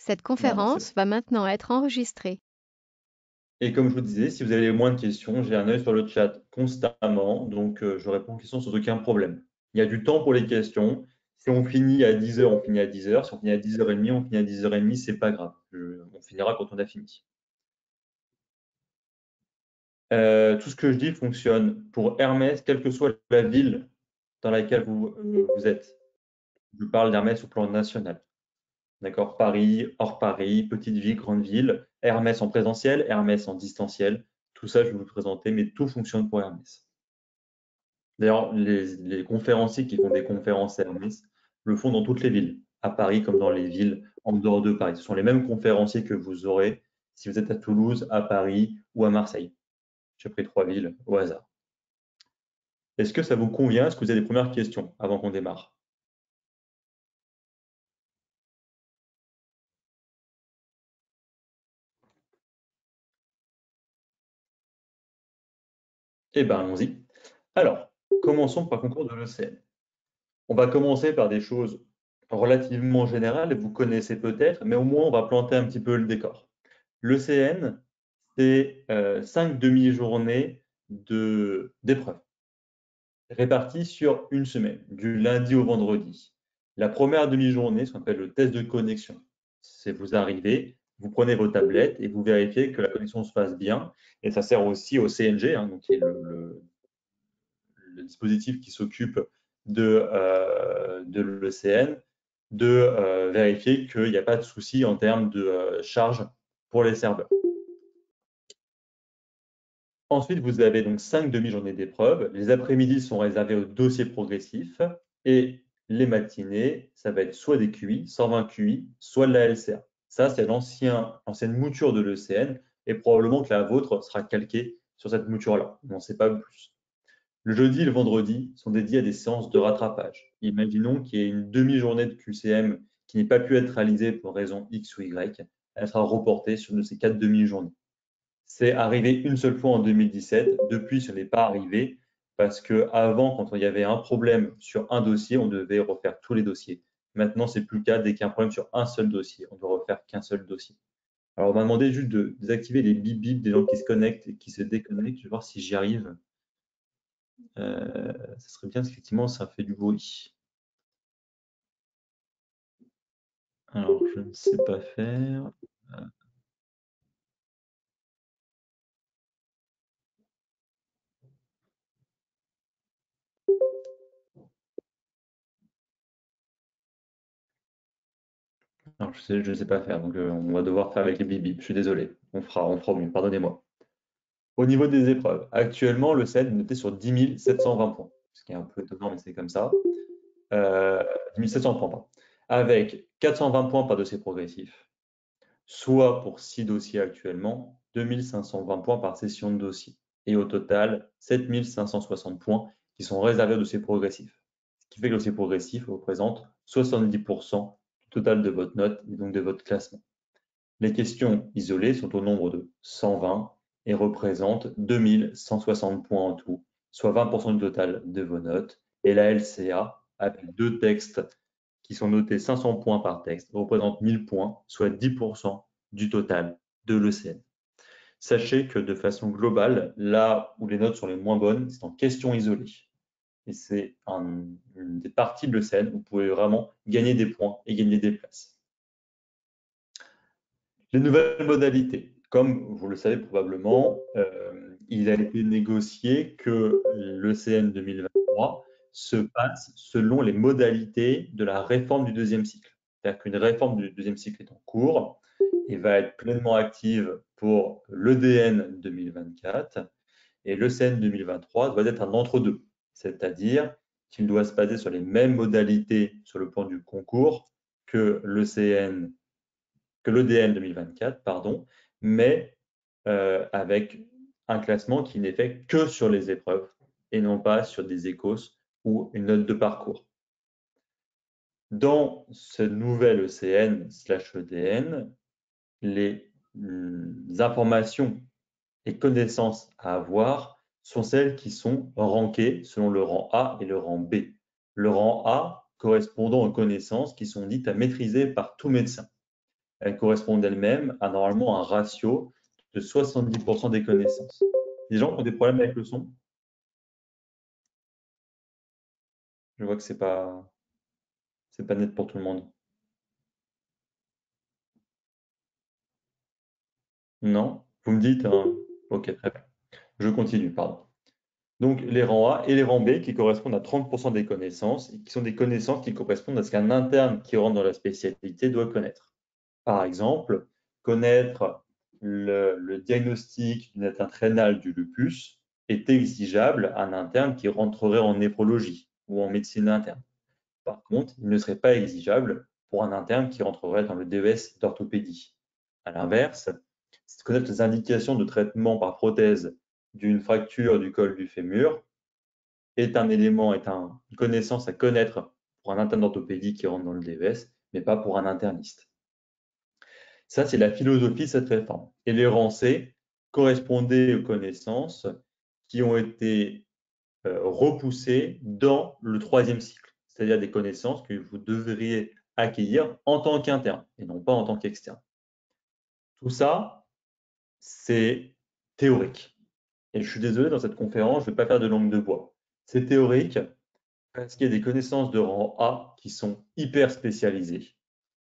Cette Non, mais conférence va maintenant être enregistrée. Et comme je vous disais, si vous avez moins de questions, j'ai un œil sur le chat constamment, donc je réponds aux questions sans aucun problème. Il y a du temps pour les questions. Si on finit à 10 heures, on finit à 10 heures. Si on finit à 10h30, on finit à 10h30, c'est pas grave. On finira quand on a fini. Tout ce que je dis fonctionne pour Hermès, quelle que soit la ville dans laquelle vous êtes. Je parle d'Hermès au plan national. D'accord? Paris, hors Paris, petite ville, grande ville, Hermès en présentiel, Hermès en distanciel. Tout ça, je vais vous présenter, mais tout fonctionne pour Hermès. D'ailleurs, les conférenciers qui font des conférences Hermès le font dans toutes les villes, à Paris comme dans les villes en dehors de Paris. Ce sont les mêmes conférenciers que vous aurez si vous êtes à Toulouse, à Paris ou à Marseille. J'ai pris 3 villes au hasard. Est-ce que ça vous convient? Est-ce que vous avez des premières questions avant qu'on démarre? Eh bien, allons-y. Alors, commençons par le concours de l'ECN. On va commencer par des choses relativement générales, et vous connaissez peut-être, mais au moins on va planter un petit peu le décor. L'ECN, c'est 5 demi-journées d'épreuves réparties sur une semaine, du lundi au vendredi. La première demi-journée, ce qu'on appelle le test de connexion. C'est vous arrivez, vous prenez vos tablettes et vous vérifiez que la connexion se passe bien. Et ça sert aussi au CNG, donc qui est le dispositif qui s'occupe de l'ECN, de vérifier qu'il n'y a pas de souci en termes de charge pour les serveurs. Ensuite, vous avez donc 5 demi-journées d'épreuves. Les après-midi sont réservés aux dossiers progressifs et les matinées, ça va être soit des QI, 120 QI, soit de la LCA. Ça, c'est l'ancienne mouture de l'ECN et probablement que la vôtre sera calquée sur cette mouture-là. On n'en sait pas plus. Le jeudi et le vendredi sont dédiés à des séances de rattrapage. Imaginons qu'il y ait une demi-journée de QCM qui n'ait pas pu être réalisée pour raison X ou Y. Elle sera reportée sur une de ces 4 demi-journées. C'est arrivé une seule fois en 2017. Depuis, ce n'est pas arrivé parce qu'avant, quand il y avait un problème sur un dossier, on devait refaire tous les dossiers. Maintenant, ce n'est plus le cas. Dès qu'il y a un problème sur un seul dossier, on ne doit refaire qu'un seul dossier. Alors, on m'a demandé juste de désactiver les bip bip des gens qui se connectent et qui se déconnectent. Je vais voir si j'y arrive. Ça serait bien, parce qu'effectivement, ça fait du bruit. Alors, je ne sais pas faire. Alors, je ne sais pas faire, donc on va devoir faire avec les bip bip. Je suis désolé. On fera au mieux. Pardonnez-moi. Au niveau des épreuves, actuellement, le CED est noté sur 10 720 points, ce qui est un peu étonnant, mais c'est comme ça. 10 700 points, pardon. Avec 420 points par dossier progressif, soit pour 6 dossiers actuellement, 2520 points par session de dossier. Et au total, 7560 points qui sont réservés au dossier progressif. Ce qui fait que le dossier progressif représente 70% du total de votre note et donc de votre classement. Les questions isolées sont au nombre de 120 et représentent 2160 points en tout, soit 20% du total de vos notes. Et la LCA, avec 2 textes qui sont notés 500 points par texte, représente 1000 points, soit 10% du total de l'ECN. Sachez que de façon globale, là où les notes sont les moins bonnes, c'est en questions isolées. Et c'est une des parties de l'ECN où vous pouvez vraiment gagner des points et gagner des places. Les nouvelles modalités. Comme vous le savez probablement, il a été négocié que l'ECN 2023 se passe selon les modalités de la réforme du deuxième cycle. C'est-à-dire qu'une réforme du deuxième cycle est en cours et va être pleinement active pour l'EDN 2024 et l'ECN 2023 doit être un entre-deux, c'est-à-dire qu'il doit se baser sur les mêmes modalités sur le plan du concours que l'ECN que l'EDN 2024, pardon, mais avec un classement qui n'est fait que sur les épreuves et non pas sur des écos ou une note de parcours. Dans ce nouvel ECN/EDN, les informations et connaissances à avoir sont celles qui sont rankées selon le rang A et le rang B. Le rang A correspondant aux connaissances qui sont dites à maîtriser par tout médecin. elles correspondent elles-mêmes à normalement un ratio de 70% des connaissances. Les gens qui ont des problèmes avec le son? Je vois que c'est pas net pour tout le monde. Non? Vous me dites, hein? Ok, très bien. Je continue, pardon. Donc les rangs A et les rangs B qui correspondent à 30% des connaissances et qui sont des connaissances qui correspondent à ce qu'un interne qui rentre dans la spécialité doit connaître. Par exemple, connaître le diagnostic d'une atteinte rénale du lupus est exigeable à un interne qui rentrerait en néphrologie ou en médecine interne. Par contre, il ne serait pas exigeable pour un interne qui rentrerait dans le DES d'orthopédie. À l'inverse, connaître les indications de traitement par prothèse d'une fracture du col du fémur est un élément, une connaissance à connaître pour un interne d'orthopédie qui rentre dans le DES, mais pas pour un interniste. Ça, c'est la philosophie de cette réforme. Et les rangs C correspondaient aux connaissances qui ont été repoussées dans le troisième cycle, c'est-à-dire des connaissances que vous devriez acquérir en tant qu'interne et non pas en tant qu'externe. Tout ça, c'est théorique. Et je suis désolé, dans cette conférence, je ne vais pas faire de langue de bois. C'est théorique parce qu'il y a des connaissances de rang A qui sont hyper spécialisées.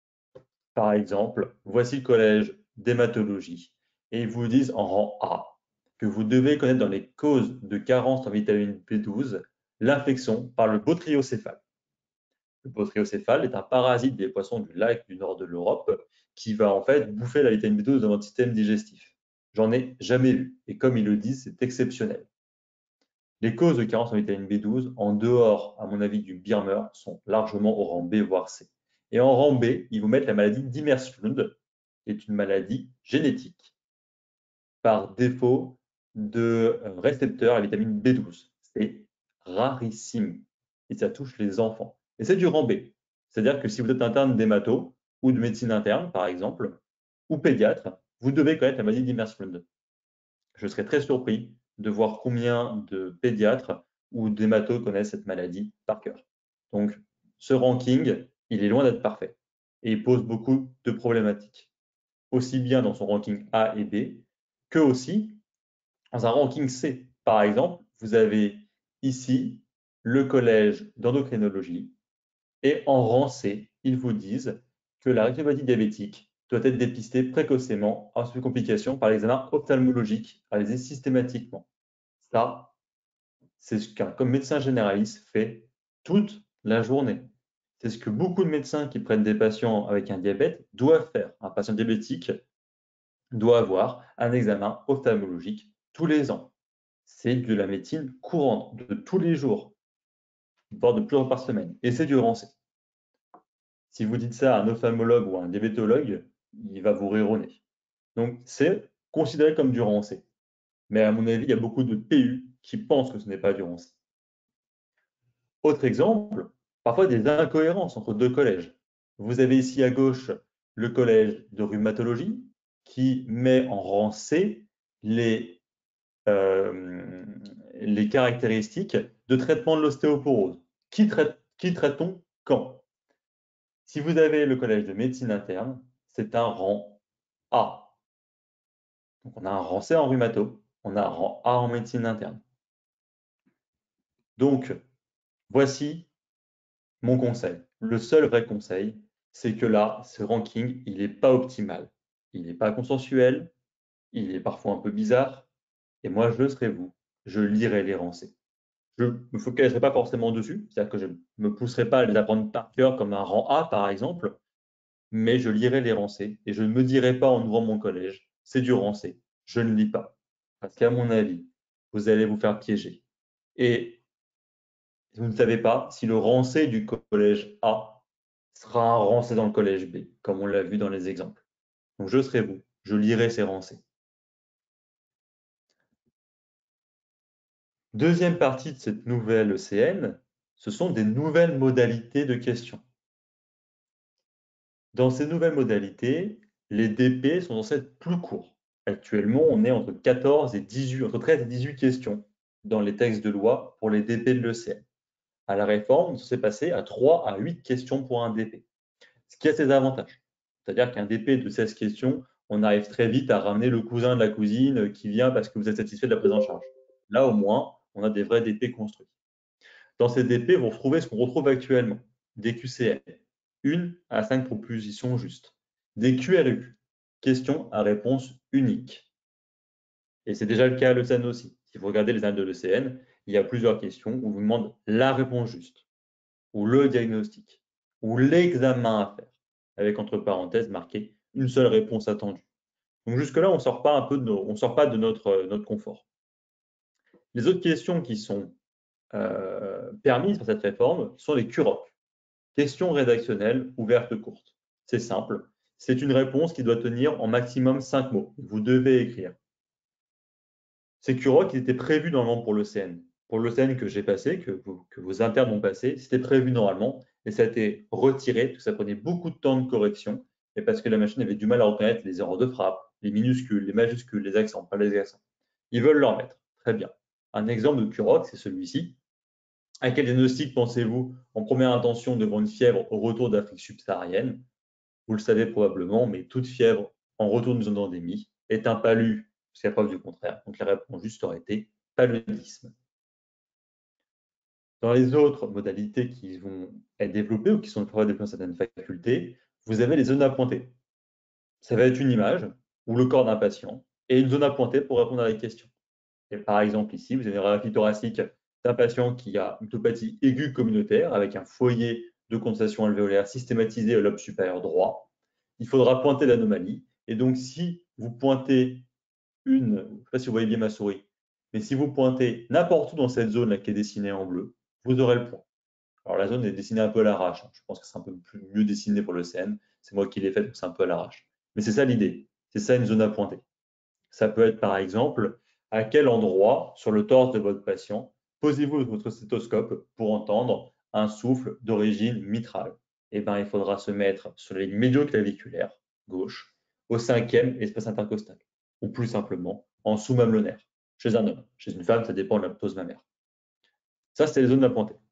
Par exemple, voici le collège d'hématologie. Et ils vous disent en rang A que vous devez connaître dans les causes de carence en vitamine B12 l'infection par le botryocéphale. Le botryocéphale est un parasite des poissons du lac du nord de l'Europe qui va en fait bouffer la vitamine B12 dans votre système digestif. J'en ai jamais vu. Et comme ils le disent, c'est exceptionnel. Les causes de carence en vitamine B12, en dehors, à mon avis, du Birmer, sont largement au rang B, voire C. Et en rang B, ils vous mettent la maladie d'Imerslund, qui est une maladie génétique par défaut de récepteurs à vitamine B12. C'est rarissime et ça touche les enfants. Et c'est du rang B. C'est-à-dire que si vous êtes interne d'hémato ou de médecine interne, par exemple, ou pédiatre, vous devez connaître la maladie d'Imerslund. Je serais très surpris de voir combien de pédiatres ou d'hématos connaissent cette maladie par cœur. Donc, ce ranking, il est loin d'être parfait et il pose beaucoup de problématiques, aussi bien dans son ranking A et B, que aussi dans un ranking C. Par exemple, vous avez ici le collège d'endocrinologie et en rang C, ils vous disent que la rétinopathie diabétique doit être dépistée précocement en suite complications par l'examen ophtalmologique réalisé systématiquement. Ça, c'est ce qu'un comme médecin généraliste fait toute la journée. C'est ce que beaucoup de médecins qui prennent des patients avec un diabète doivent faire. Un patient diabétique doit avoir un examen ophtalmologique tous les ans. C'est de la médecine courante, de tous les jours, voire de plusieurs par semaine. Et c'est du rang C. Si vous dites ça à un ophtalmologue ou à un diabétologue, il va vous rire au nez. Donc, c'est considéré comme du rang C. Mais à mon avis, il y a beaucoup de PU qui pensent que ce n'est pas du rang C. Autre exemple, parfois des incohérences entre deux collèges. Vous avez ici à gauche le collège de rhumatologie qui met en rang C les caractéristiques de traitement de l'ostéoporose. Qui traite-t-on quand? Si vous avez le collège de médecine interne, c'est un rang A. Donc on a un rang C en rhumato, on a un rang A en médecine interne. Donc, voici mon conseil. Le seul vrai conseil, c'est que là, ce ranking, il n'est pas optimal. Il n'est pas consensuel, il est parfois un peu bizarre. Et moi, je serai vous, je lirai les rangs C. Je ne me focaliserai pas forcément dessus, c'est-à-dire que je ne me pousserai pas à les apprendre par cœur comme un rang A, par exemple, mais je lirai les rangs C et je ne me dirai pas en ouvrant mon collège, c'est du rang C. Je ne lis pas. Parce qu'à mon avis, vous allez vous faire piéger. Et vous ne savez pas si le rang C du collège A sera un rang C dans le collège B, comme on l'a vu dans les exemples. Donc je serai vous, je lirai ces rangs C. Deuxième partie de cette nouvelle ECN, ce sont des nouvelles modalités de questions. Dans ces nouvelles modalités, les DP sont censés être plus courts. Actuellement, on est entre 14 et 18, entre 13 et 18 questions dans les textes de loi pour les DP de l'ECN. À la réforme, on s'est passé à 3 à 8 questions pour un DP, ce qui a ses avantages. C'est-à-dire qu'un DP de 16 questions, on arrive très vite à ramener le cousin de la cousine qui vient parce que vous êtes satisfait de la prise en charge. Là, au moins, on a des vrais DP construits. Dans ces DP, vous retrouvez ce qu'on retrouve actuellement. Des QCM, 1 à 5 propositions justes. Des QRU, questions à réponse unique. Et c'est déjà le cas à l'ECN aussi. Si vous regardez les annales de l'ECN, il y a plusieurs questions où on vous demande la réponse juste, ou le diagnostic, ou l'examen à faire, avec entre parenthèses marqué une seule réponse attendue. Donc jusque-là, on ne sort pas de notre confort. Les autres questions qui sont permises par cette réforme sont les QROC, questions rédactionnelles ouvertes courtes. C'est simple, c'est une réponse qui doit tenir en maximum 5 mots. Vous devez écrire. Ces QROC, ils étaient prévus normalement pour l'ECN. Pour l'ECN que j'ai passé, que vos internes ont passé, c'était prévu normalement et ça a été retiré parce que ça prenait beaucoup de temps de correction et parce que la machine avait du mal à reconnaître les erreurs de frappe, les minuscules, les majuscules, les accents, pas les accents. Ils veulent leur mettre. Très bien. Un exemple de QROC, c'est celui-ci. À quel diagnostic pensez-vous en première intention devant une fièvre au retour d'Afrique subsaharienne? Vous le savez probablement, mais toute fièvre en retour d'une zone d'endémie est un palu, jusqu'à preuve du contraire. Donc la réponse juste aurait été paludisme. Dans les autres modalités qui vont être développées ou qui sont développées dans certaines facultés, vous avez les zones à pointer. Ça va être une image ou le corps d'un patient et une zone à pointer pour répondre à la question. Et par exemple, ici, vous avez une radiographie thoracique d'un patient qui a une topathie aiguë communautaire avec un foyer de condensation alvéolaire systématisé au lobe supérieur droit. Il faudra pointer l'anomalie. Et donc, si vous pointez je ne sais pas si vous voyez bien ma souris, mais si vous pointez n'importe où dans cette zone là qui est dessinée en bleu, vous aurez le point. Alors la zone est dessinée un peu à l'arrache. Je pense que c'est un peu mieux dessiné pour le CN. C'est moi qui l'ai fait, donc c'est un peu à l'arrache. Mais c'est ça l'idée. C'est ça une zone à pointer. Ça peut être par exemple à quel endroit sur le torse de votre patient posez-vous votre stéthoscope pour entendre un souffle d'origine mitrale. Eh bien, il faudra se mettre sur la ligne médioclaviculaire gauche au 5e espace intercostal ou plus simplement en sous-mamelonnaire chez un homme. Chez une femme, ça dépend de la pose mammaire. Ça, c'est les zones à pointer.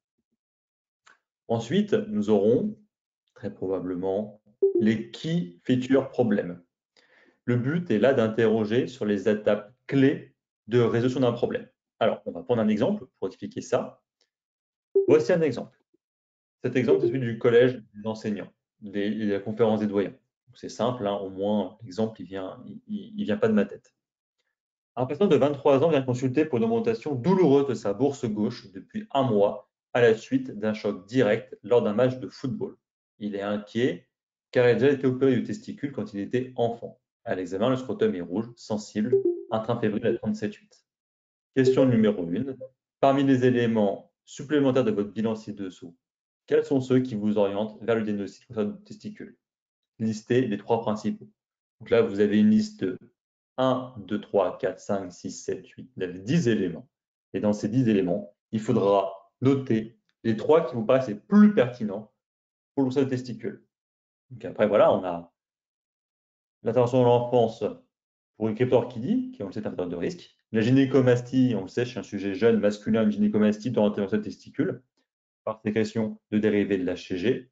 Ensuite, nous aurons très probablement les key feature problèmes. Le but est là d'interroger sur les étapes clés de résolution d'un problème. Alors, on va prendre un exemple pour expliquer ça. Voici un exemple. Cet exemple, c'est celui du collège des enseignants, de la conférence des doyens. C'est simple, hein, au moins l'exemple, il vient pas de ma tête. Un patient de 23 ans vient consulter pour une augmentation douloureuse de sa bourse gauche depuis un mois à la suite d'un choc direct lors d'un match de football. Il est inquiet car il a déjà été opéré du testicule quand il était enfant. À l'examen, le scrotum est rouge, sensible, intrafébrile à 37,8. Question numéro 1. Parmi les éléments supplémentaires de votre bilan ci-dessous, quels sont ceux qui vous orientent vers le diagnostic du testicule? Listez les 3 principaux. Donc là, vous avez une liste de 1, 2, 3, 4, 5, 6, 7, 8, 9, 10 éléments. Et dans ces 10 éléments, il faudra noter les 3 qui vous paraissent les plus pertinents pour le seul testicule. Donc après, voilà, on a l'intervention de l'enfance pour une cryptorchidie, qui est, on le sait, un facteur de risque. La gynécomastie, on le sait, chez un sujet jeune masculin, une gynécomastie dans l'intervention de testicule, par sécrétion de dérivés de l'HCG.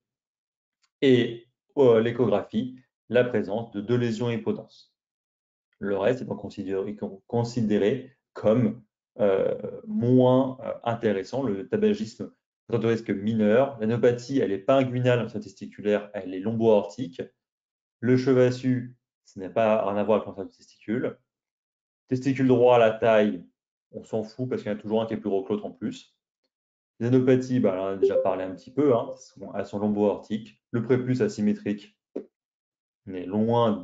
Et l'échographie, la présence de 2 lésions hypodenses. Le reste est donc considéré comme moins intéressant. Le tabagisme présente de risque mineur. La nopathie, elle n'est pas inguinale en testiculaire, elle est lombo-aortique. Le chevassu, ça n'a pas rien à voir avec le cancer du testicule. Testicule droit à la taille, on s'en fout parce qu'il y en a toujours un qui est plus gros que l'autre en plus. Les anopathies, bah, on en a déjà parlé un petit peu, hein, elles sont lombo-aortiques. Le prépuce asymétrique, on est loin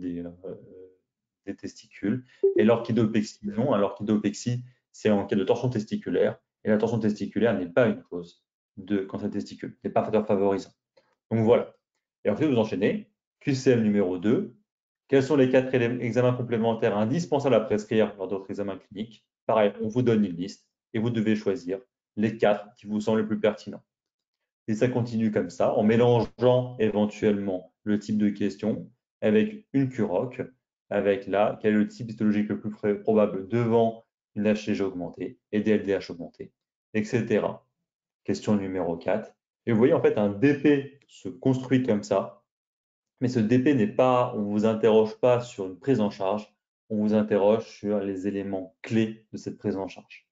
des testicules. Et l'orchidopexie, non. L'orchidopexie, c'est en cas de torsion testiculaire. Et la torsion testiculaire n'est pas une cause de cancer de testicule, n'est pas un facteur favorisant. Donc voilà. Et ensuite, vous enchaînez. QCM numéro 2. Quels sont les 4 examens complémentaires indispensables à prescrire lors d'autres examens cliniques? Pareil, on vous donne une liste et vous devez choisir les 4 qui vous semblent les plus pertinents. Et ça continue comme ça, en mélangeant éventuellement le type de question avec une QROC, avec là, quel est le type histologique le plus probable devant une HCG augmentée et des LDH augmentés, etc. Question numéro 4. Et vous voyez, en fait, un DP se construit comme ça, Mais ce DP n'est pas, on ne vous interroge pas sur une prise en charge, on vous interroge sur les éléments clés de cette prise en charge.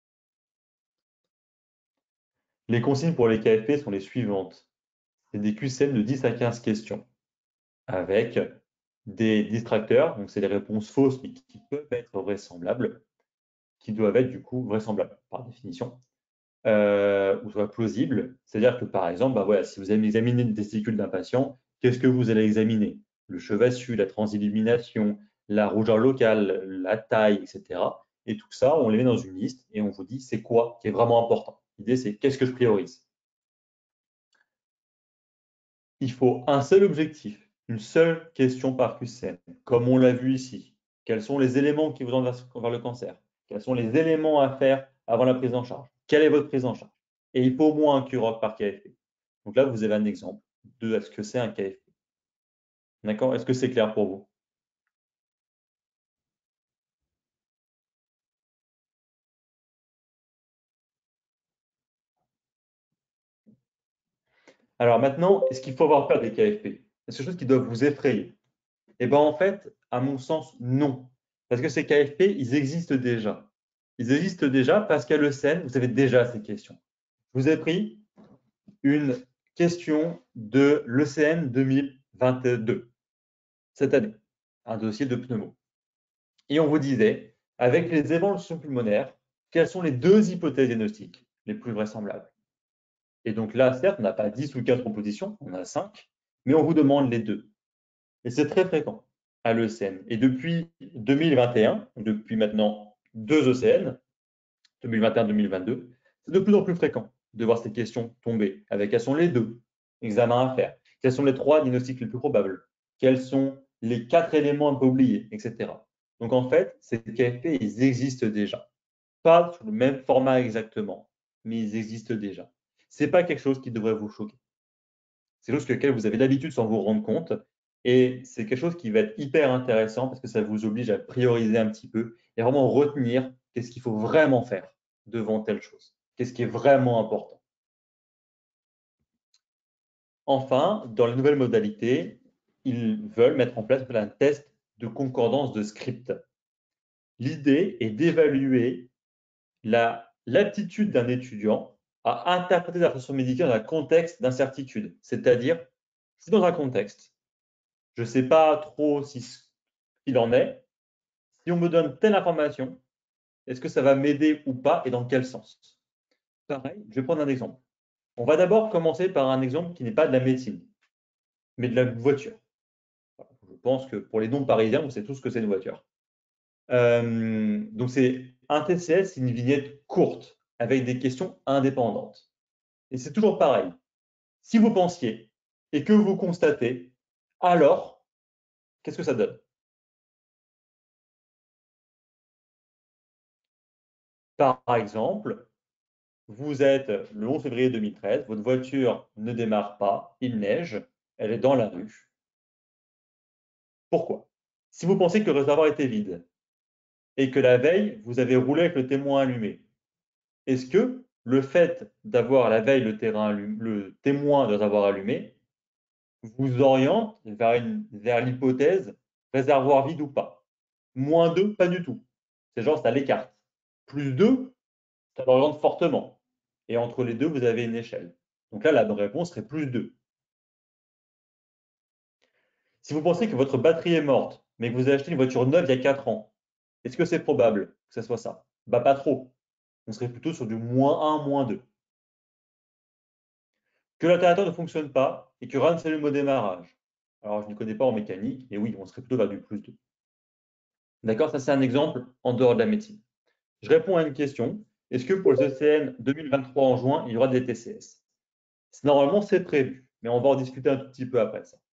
Les consignes pour les KFP sont les suivantes. C'est des QCM de 10 à 15 questions avec des distracteurs, donc c'est des réponses fausses mais qui peuvent être vraisemblables, qui doivent être du coup vraisemblables par définition, ou soit plausibles. C'est-à-dire que par exemple, voilà, si vous allez examiner une testicule d'un patient, qu'est-ce que vous allez examiner? Le chevassu, la transillumination, la rougeur locale, la taille, etc. Et tout ça, on les met dans une liste et on vous dit c'est quoi qui est vraiment important. L'idée, c'est qu'est-ce que je priorise? Il faut un seul objectif, une seule question par QCM, comme on l'a vu ici. Quels sont les éléments qui vous emmènent vers le cancer? Quels sont les éléments à faire avant la prise en charge? Quelle est votre prise en charge? Et il faut au moins un QROC par KFP. Donc là, vous avez un exemple de ce que c'est un KFP. D'accord? Est-ce que c'est clair pour vous? Alors maintenant, est-ce qu'il faut avoir peur des KFP? Est-ce quelque chose qui doit vous effrayer? Eh bien, en fait, à mon sens, non. Parce que ces KFP, ils existent déjà. Ils existent déjà parce qu'à l'ECN, vous avez déjà ces questions. Je vous ai pris une question de l'ECN 2022, cette année, un dossier de pneumo. Et on vous disait, avec les évolutions pulmonaires, quelles sont les deux hypothèses diagnostiques les plus vraisemblables? Et donc là, certes, on n'a pas 10 ou 15 propositions, on a 5, mais on vous demande les deux. Et c'est très fréquent à l'ECN. Et depuis 2021, depuis maintenant 2 ECN, 2021-2022, c'est de plus en plus fréquent de voir ces questions tomber avec quels sont les deux examens à faire, quels sont les 3 diagnostics les plus probables, quels sont les 4 éléments à ne pas oublier, etc. Donc en fait, ces KFP, ils existent déjà. Pas sous le même format exactement, mais ils existent déjà. Ce n'est pas quelque chose qui devrait vous choquer. C'est quelque chose sur lequel vous avez l'habitude sans vous rendre compte. Et c'est quelque chose qui va être hyper intéressant parce que ça vous oblige à prioriser un petit peu et vraiment retenir qu'est-ce qu'il faut vraiment faire devant telle chose. Qu'est-ce qui est vraiment important. Enfin, dans les nouvelles modalités, ils veulent mettre en place un test de concordance de script. L'idée est d'évaluer l'aptitude d'un étudiant à interpréter la prescription médicale dans un contexte d'incertitude. C'est-à-dire, si dans un contexte, je ne sais pas trop si il en est, si on me donne telle information, est-ce que ça va m'aider ou pas et dans quel sens? Pareil, je vais prendre un exemple. On va d'abord commencer par un exemple qui n'est pas de la médecine, mais de la voiture. Je pense que pour les non-parisiens, on sait tous ce que c'est une voiture. Donc c'est un TCS, c'est une vignette courte avec des questions indépendantes. Et c'est toujours pareil. Si vous pensiez et que vous constatez, alors, qu'est-ce que ça donne? Par exemple, vous êtes le 11 février 2013, votre voiture ne démarre pas, il neige, elle est dans la rue. Pourquoi? Si vous pensez que le réservoir était vide et que la veille, vous avez roulé avec le témoin allumé, est-ce que le fait d'avoir la veille le témoin de réservoir allumé vous oriente vers l'hypothèse réservoir vide ou pas? -2, pas du tout. C'est genre ça l'écarte. +2, ça l'oriente fortement. Et entre les deux, vous avez une échelle. Donc là, la bonne réponse serait +2. Si vous pensez que votre batterie est morte, mais que vous avez acheté une voiture neuve il y a 4 ans, est-ce que c'est probable que ce soit ça? Bah, pas trop. On serait plutôt sur du -1, -2. Que l'alternateur ne fonctionne pas et que rien ne s'allume au démarrage. Alors, je ne connais pas en mécanique, et oui, on serait plutôt vers du +2. D'accord? Ça, c'est un exemple en dehors de la médecine. Je réponds à une question. Est-ce que pour les ECN 2023 en juin, il y aura des TCS? Normalement, c'est prévu, mais on va en discuter un tout petit peu après ça.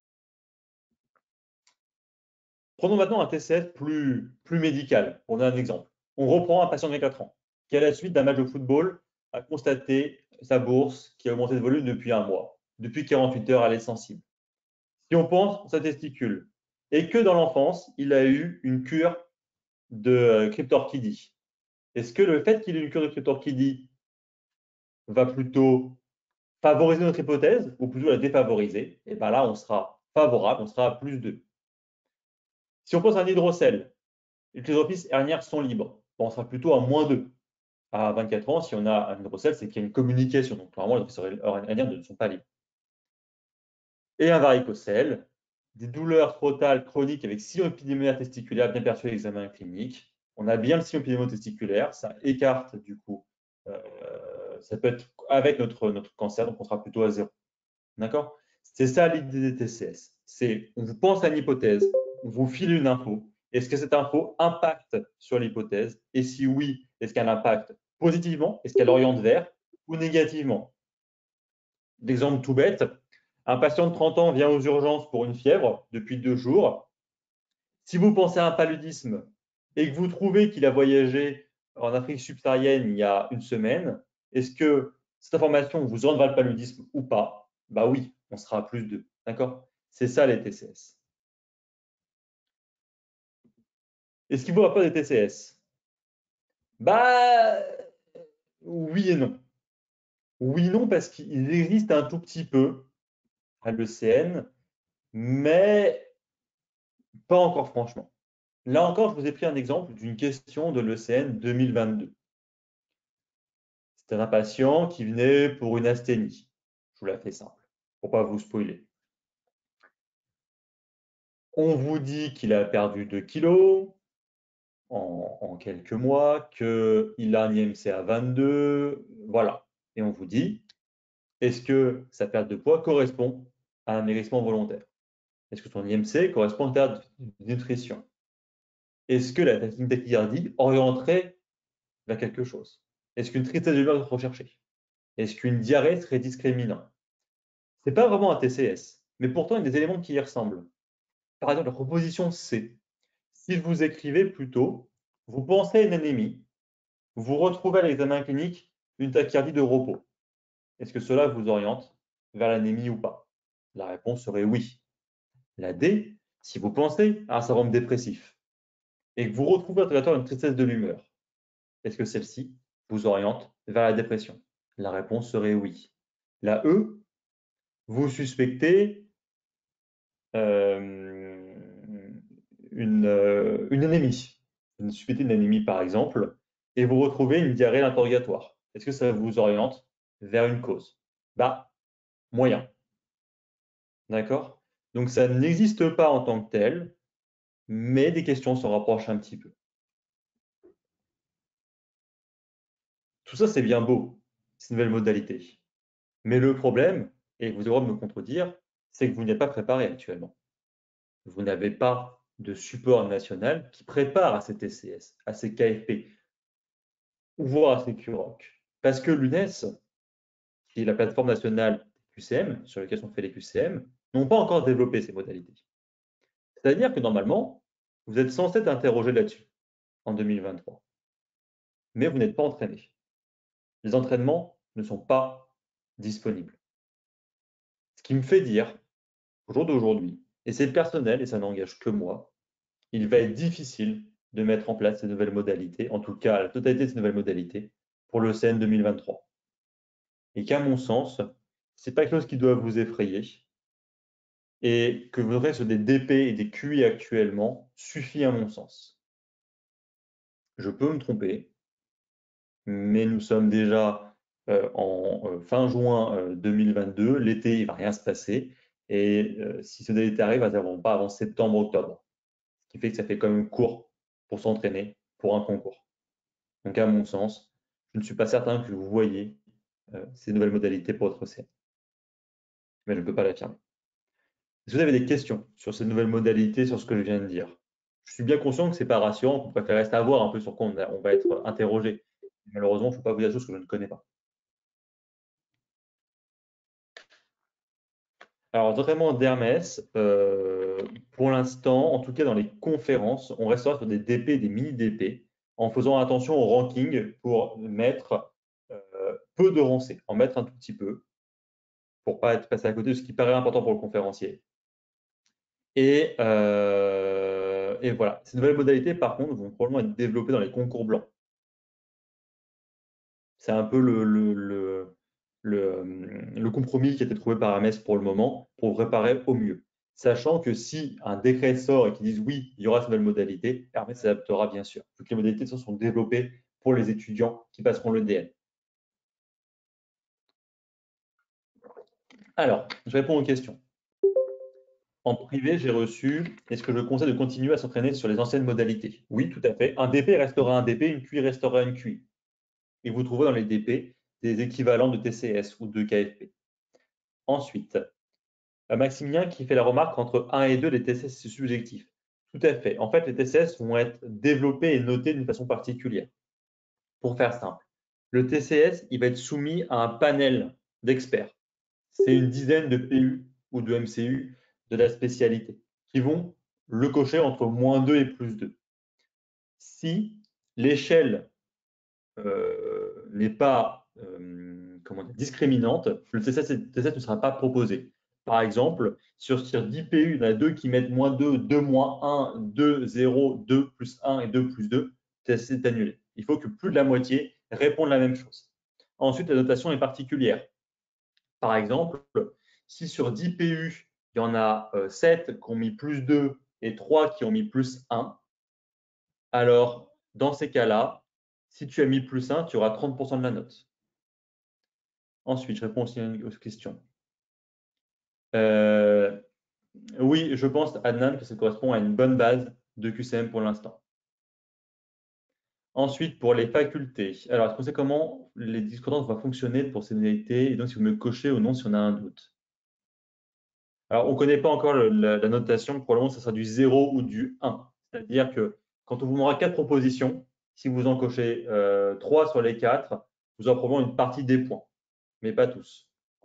Prenons maintenant un TCS plus médical. On a un exemple. On reprend un patient de 24 ans qui, à la suite d'un match de football, a constaté sa bourse qui a augmenté de volume depuis un mois. Depuis 48 heures, elle est sensible. Si on pense à sa testicule et que dans l'enfance, il a eu une cure de cryptorchidie, est-ce que le fait qu'il ait une cure de cryptorchidie va plutôt favoriser notre hypothèse ou plutôt la défavoriser? Et bien là, on sera favorable, on sera à plus 2. Si on pense à un hydrocèle, les orifices hernières sont libres, bon, on sera plutôt à moins 2. À 24 ans, si on a un hydrocèle, c'est qu'il y a une communication. Donc, normalement, les orifices hernières ne sont pas libres. Et un varicocèle, des douleurs frontales chroniques avec sillon épidémiaire testiculaire bien perçu à l'examen clinique. On a bien le sillon épidémiaire testiculaire, ça écarte du coup. Ça peut être avec notre cancer, donc on sera plutôt à 0. D'accord? C'est ça l'idée des TCS. C'est, on vous pense à une hypothèse, on vous file une info. Est-ce que cette info impacte sur l'hypothèse? Et si oui, est-ce qu'elle impacte positivement? Est-ce qu'elle oriente vers ou négativement? D'exemple tout bête, un patient de 30 ans vient aux urgences pour une fièvre depuis 2 jours. Si vous pensez à un paludisme et que vous trouvez qu'il a voyagé en Afrique subsaharienne il y a une semaine, est-ce que cette information vous oriente vers le paludisme ou pas? Bah oui, on sera à plus 2. D'accord? C'est ça les TCS. Est-ce qu'il vous rappelle des TCS? Bah oui et non. Oui et non parce qu'il existe un tout petit peu à l'ECN, mais pas encore franchement. Là encore, je vous ai pris un exemple d'une question de l'ECN 2022. C'était un patient qui venait pour une asthénie. Je vous la fais simple, pour pas vous spoiler. On vous dit qu'il a perdu 2 kilos en quelques mois, qu'il a un IMC à 22, voilà. Et on vous dit, est-ce que sa perte de poids correspond à un maigrissement volontaire? Est-ce que son IMC correspond à une perte de nutrition? Est-ce que la tachycardie orienterait vers quelque chose? Est-ce qu'une tristesse de l'humeur est recherchée? Est-ce qu'une diarrhée serait discriminante? Ce n'est pas vraiment un TCS, mais pourtant il y a des éléments qui y ressemblent. Par exemple, la proposition C. Si je vous écrivais plutôt, vous pensez à une anémie, vous retrouvez à l'examen clinique une tachycardie de repos. Est-ce que cela vous oriente vers l'anémie ou pas? La réponse serait oui. La D, si vous pensez à un syndrome dépressif et que vous retrouvez à une tristesse de l'humeur, est-ce que celle-ci vous oriente vers la dépression? La réponse serait oui. La E, vous suspectez une anémie. Vous suspectez une anémie par exemple, et vous retrouvez une diarrhée à l'interrogatoire. Est-ce que ça vous oriente vers une cause? Bah, moyen. D'accord? Donc ça n'existe pas en tant que tel, mais des questions se rapprochent un petit peu. Tout ça, c'est bien beau, ces nouvelles modalités. Mais le problème, et vous devrez me contredire, c'est que vous n'êtes pas préparé actuellement. Vous n'avez pas de support national qui prépare à ces TCS, à ces KFP, ou voire à ces QROC. Parce que l'UNES, qui est la plateforme nationale QCM, sur laquelle sont faits les QCM, n'ont pas encore développé ces modalités. C'est-à-dire que normalement, vous êtes censé être interrogé là-dessus en 2023. Mais vous n'êtes pas entraîné. Les entraînements ne sont pas disponibles. Ce qui me fait dire, au jour d'aujourd'hui, et c'est personnel et ça n'engage que moi, il va être difficile de mettre en place ces nouvelles modalités, en tout cas la totalité de ces nouvelles modalités, pour le CN 2023. Et qu'à mon sens, ce n'est pas quelque chose qui doit vous effrayer, et que vous aurez sur des DP et des QI actuellement suffit à mon sens. Je peux me tromper, mais nous sommes déjà en fin juin 2022, l'été, il ne va rien se passer, et si ce délai arrive, ils ne pas avant septembre-octobre, ce qui fait que ça fait quand même court pour s'entraîner pour un concours. Donc à mon sens, je ne suis pas certain que vous voyez ces nouvelles modalités pour votre océan, mais je ne peux pas l'affirmer. Est-ce que vous avez des questions sur ces nouvelles modalités, sur ce que je viens de dire? Je suis bien conscient que ce n'est pas rassurant, qu'on préfère savoir un peu sur quoi on va être interrogé. Malheureusement, je ne peux pas vous dire des choses que je ne connais pas. Alors, vraiment d'Hermès, pour l'instant, en tout cas dans les conférences, on restera sur des DP, des mini-DP, en faisant attention au ranking pour mettre peu de rancé, en mettre un tout petit peu, pour ne pas être passé à côté de ce qui paraît important pour le conférencier. Et voilà. Ces nouvelles modalités, par contre, vont probablement être développées dans les concours blancs. C'est un peu le compromis qui a été trouvé par Hermès pour le moment, pour préparer au mieux. sachant que si un décret sort et qu'ils disent oui, il y aura cette nouvelle modalité, Hermès s'adaptera bien sûr, vu que les modalités sont développées pour les étudiants qui passeront le DN. Alors, je réponds aux questions. En privé, j'ai reçu, est-ce que je conseille de continuer à s'entraîner sur les anciennes modalités? Oui, tout à fait. Un DP restera un DP, une QI restera une QI. Et vous trouverez dans les DP des équivalents de TCS ou de KFP. Ensuite, Maximilien qui fait la remarque entre 1 et 2, les TCS, c'est subjectif. Tout à fait. En fait, les TCS vont être développés et notés d'une façon particulière. Pour faire simple, le TCS, il va être soumis à un panel d'experts. C'est une dizaine de PU ou de MCU de la spécialité qui vont le cocher entre -2 et +2. Si l'échelle n'est pas discriminante, le TCS ne sera pas proposé. Par exemple, sur 10 PU, il y en a 2 qui mettent -2, 2 -1, 2, 0, 2 +1 et 2 +2, TCS est annulé. Il faut que plus de la moitié répondent la même chose. Ensuite, la notation est particulière. Par exemple, si sur 10 PU, il y en a 7 qui ont mis +2 et 3 qui ont mis +1, alors dans ces cas-là, si tu as mis +1, tu auras 30% de la note. Ensuite, je réponds aussi aux questions. Oui, je pense, Adnan, que ça correspond à une bonne base de QCM pour l'instant. Ensuite, pour les facultés. Alors, est-ce qu'on sait comment les discordances vont fonctionner pour ces modalités? Et donc, si vous me cochez ou non si on a un doute. Alors, on ne connaît pas encore la notation. Probablement, ça sera du 0 ou du 1. C'est-à-dire que quand on vous montrera 4 propositions, si vous en cochez 3 sur les 4, vous aurez probablement une partie des points, mais pas tous.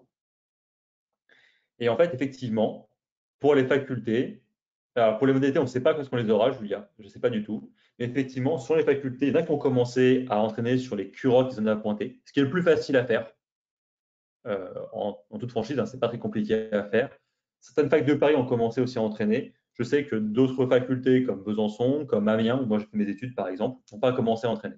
Et en fait, effectivement, pour les facultés, alors pour les modalités, on ne sait pas quand on les aura, Julia, je ne sais pas du tout. Mais effectivement, sur les facultés, il y en a qui ont commencé à entraîner sur les curottes qui sont à pointer, ce qui est le plus facile à faire. En toute franchise, hein, ce n'est pas très compliqué à faire. Certaines facs de Paris ont commencé aussi à entraîner. Je sais que d'autres facultés comme Besançon, comme Amiens, où moi j'ai fait mes études par exemple, n'ont pas commencé à entraîner.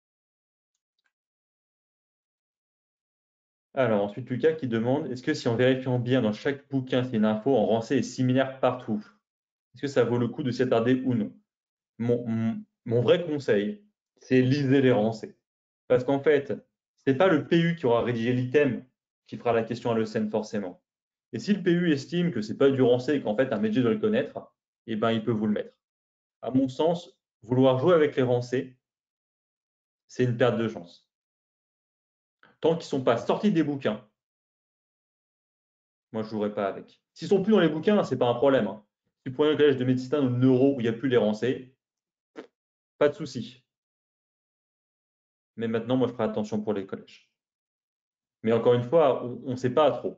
Alors ensuite, Lucas qui demande, est-ce que si en vérifiant bien dans chaque bouquin si une info en rancé est similaire partout, est-ce que ça vaut le coup de s'y attarder ou non? Mon vrai conseil, c'est lisez les rancés. Parce qu'en fait, ce n'est pas le PU qui aura rédigé l'item qui fera la question à l'ECN forcément. Et si le PU estime que ce n'est pas du rancé et qu'en fait un métier doit le connaître, eh ben, il peut vous le mettre. À mon sens, vouloir jouer avec les rancés, c'est une perte de chance. Tant qu'ils ne sont pas sortis des bouquins, moi je ne jouerai pas avec. S'ils ne sont plus dans les bouquins, ce n'est pas un problème. Hein. Si vous prenez un collège de médecin ou de neuro où il n'y a plus les rancés, pas de souci. Mais maintenant, moi je ferai attention pour les collèges. Mais encore une fois, on ne sait pas trop.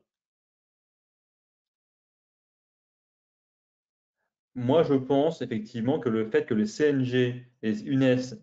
Moi, je pense effectivement que le fait que les CNG et les UNES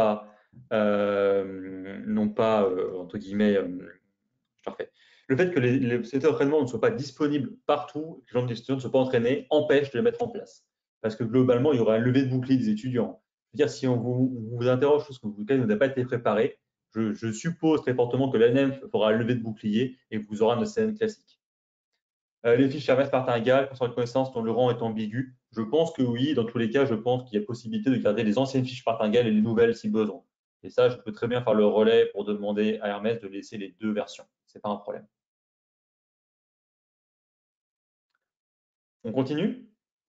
entre guillemets, je refais. Le fait que cet entraînement ne soit pas disponible partout, que les gens des étudiants ne soient pas entraînés, empêche de les mettre en place. Parce que globalement, il y aura un lever de bouclier des étudiants. Je veux dire, si on vous interroge sur ce que vous n'avez pas été préparé, je suppose très fortement que l'ANEM fera un lever de bouclier et vous aura notre CN classique. Les fiches Hermès martingale concernant les connaissances dont le rang est ambigu, je pense que oui. Dans tous les cas, je pense qu'il y a possibilité de garder les anciennes fiches martingale et les nouvelles si besoin. Et ça, je peux très bien faire le relais pour demander à Hermès de laisser les deux versions. Ce n'est pas un problème. On continue?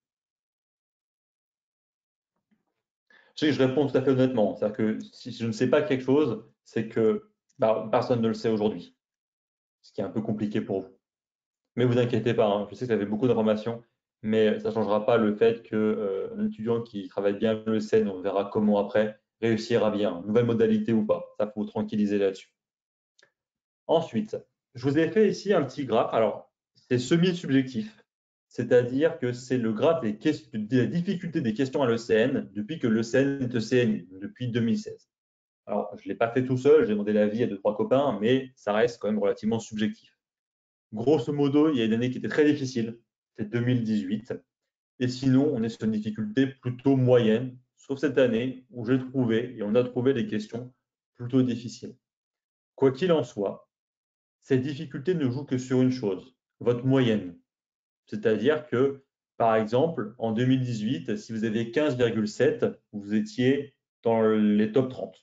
Je sais que je réponds tout à fait honnêtement. C'est-à-dire que si je ne sais pas quelque chose, c'est que personne ne le sait aujourd'hui. Ce qui est un peu compliqué pour vous. Mais vous inquiétez pas, hein, je sais que ça fait beaucoup d'informations, mais ça ne changera pas le fait qu'un étudiant qui travaille bien le SEN, on verra comment après, réussira bien, nouvelle modalité ou pas. Ça, faut vous tranquilliser là-dessus. Ensuite, je vous ai fait ici un petit graphe. Alors, c'est semi-subjectif, c'est-à-dire que c'est le graphe des difficultés des questions à l'ECN depuis que l'ECN est ECN, depuis 2016. Alors, je ne l'ai pas fait tout seul, j'ai demandé l'avis à 2-3 copains, mais ça reste quand même relativement subjectif. Grosso modo, il y a une année qui était très difficile, c'est 2018. Et sinon, on est sur une difficulté plutôt moyenne, sauf cette année où j'ai trouvé, et on a trouvé des questions plutôt difficiles. Quoi qu'il en soit, cette difficulté ne joue que sur une chose, votre moyenne. C'est-à-dire que Par exemple, en 2018, si vous aviez 15,7, vous étiez dans les top 30.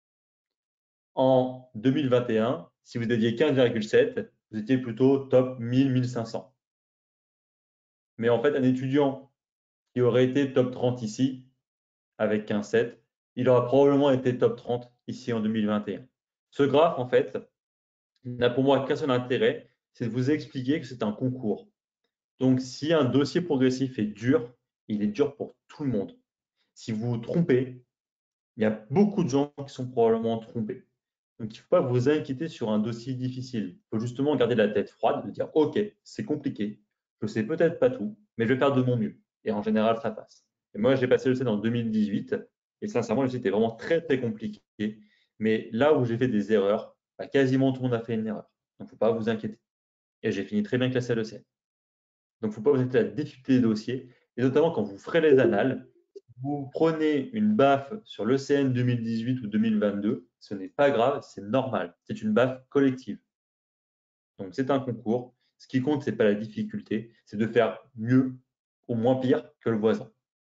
En 2021, si vous aviez 15,7, vous étiez plutôt top 1000-1500. Mais en fait, un étudiant qui aurait été top 30 ici, avec 15,7, il aura probablement été top 30 ici en 2021. Ce graphe, en fait, n'a pour moi qu'un seul intérêt, c'est de vous expliquer que c'est un concours. Donc, si un dossier progressif est dur, il est dur pour tout le monde. Si vous vous trompez, il y a beaucoup de gens qui sont probablement trompés. Donc, il ne faut pas vous inquiéter sur un dossier difficile. Il faut justement garder la tête froide, de dire « Ok, c'est compliqué, je ne sais peut-être pas tout, mais je vais faire de mon mieux. » Et en général, ça passe. Et moi, j'ai passé le CEN en 2018, et sincèrement, c'était vraiment très, très compliqué. Mais là où j'ai fait des erreurs, bah, quasiment tout le monde a fait une erreur. Donc, il ne faut pas vous inquiéter. Et j'ai fini très bien classé à l'ECN. Donc, il ne faut pas vous inquiéter de la difficulté des dossiers, et notamment quand vous ferez les annales, vous prenez une baffe sur l'ECN 2018 ou 2022, ce n'est pas grave, c'est normal. C'est une baffe collective. Donc, c'est un concours. Ce qui compte, ce n'est pas la difficulté, c'est de faire mieux ou moins pire que le voisin.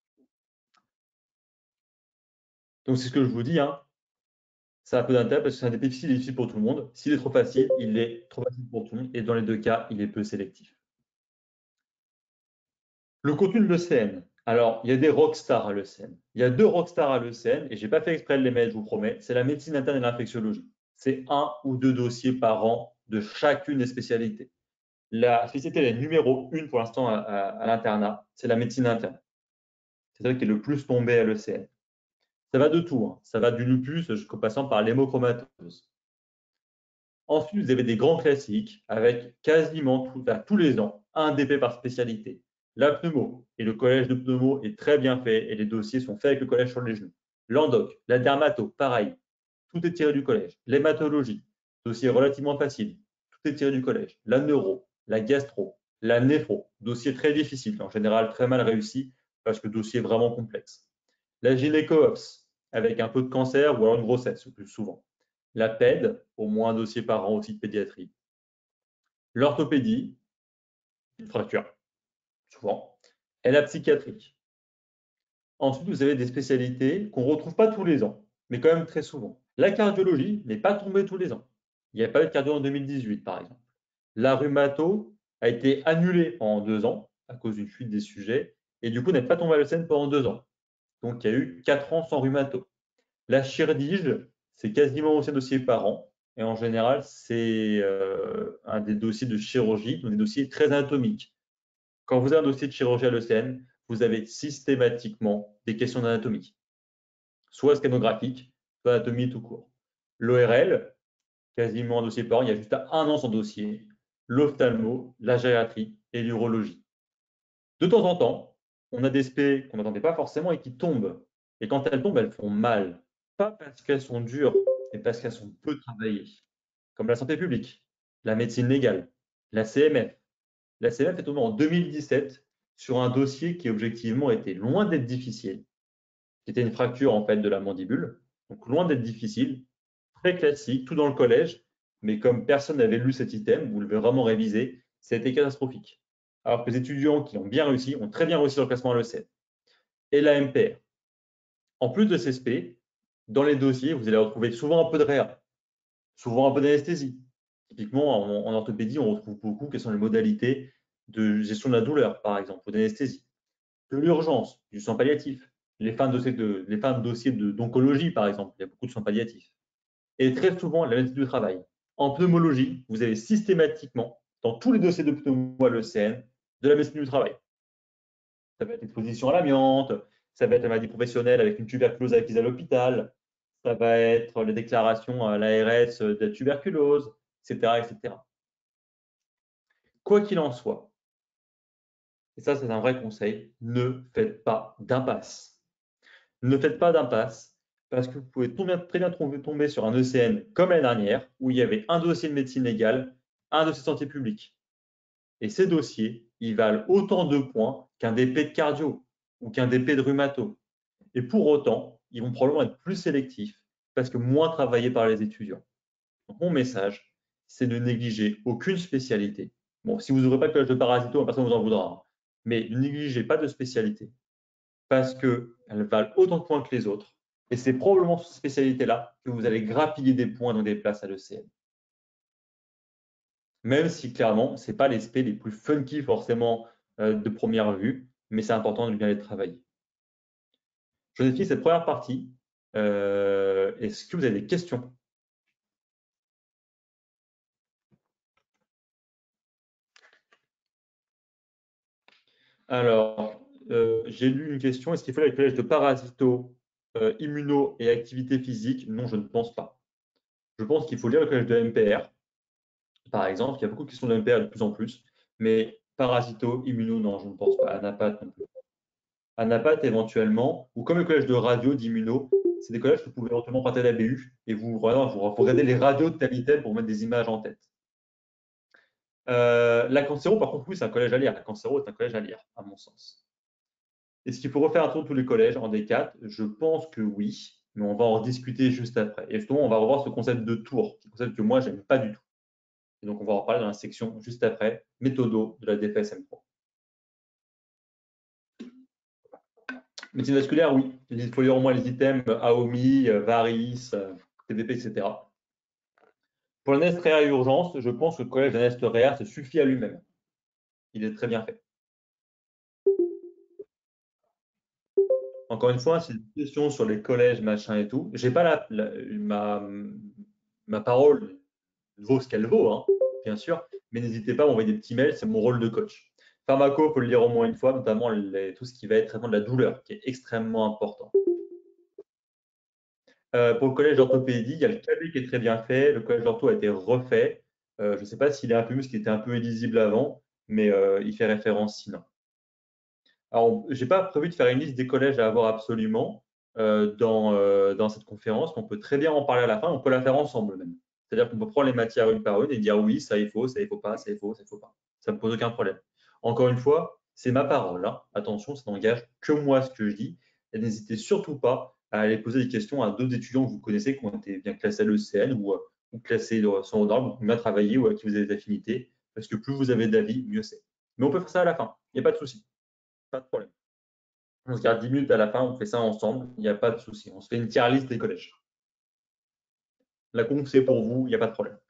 Donc, c'est ce que je vous dis, hein. Ça a peu d'intérêt parce que c'est un des difficile pour tout le monde. S'il est trop facile, il est trop facile pour tout le monde. Et dans les deux cas, il est peu sélectif. Le contenu de l'ECN. Alors, il y a des rockstars à l'ECN. Il y a deux rockstars à l'ECN, et je n'ai pas fait exprès de les mettre, je vous promets. C'est la médecine interne et l'infectiologie. C'est 1 ou 2 dossiers par an de chacune des spécialités. La spécialité la numéro 1 pour l'instant à l'internat, c'est la médecine interne. C'est celle qui est le plus tombée à l'ECN. Ça va de tout, hein. Ça va du lupus jusqu'en passant par l'hémochromatose. Ensuite, vous avez des grands classiques avec quasiment tous les ans un DP par spécialité. La pneumo et le collège de pneumo est très bien fait et les dossiers sont faits avec le collège sur les genoux. L'endoc, la dermato, pareil, tout est tiré du collège. L'hématologie, dossier relativement facile, tout est tiré du collège. La neuro, la gastro, la néphro, dossier très difficile, en général très mal réussi parce que dossier vraiment complexe. La gynéco-ops, avec un peu de cancer ou alors une grossesse, le plus souvent. La PED, au moins un dossier par an aussi de pédiatrie. L'orthopédie, une fracture, souvent. Et la psychiatrie. Ensuite, vous avez des spécialités qu'on ne retrouve pas tous les ans, mais quand même très souvent. La cardiologie n'est pas tombée tous les ans. Il n'y a pas eu de cardio en 2018, par exemple. La rhumato a été annulée pendant 2 ans à cause d'une fuite des sujets, et du coup n'est pas tombée à l'ECN pendant 2 ans. Donc, il y a eu 4 ans sans rhumato. La chirurgie, c'est quasiment aussi un dossier par an. Et en général, c'est un des dossiers de chirurgie, donc des dossiers très anatomiques. Quand vous avez un dossier de chirurgie à l'ECN, vous avez systématiquement des questions d'anatomie, soit scanographique, soit anatomie tout court. L'ORL, quasiment un dossier par an, il y a juste 1 an sans dossier. L'ophtalmo, la gériatrie et l'urologie. De temps en temps, on a des spé qu'on n'attendait pas forcément et qui tombent. Et quand elles tombent, elles font mal. Pas parce qu'elles sont dures, mais parce qu'elles sont peu travaillées. Comme la santé publique, la médecine légale, la CMF. La CMF est tombée en 2017 sur un dossier qui objectivement était loin d'être difficile. C'était une fracture en fait de la mandibule, donc loin d'être difficile, très classique, tout dans le collège, mais comme personne n'avait lu cet item, vous l'avez vraiment révisé, ça a été catastrophique. Alors que les étudiants qui ont bien réussi ont très bien réussi leur classement à l'ECN. Et la MPR. En plus de CSP, dans les dossiers, vous allez retrouver souvent un peu de réa, souvent un peu d'anesthésie. Typiquement, en orthopédie, on retrouve beaucoup quelles sont les modalités de gestion de la douleur, par exemple, ou d'anesthésie. De l'urgence, du soin palliatif. Les fins de dossiers d'oncologie, par exemple, il y a beaucoup de soins palliatifs. Et très souvent, la médecine du travail. En pneumologie, vous avez systématiquement, dans tous les dossiers de pneumo à l'ECN, de la médecine du travail. Ça va être l'exposition à l'amiante, ça va être la maladie professionnelle avec une tuberculose acquise à l'hôpital, ça va être les déclarations à l'ARS de la tuberculose, etc., etc. Quoi qu'il en soit, et ça c'est un vrai conseil, ne faites pas d'impasse. Ne faites pas d'impasse parce que vous pouvez très bien tomber sur un ECN comme l'année dernière où il y avait un dossier de médecine légale, un dossier de santé publique. Et ces dossiers, ils valent autant de points qu'un DP de cardio ou qu'un DP de rhumato. Et pour autant, ils vont probablement être plus sélectifs parce que moins travaillés par les étudiants. Donc, mon message, c'est de négliger aucune spécialité. Bon, si vous n'ouvrez pas le collège de parasito, personne ne vous en voudra. Mais ne négligez pas de spécialité parce qu'elles valent autant de points que les autres. Et c'est probablement sur cette spécialité-là que vous allez grappiller des points dans des places à l'ECN. Même si clairement, ce n'est pas les spé les plus funky forcément de première vue, mais c'est important de bien les travailler. Je défie cette première partie. Est-ce que vous avez des questions? Alors, j'ai lu une question. Est-ce qu'il faut les collèges de parasito, immuno et activité physique? Non, je ne pense pas. Je pense qu'il faut lire le collège de MPR, par exemple. Il y a beaucoup de questions de MPR de plus en plus. Mais parasito, immuno, non, je ne pense pas. Anapath non plus. Anapath éventuellement, ou comme le collège de radio d'immuno, c'est des collèges que vous pouvez éventuellement partir de la BU et vous regardez les radios de tel item pour mettre des images en tête. La Cancéro, par contre, oui, c'est un collège à lire. La Cancéro est un collège à lire, à mon sens. Est-ce qu'il faut refaire un tour de tous les collèges en D4? Je pense que oui, mais on va en discuter juste après. Et justement, on va revoir ce concept de tour, qui est un concept que moi, j'aime pas du tout. Et donc, on va en parler dans la section juste après, méthodo de la DFSM3. Médecine vasculaire, oui. Il faut lire au moins les items AOMI, Varis, TVP, etc. Pour la nest réa et urgence, je pense que le collège de nest réa se suffit à lui-même. Il est très bien fait. Encore une fois, c'est une question sur les collèges, machin et tout. J'ai pas ma parole vaut ce qu'elle vaut, hein, bien sûr, mais n'hésitez pas à m'envoyer des petits mails, c'est mon rôle de coach. Pharmaco, il faut le lire au moins une fois, notamment tout ce qui va être traitement de la douleur, qui est extrêmement important. Pour le collège d'orthopédie, il y a le KB qui est très bien fait, le collège d'ortho a été refait. Je ne sais pas s'il est un peu mieux, parce qu'il était un peu illisible avant, mais il fait référence sinon. Alors, je n'ai pas prévu de faire une liste des collèges à avoir absolument dans cette conférence, mais on peut très bien en parler à la fin, on peut la faire ensemble même. C'est-à-dire qu'on peut prendre les matières une par une et dire oui, ça il faut pas, ça il faut pas. Ça ne me pose aucun problème. Encore une fois, c'est ma parole, hein. Attention, ça n'engage que moi ce que je dis. Et n'hésitez surtout pas à aller poser des questions à d'autres étudiants que vous connaissez, qui ont été bien classés à l'ECN ou classés sans ordre, ou bien travaillé ou à qui vous avez des affinités, parce que plus vous avez d'avis, mieux c'est. Mais on peut faire ça à la fin, il n'y a pas de souci. Pas de problème. On se garde 10 minutes à la fin, on fait ça ensemble, il n'y a pas de souci. On se fait une tier list des collèges. La conf, c'est pour vous, il n'y a pas de problème.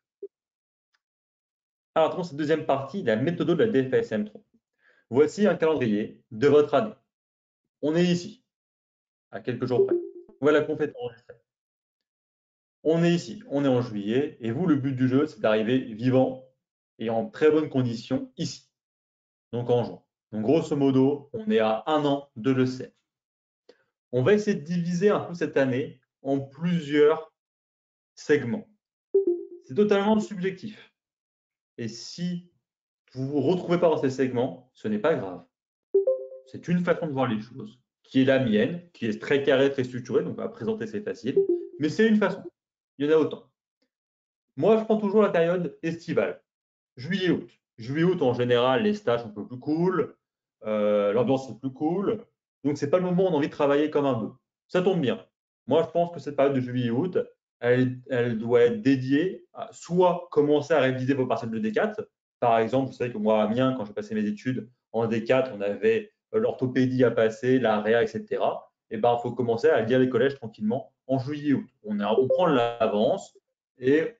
Alors, dans cette deuxième partie, la méthode de la DFSM3. Voici un calendrier de votre année. On est ici, à quelques jours près. Voilà la conf est enregistrée. On est ici, on est en juillet, et vous, le but du jeu, c'est d'arriver vivant et en très bonne condition ici, donc en juin. Donc, grosso modo, on est à 1 an de l'ECN. On va essayer de diviser un peu cette année en plusieurs segments. C'est totalement subjectif. Et si vous ne vous retrouvez pas dans ces segments, ce n'est pas grave. C'est une façon de voir les choses, qui est la mienne, qui est très carrée, très structurée, donc à présenter c'est facile, mais c'est une façon. Il y en a autant. Moi, je prends toujours la période estivale, juillet-août. Juillet-août, en général, les stages sont un peu plus cool, l'ambiance est plus cool, donc ce n'est pas le moment où on a envie de travailler comme un bœuf. Ça tombe bien. Moi, je pense que cette période de juillet-août, elle doit être dédiée à soit commencer à réviser vos partiels de D4. Par exemple, vous savez que moi, à Amiens, quand j'ai passé mes études en D4, on avait l'orthopédie à passer, l'AREA, etc. Et ben, il faut commencer à lire les collèges tranquillement en juillet-août. On prend l'avance et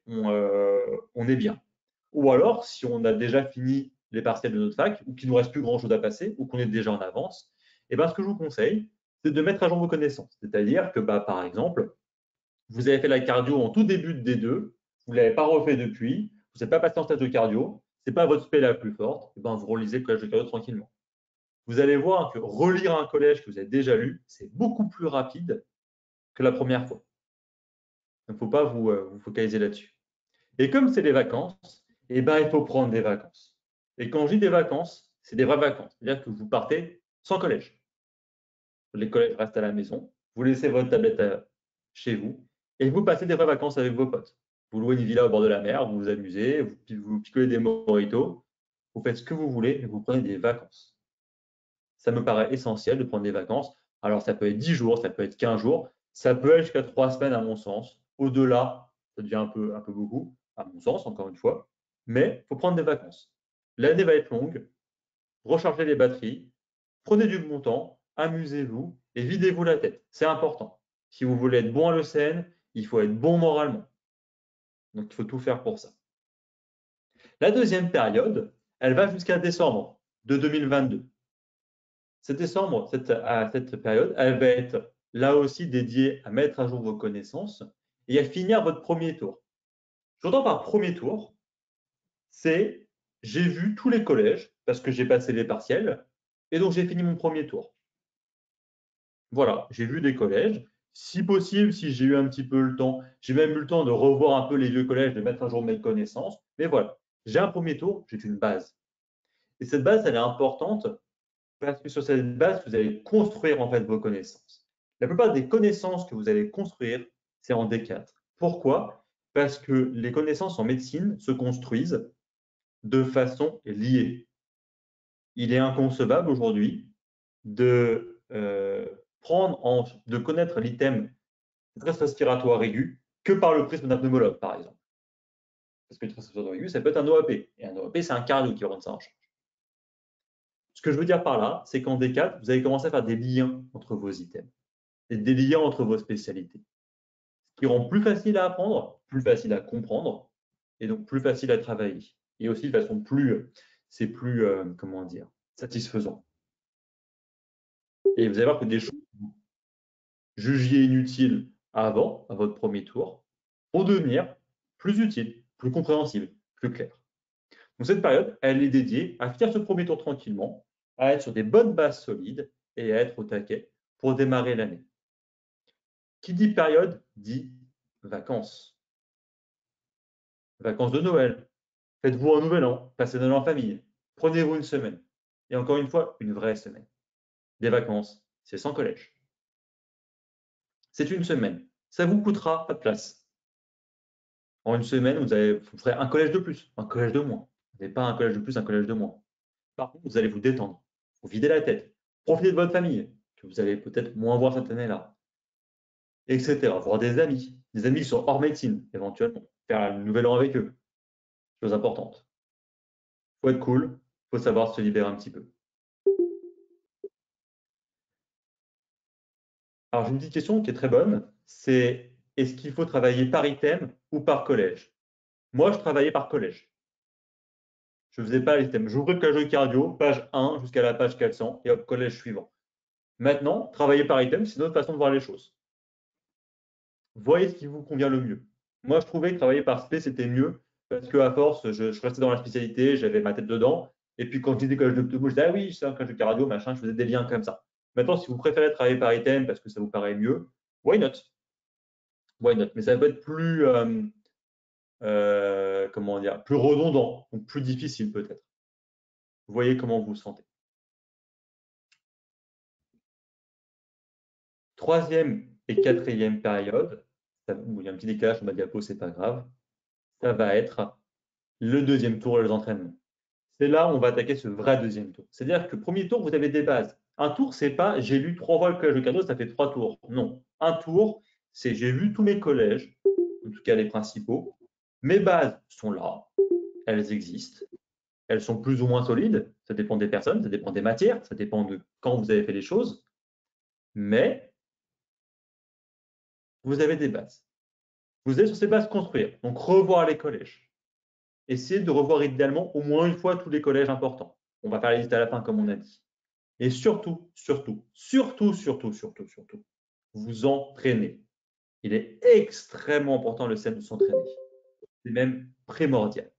on est bien. Ou alors, si on a déjà fini les partiels de notre fac, ou qu'il ne nous reste plus grand-chose à passer, ou qu'on est déjà en avance, et ben, ce que je vous conseille, c'est de mettre à jour vos connaissances. C'est-à-dire que, bah, par exemple, vous avez fait la cardio en tout début de D2, vous ne l'avez pas refait depuis, vous n'êtes pas passé en stage de cardio, ce n'est pas votre spé la plus forte, et ben, vous relisez le collège de cardio tranquillement. Vous allez voir que relire un collège que vous avez déjà lu, c'est beaucoup plus rapide que la première fois. Il ne faut pas vous focaliser là-dessus. Et comme c'est les vacances, eh ben, il faut prendre des vacances. Et quand je dis des vacances, c'est des vraies vacances. C'est-à-dire que vous partez sans collège. Les collèges restent à la maison, vous laissez votre tablette chez vous et vous passez des vraies vacances avec vos potes. Vous louez une villa au bord de la mer, vous vous amusez, vous picolez des mojitos, vous faites ce que vous voulez et vous prenez des vacances. Ça me paraît essentiel de prendre des vacances. Alors, ça peut être 10 jours, ça peut être 15 jours, ça peut être jusqu'à 3 semaines à mon sens. Au-delà, ça devient un peu beaucoup, à mon sens, encore une fois. Mais il faut prendre des vacances. L'année va être longue. rechargez les batteries, prenez du bon temps, amusez-vous et videz-vous la tête. C'est important. Si vous voulez être bon à l'ECN, il faut être bon moralement. Donc, il faut tout faire pour ça. La deuxième période, elle va jusqu'à décembre de 2022. Cette période, elle va être là aussi dédiée à mettre à jour vos connaissances et à finir votre premier tour. J'entends par premier tour, c'est j'ai vu tous les collèges parce que j'ai passé les partiels et donc j'ai fini mon premier tour. Voilà, j'ai vu des collèges. Si possible, si j'ai eu un petit peu le temps, j'ai même eu le temps de revoir un peu les vieux collèges, de mettre à jour mes connaissances. Mais voilà, j'ai un premier tour, j'ai une base. Et cette base, elle est importante parce que sur cette base, vous allez construire en fait vos connaissances. La plupart des connaissances que vous allez construire, c'est en D4. Pourquoi? Parce que les connaissances en médecine se construisent de façon liée. Il est inconcevable aujourd'hui de de connaître l'item stress respiratoire aigu que par le prisme d'un pneumologue, par exemple. Parce que le stress respiratoire aigu, ça peut être un OAP. Et un OAP, c'est un cardio qui va rendre ça en charge. Ce que je veux dire par là, c'est qu'en D4, vous allez commencer à faire des liens entre vos items, et des liens entre vos spécialités, ce qui rend plus facile à apprendre, plus facile à comprendre, et donc plus facile à travailler. Et aussi de façon c'est plus, comment dire, satisfaisant. Et vous allez voir que des choses que vous jugiez inutiles avant, à votre premier tour, vont devenir plus utiles, plus compréhensibles, plus claires. Donc cette période, elle est dédiée à finir ce premier tour tranquillement, à être sur des bonnes bases solides et à être au taquet pour démarrer l'année. Qui dit période dit vacances. Vacances de Noël. Faites-vous un nouvel an, passez Noël en famille. Prenez-vous une semaine. Et encore une fois, une vraie semaine. Des vacances, c'est sans collège. C'est une semaine. Ça vous coûtera pas de place. En une semaine, vous ferez un collège de plus, un collège de moins. Vous n'avez pas un collège de plus, un collège de moins. Par contre, vous allez vous détendre, vous vider la tête, profiter de votre famille, que vous allez peut-être moins voir cette année-là, etc. Voir des amis qui sont hors médecine, éventuellement. Faire le nouvel an avec eux. Chose importante. Il faut être cool, il faut savoir se libérer un petit peu. Alors, j'ai une petite question qui est très bonne, c'est est-ce qu'il faut travailler par item ou par collège? Moi, je travaillais par collège. Je ne faisais pas l'item. J'ouvrais le collège de cardio, page 1 jusqu'à la page 400, et hop, collège suivant. Maintenant, travailler par item, c'est une autre façon de voir les choses. Voyez ce qui vous convient le mieux. Moi, je trouvais que travailler par spé, c'était mieux, parce qu'à force, je restais dans la spécialité, j'avais ma tête dedans, et puis quand je disais collège de pneumologie, je disais, ah oui, c'est un collège de cardio, machin, je faisais des liens comme ça. Maintenant, si vous préférez travailler par item parce que ça vous paraît mieux, why not? Why not? Mais ça peut être plus, comment dire, plus redondant, donc plus difficile peut-être. Vous voyez comment vous vous sentez. Troisième et quatrième période, il y a un petit décalage sur ma diapo, c'est pas grave, ça va être le deuxième tour et les entraînements. C'est là où on va attaquer ce vrai deuxième tour. C'est-à-dire que premier tour, vous avez des bases. Un tour, c'est pas j'ai lu 3 fois le collège de cardio, ça fait 3 tours. Non. Un tour, c'est j'ai vu tous mes collèges, en tout cas les principaux. Mes bases sont là, elles existent. Elles sont plus ou moins solides, ça dépend des personnes, ça dépend des matières, ça dépend de quand vous avez fait les choses. Mais vous avez des bases. Vous allez sur ces bases construire. Donc revoir les collèges. Essayez de revoir idéalement au moins une fois tous les collèges importants. On va faire les listes à la fin, comme on a dit. Et surtout, surtout, surtout, surtout, surtout, surtout, vous entraînez. Il est extrêmement important le CN de s'entraîner. C'est même primordial.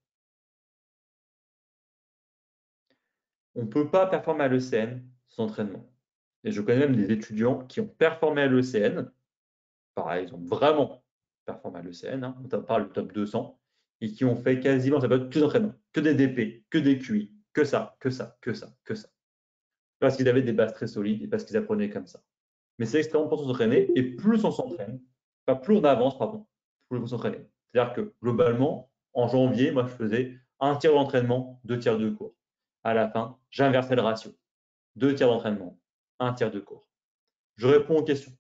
On ne peut pas performer à l'ECN sans entraînement. Et je connais même des étudiants qui ont performé à l'ECN, par exemple, vraiment performé à l'ECN, hein, on parle du top 200, et qui ont fait quasiment, ça peut être que d'entraînement, que des DP, que des QI, que ça, que ça, que ça, que ça. Parce qu'ils avaient des bases très solides et parce qu'ils apprenaient comme ça. Mais c'est extrêmement important de s'entraîner, et plus on s'entraîne, enfin plus on avance, pardon, plus on s'entraîner. C'est-à-dire que globalement, en janvier, moi je faisais un tiers d'entraînement, 2 tiers de cours. À la fin, j'inversais le ratio. 2 tiers d'entraînement, 1 tiers de cours. Je réponds aux questions.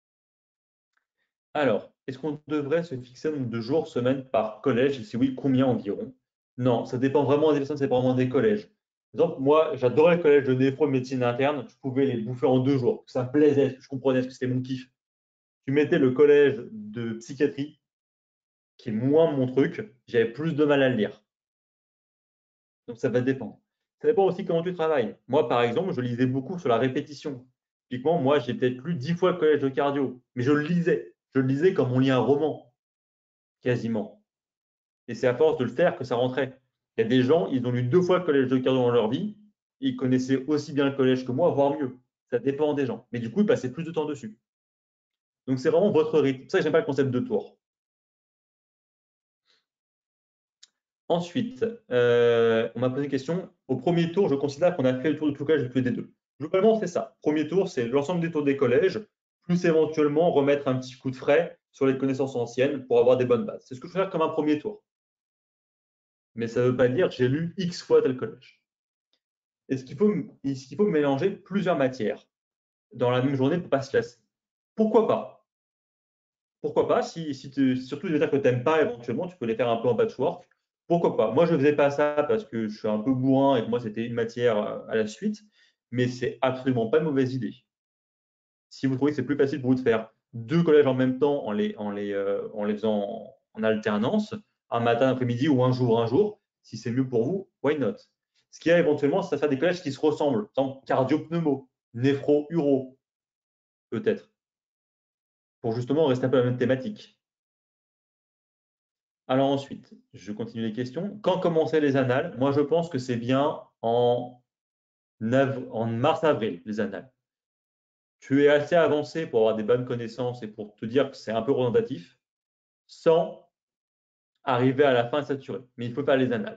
Alors, est-ce qu'on devrait se fixer un nombre de jours, semaines par collège? Et si oui, combien environ? Non, ça dépend vraiment des personnes, ça dépend vraiment des collèges. exemple, moi, j'adorais le collège de néphro et médecine interne. Je pouvais les bouffer en 2 jours. Ça me plaisait, je comprenais ce que c'était mon kiff. Tu mettais le collège de psychiatrie, qui est moins mon truc, j'avais plus de mal à le lire. Donc ça va dépendre. Ça dépend aussi comment tu travailles. Moi, par exemple, je lisais beaucoup sur la répétition. Typiquement, moi, j'ai peut-être lu 10 fois le collège de cardio, mais je le lisais. Je le lisais comme on lit un roman, quasiment. Et c'est à force de le faire que ça rentrait. Il y a des gens, ils ont lu 2 fois le collège de cardio dans leur vie, ils connaissaient aussi bien le collège que moi, voire mieux. Ça dépend des gens. Mais du coup, ils passaient plus de temps dessus. Donc c'est vraiment votre rythme. C'est pour ça que j'aime pas le concept de tour. Ensuite, on m'a posé une question. Au premier tour, je considère qu'on a fait le tour de tout le collège de tous les deux. Globalement, c'est ça. Premier tour, c'est l'ensemble des tours des collèges, plus éventuellement remettre un petit coup de frais sur les connaissances anciennes pour avoir des bonnes bases. C'est ce que je fais comme un premier tour. Mais ça ne veut pas dire que j'ai lu X fois tel collège. Est-ce qu'il faut mélanger plusieurs matières dans la même journée pour ne pas se lasser? Pourquoi pas? Pourquoi pas? Surtout les matières que tu n'aimes pas, éventuellement, tu peux les faire un peu en patchwork. Pourquoi pas? Moi, je ne faisais pas ça parce que je suis un peu bourrin et que moi, c'était une matière à la suite, mais c'est absolument pas une mauvaise idée. Si vous trouvez que c'est plus facile pour vous de faire 2 collèges en même temps en les faisant en alternance, un matin, un après-midi ou un jour, si c'est mieux pour vous, why not? Ce qu'il y a éventuellement, c'est de faire des collèges qui se ressemblent. Par exemple, cardio-pneumo, néphro-uro, peut-être, pour justement rester un peu à la même thématique. Alors ensuite, je continue les questions. Quand commencer les annales? Moi, je pense que c'est bien en mars-avril, les annales. Tu es assez avancé pour avoir des bonnes connaissances et pour te dire que c'est un peu représentatif, sans arriver à la fin saturé. Mais il faut faire les annales.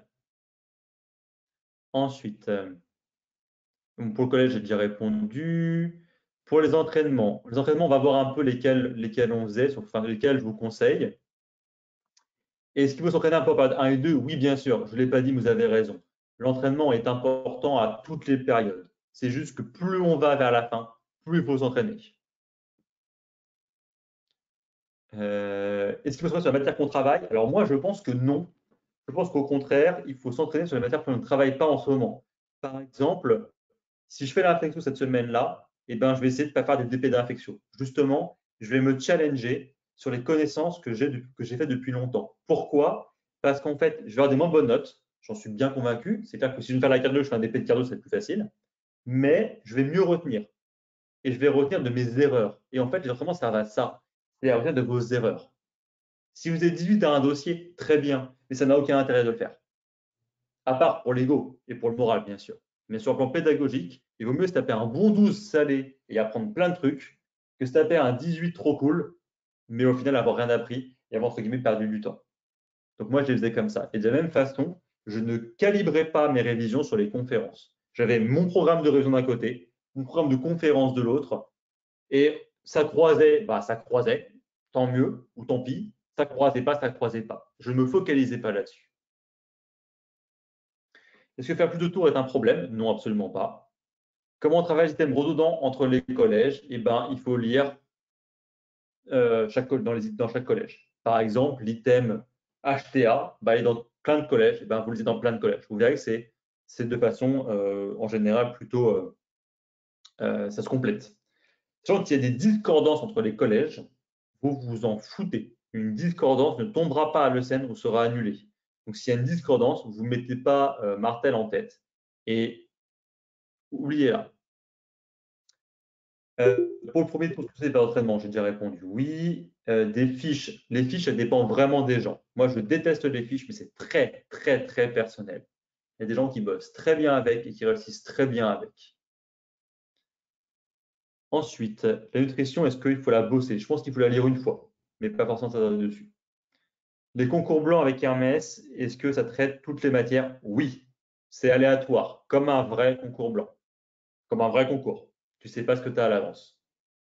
Ensuite, pour le collège, j'ai déjà répondu. Pour les entraînements, on va voir un peu lesquels on faisait, enfin lesquels je vous conseille. Est-ce qu'il faut s'entraîner un peu en période 1 et 2? Oui, bien sûr. Je ne l'ai pas dit, vous avez raison. L'entraînement est important à toutes les périodes. C'est juste que plus on va vers la fin, plus il faut s'entraîner. Est-ce qu'il faut s'entraîner sur la matière qu'on travaille? Alors moi, je pense que non. Je pense qu'au contraire, il faut s'entraîner sur les matières qu'on ne travaille pas en ce moment. Par exemple, si je fais l'infection cette semaine-là, eh ben, je vais essayer de ne pas faire des DP d'infection. Justement, je vais me challenger sur les connaissances que j'ai fait depuis longtemps. Pourquoi? Parce qu'en fait, je vais avoir des moins bonnes notes. J'en suis bien convaincu. C'est clair que si je veux faire la cardio, je fais un DP de cardio, c'est plus facile. Mais je vais mieux retenir. Et je vais retenir de mes erreurs. Et en fait, les entraînements servent à ça. C'est à retenir de vos erreurs. Si vous êtes 18 à un dossier, très bien. Mais ça n'a aucun intérêt de le faire. À part pour l'ego et pour le moral, bien sûr. Mais sur le plan pédagogique, il vaut mieux se taper un bon 12 salé et apprendre plein de trucs que se taper un 18 trop cool, mais au final avoir rien appris et avoir entre guillemets perdu du temps. Donc moi, je les faisais comme ça. Et de la même façon, je ne calibrais pas mes révisions sur les conférences. J'avais mon programme de révision d'un côté, mon programme de conférence de l'autre, et ça croisait, tant mieux ou tant pis. Ça croisait pas, ça croisait pas. Je ne me focalisais pas là-dessus. Est-ce que faire plus de tours est un problème? Non, absolument pas. Comment on travaille le système redondant entre les collèges? Eh ben, il faut lire dans chaque collège. Par exemple, l'item HTA, bah, il est dans plein de collèges. Eh ben, vous le lisez dans plein de collèges. Vous verrez que c'est de façon, en général, plutôt, ça se complète. Sachant qu'il y a des discordances entre les collèges, vous vous en foutez. Une discordance ne tombera pas à l'ECN ou sera annulée. Donc, s'il y a une discordance, vous ne mettez pas Martel en tête et oubliez-la. Pour le premier tour, c'est par entraînement, j'ai déjà répondu oui. Des fiches, les fiches, elles dépendent vraiment des gens. Moi, je déteste les fiches, mais c'est très, très, très personnel. Il y a des gens qui bossent très bien avec et qui réussissent très bien avec. Ensuite, la nutrition, est-ce qu'il faut la bosser? Je pense qu'il faut la lire une fois, mais pas forcément s'attarder dessus. Les concours blancs avec Hermès, est-ce que ça traite toutes les matières? Oui, c'est aléatoire, comme un vrai concours blanc, comme un vrai concours. Tu ne sais pas ce que tu as à l'avance.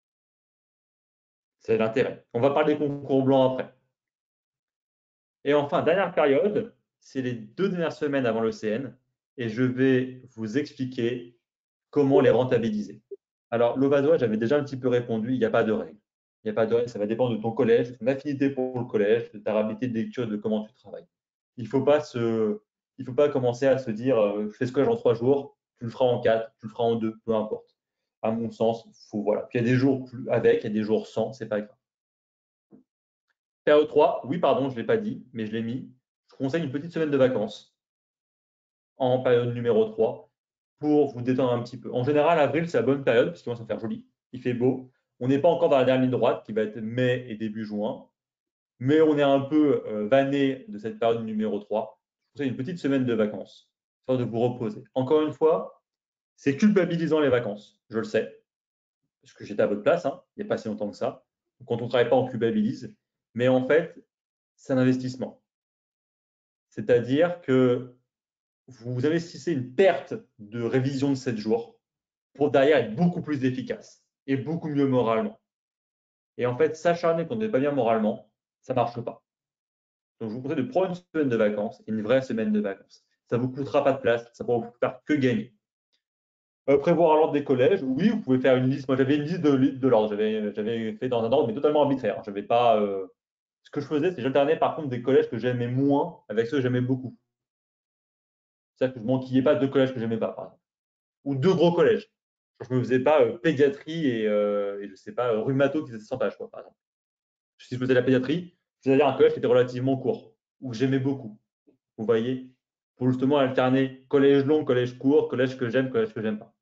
C'est l'intérêt. On va parler des concours blancs après. Et enfin, dernière période, c'est les 2 dernières semaines avant l'ECN et je vais vous expliquer comment les rentabiliser. Alors, l'ovadois, j'avais déjà un petit peu répondu, il n'y a pas de règle. Il n'y a pas de règle, ça va dépendre de ton collège, de ton affinité pour le collège, de ta rapidité de lecture et de comment tu travailles. Il ne faut pas se il ne faut pas commencer à se dire je fais ce collège en 3 jours, tu le feras en 4, tu le feras en 2, peu importe. À mon sens, faut, voilà. Puis il y a des jours avec, il y a des jours sans, c'est pas grave. Période 3, oui, pardon, je ne l'ai pas dit, mais je l'ai mis. Je conseille une petite semaine de vacances en période numéro 3 pour vous détendre un petit peu. En général, avril, c'est la bonne période parce qu'il commence à faire joli, il fait beau. On n'est pas encore dans la dernière ligne droite qui va être mai et début juin, mais on est un peu vanné de cette période numéro 3. Je conseille une petite semaine de vacances, histoire de vous reposer. Encore une fois, c'est culpabilisant les vacances, je le sais, parce que j'étais à votre place, hein, il n'y a pas si longtemps que ça. Quand on ne travaille pas, on culpabilise, mais en fait, c'est un investissement. C'est-à-dire que vous investissez une perte de révision de 7 jours pour derrière être beaucoup plus efficace et beaucoup mieux moralement. Et en fait, s'acharner quand on n'est pas bien moralement, ça ne marche pas. Donc, je vous conseille de prendre une semaine de vacances, une vraie semaine de vacances. Ça ne vous coûtera pas de place, ça ne pourra vous faire que gagner. Prévoir l'ordre des collèges, oui, vous pouvez faire une liste. Moi, j'avais une liste de l'ordre. J'avais fait dans un ordre, mais totalement arbitraire. J'avais pas. Ce que je faisais, c'est que j'alternais par contre des collèges que j'aimais moins avec ceux que j'aimais beaucoup. C'est-à-dire que je manquillais pas 2 collèges que j'aimais pas, par exemple. Ou 2 gros collèges. Je ne me faisais pas pédiatrie et je ne sais pas, rhumato qui faisait 100 pages, quoi, par exemple. Si je faisais la pédiatrie, c'est-à-dire un collège qui était relativement court, ou que j'aimais beaucoup. Vous voyez, pour justement alterner collège long, collège court, collège que j'aime pas.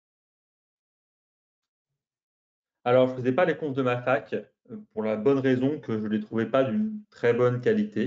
Alors, je ne faisais pas les confs de ma fac pour la bonne raison que je ne les trouvais pas d'une très bonne qualité.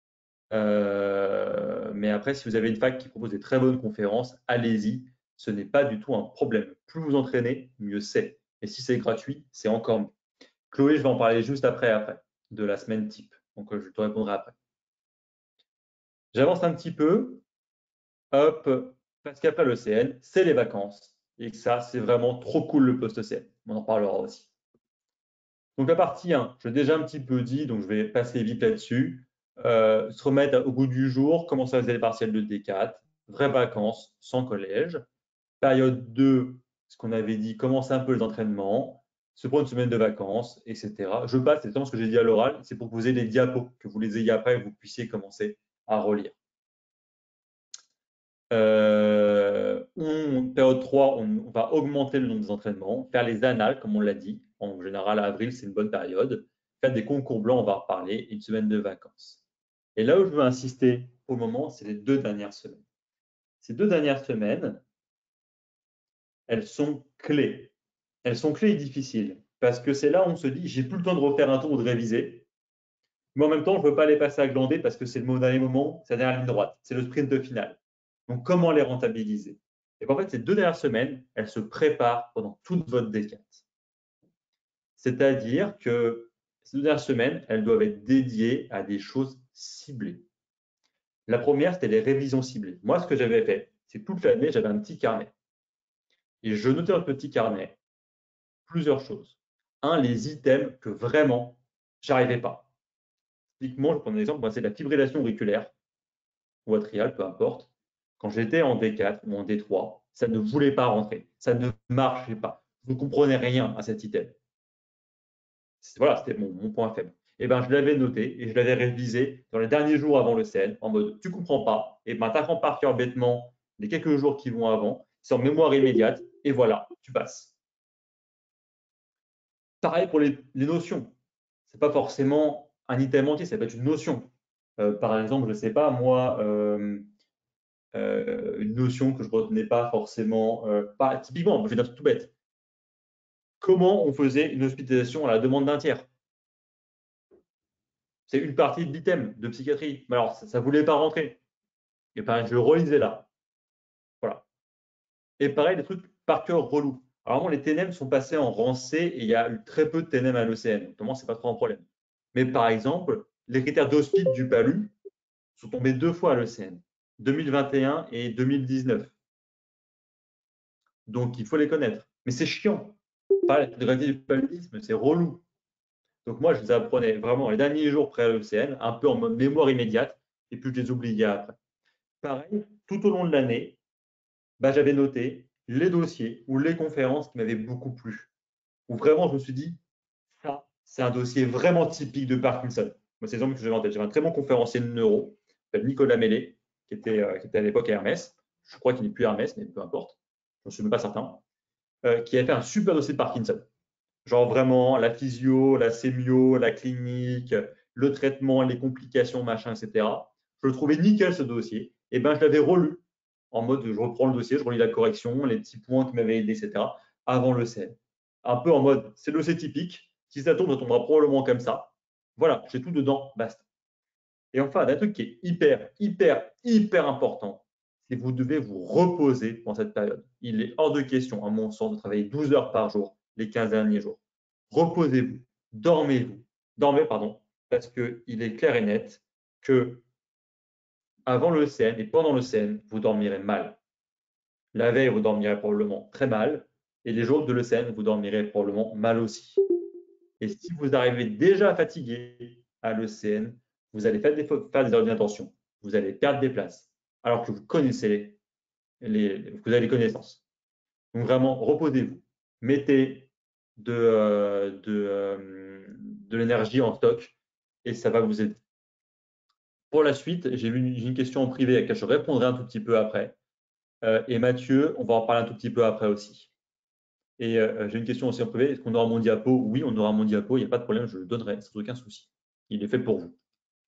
Mais après, si vous avez une fac qui propose des très bonnes conférences, allez-y. Ce n'est pas du tout un problème. Plus vous entraînez, mieux c'est. Et si c'est gratuit, c'est encore mieux. Chloé, je vais en parler juste après, de la semaine type. Donc, je te répondrai après. J'avance un petit peu. Hop, parce qu'après l'ECN, c'est les vacances. Et ça, c'est vraiment trop cool le post-ECN. On en parlera aussi. Donc, la partie 1, je l'ai déjà un petit peu dit, donc je vais passer vite là-dessus. Se remettre au goût du jour, comment ça faisait les partiels de D4, vraies vacances, sans collège. Période 2, ce qu'on avait dit, commencer un peu les entraînements, se prendre une semaine de vacances, etc. Je passe, c'est ce que j'ai dit à l'oral, c'est pour que vous ayez les diapos, que vous les ayez après et que vous puissiez commencer à relire. Période 3, on va augmenter le nombre des entraînements, faire les annales, comme on l'a dit. En général, à avril, c'est une bonne période. Faire des concours blancs, on va en reparler, une semaine de vacances. Et là où je veux insister au moment, c'est les 2 dernières semaines. Ces 2 dernières semaines, elles sont clés. Elles sont clés et difficiles parce que c'est là où on se dit j'ai plus le temps de refaire un tour ou de réviser, mais en même temps, je ne veux pas les passer à glander parce que c'est le dernier moment, c'est la dernière ligne droite, c'est le sprint final. Donc, comment les rentabiliser? Et en fait, ces 2 dernières semaines, elles se préparent pendant toute votre D4. C'est-à-dire que ces 2 dernières semaines, elles doivent être dédiées à des choses ciblées. La première, c'était les révisions ciblées. Moi, ce que j'avais fait, c'est toute l'année, j'avais un petit carnet. Et je notais dans le petit carnet plusieurs choses. Un, les items que vraiment, j'arrivais pas. Typiquement, je prends un exemple, moi, c'est la fibrillation auriculaire ou atriale, peu importe. Quand j'étais en D4 ou en D3, ça ne voulait pas rentrer. Ça ne marchait pas. Je ne comprenais rien à cet item. Voilà, c'était mon point faible. Et ben, je l'avais noté et je l'avais révisé dans les derniers jours avant le CN en mode tu comprends pas, et ben, tu apprends par cœur bêtement les quelques jours qui vont avant, c'est en mémoire immédiate et voilà, tu passes. Pareil pour les notions. Ce n'est pas forcément un item entier, ça peut être une notion. Par exemple, je ne sais pas, moi, une notion que je ne retenais pas forcément. Typiquement, je vais dire un truc tout bête. Comment on faisait une hospitalisation à la demande d'un tiers? C'est une partie de l'item de psychiatrie. Mais alors, ça ne voulait pas rentrer. Et pareil, je le relisais là. Voilà. Et pareil, des trucs par cœur relous. Alors, moi, les TNM sont passés en rang C et il y a eu très peu de TNM à l'ECN. Notamment, ce n'est pas trop un problème. Mais par exemple, les critères d'hospice du PALU sont tombés 2 fois à l'ECN, 2021 et 2019. Donc, il faut les connaître. Mais c'est chiant. Pas la gravité du paludisme, c'est relou. Donc, moi, je les apprenais vraiment les derniers jours près à l'ECN, un peu en mode mémoire immédiate, et puis je les oubliais après. Pareil, tout au long de l'année, j'avais noté les dossiers ou les conférences qui m'avaient beaucoup plu. Où vraiment, je me suis dit, ça, c'est un dossier vraiment typique de Parkinson. Moi, c'est l'exemple que j'avais en tête. J'avais un très bon conférencier de neuro, qui s'appelle Nicolas Mellet. qui était à l'époque à Hermès. Je crois qu'il n'est plus Hermès, mais peu importe. Je ne suis même pas certain. Qui avait fait un super dossier de Parkinson. Genre vraiment la physio, la sémio, la clinique, le traitement, les complications, machin, etc. Je le trouvais nickel ce dossier. Et ben je l'avais relu en mode je reprends le dossier, je relis la correction, les petits points qui m'avaient aidé, etc. avant le CN. Un peu en mode c'est le dossier typique. Si ça tombe, ça tombera probablement comme ça. Voilà, j'ai tout dedans, basta. Et enfin, un truc qui est hyper important, c'est que vous devez vous reposer pendant cette période. Il est hors de question, à mon sens, de travailler 12 heures par jour les 15 derniers jours. Reposez-vous, dormez, parce qu'il est clair et net que avant le CN et pendant le CN, vous dormirez mal. La veille, vous dormirez probablement très mal, et les jours de l'ECN, vous dormirez probablement mal aussi. Et si vous arrivez déjà fatigué à l'ECN, vous allez faire des erreurs d'inattention, vous allez perdre des places, alors que vous connaissez vous avez les connaissances. Donc vraiment, reposez-vous, mettez de l'énergie en stock et ça va vous aider. Pour la suite, j'ai une question en privé à laquelle je répondrai un tout petit peu après. Et Mathieu, on va en parler un tout petit peu après aussi. Et j'ai une question aussi en privé. Est-ce qu'on aura mon diapo? Oui, on aura mon diapo. Il n'y a pas de problème, je le donnerai sans aucun souci. Il est fait pour vous.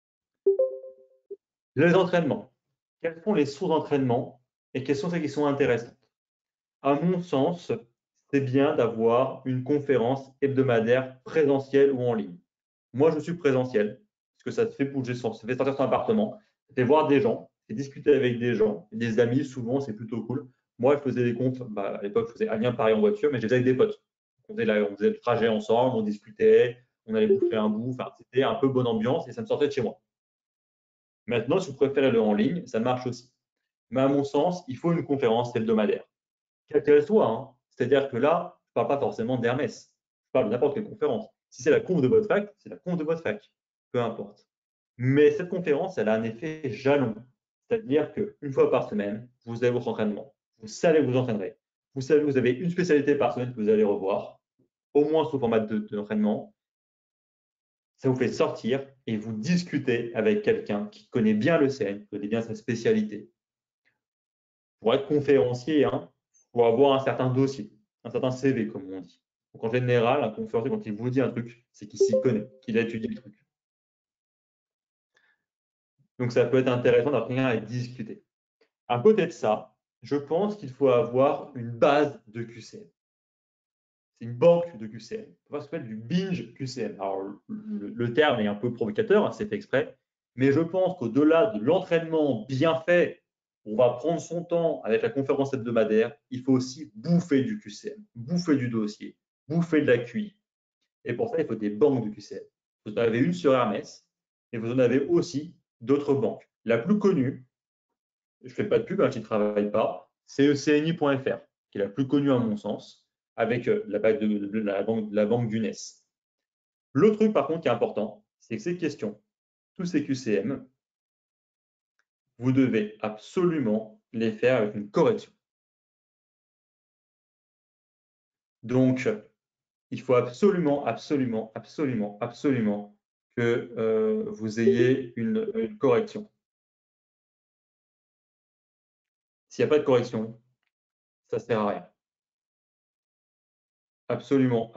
Les entraînements. Quels sont les sources d'entraînement et quelles sont celles qui sont intéressantes? À mon sens, c'est bien d'avoir une conférence hebdomadaire présentielle ou en ligne. Moi, je suis présentiel parce que ça te fait bouger, ça fait sortir son appartement, ça fait voir des gens, c'est discuter avec des gens, des amis, souvent, c'est plutôt cool. Moi, je faisais des confs, à l'époque, je faisais Amiens-Paris en voiture, mais je les faisais avec des potes. On faisait le trajet ensemble, on discutait, on allait bouffer un bout, enfin, c'était un peu bonne ambiance et ça me sortait de chez moi. Maintenant, si vous préférez le en ligne, ça marche aussi. Mais à mon sens, il faut une conférence hebdomadaire, quelle qu'elle soit, hein. C'est-à-dire que là, je ne parle pas forcément d'Hermès, je parle de n'importe quelle conférence. Si c'est la conf de votre fac, c'est la conf de votre fac, peu importe. Mais cette conférence, elle a un effet jalon. C'est-à-dire qu'une fois par semaine, vous avez votre entraînement. Vous savez que vous entraînerez. Vous savez que vous avez une spécialité par semaine que vous allez revoir, au moins sous format d'entraînement. Ça vous fait sortir et vous discuter avec quelqu'un qui connaît bien le CN, qui connaît bien sa spécialité. Pour être conférencier, hein, il faut avoir un certain dossier, un certain CV, comme on dit. Donc en général, un conférencier, quand il vous dit un truc, c'est qu'il s'y connaît, qu'il a étudié le truc. Donc ça peut être intéressant d'avoir quelqu'un à discuter. À côté de ça, je pense qu'il faut avoir une base de QCM. C'est une banque de QCM. Il faut faire du binge QCM. Alors, le terme est un peu provocateur, hein, c'est fait exprès, mais je pense qu'au-delà de l'entraînement bien fait, on va prendre son temps avec la conférence hebdomadaire, il faut aussi bouffer du QCM, bouffer du dossier, bouffer de la QI. Et pour ça, il faut des banques de QCM. Vous en avez une sur Hermès, et vous en avez aussi d'autres banques. La plus connue, je ne fais pas de pub, hein, je n'y travaille pas, c'est ecni.fr, qui est la plus connue à mon sens, avec la banque d'UNES. L'autre truc, par contre, qui est important, c'est que ces questions, tous ces QCM, vous devez absolument les faire avec une correction. Donc, il faut absolument que vous ayez une correction. S'il n'y a pas de correction, ça ne sert à rien. Absolument.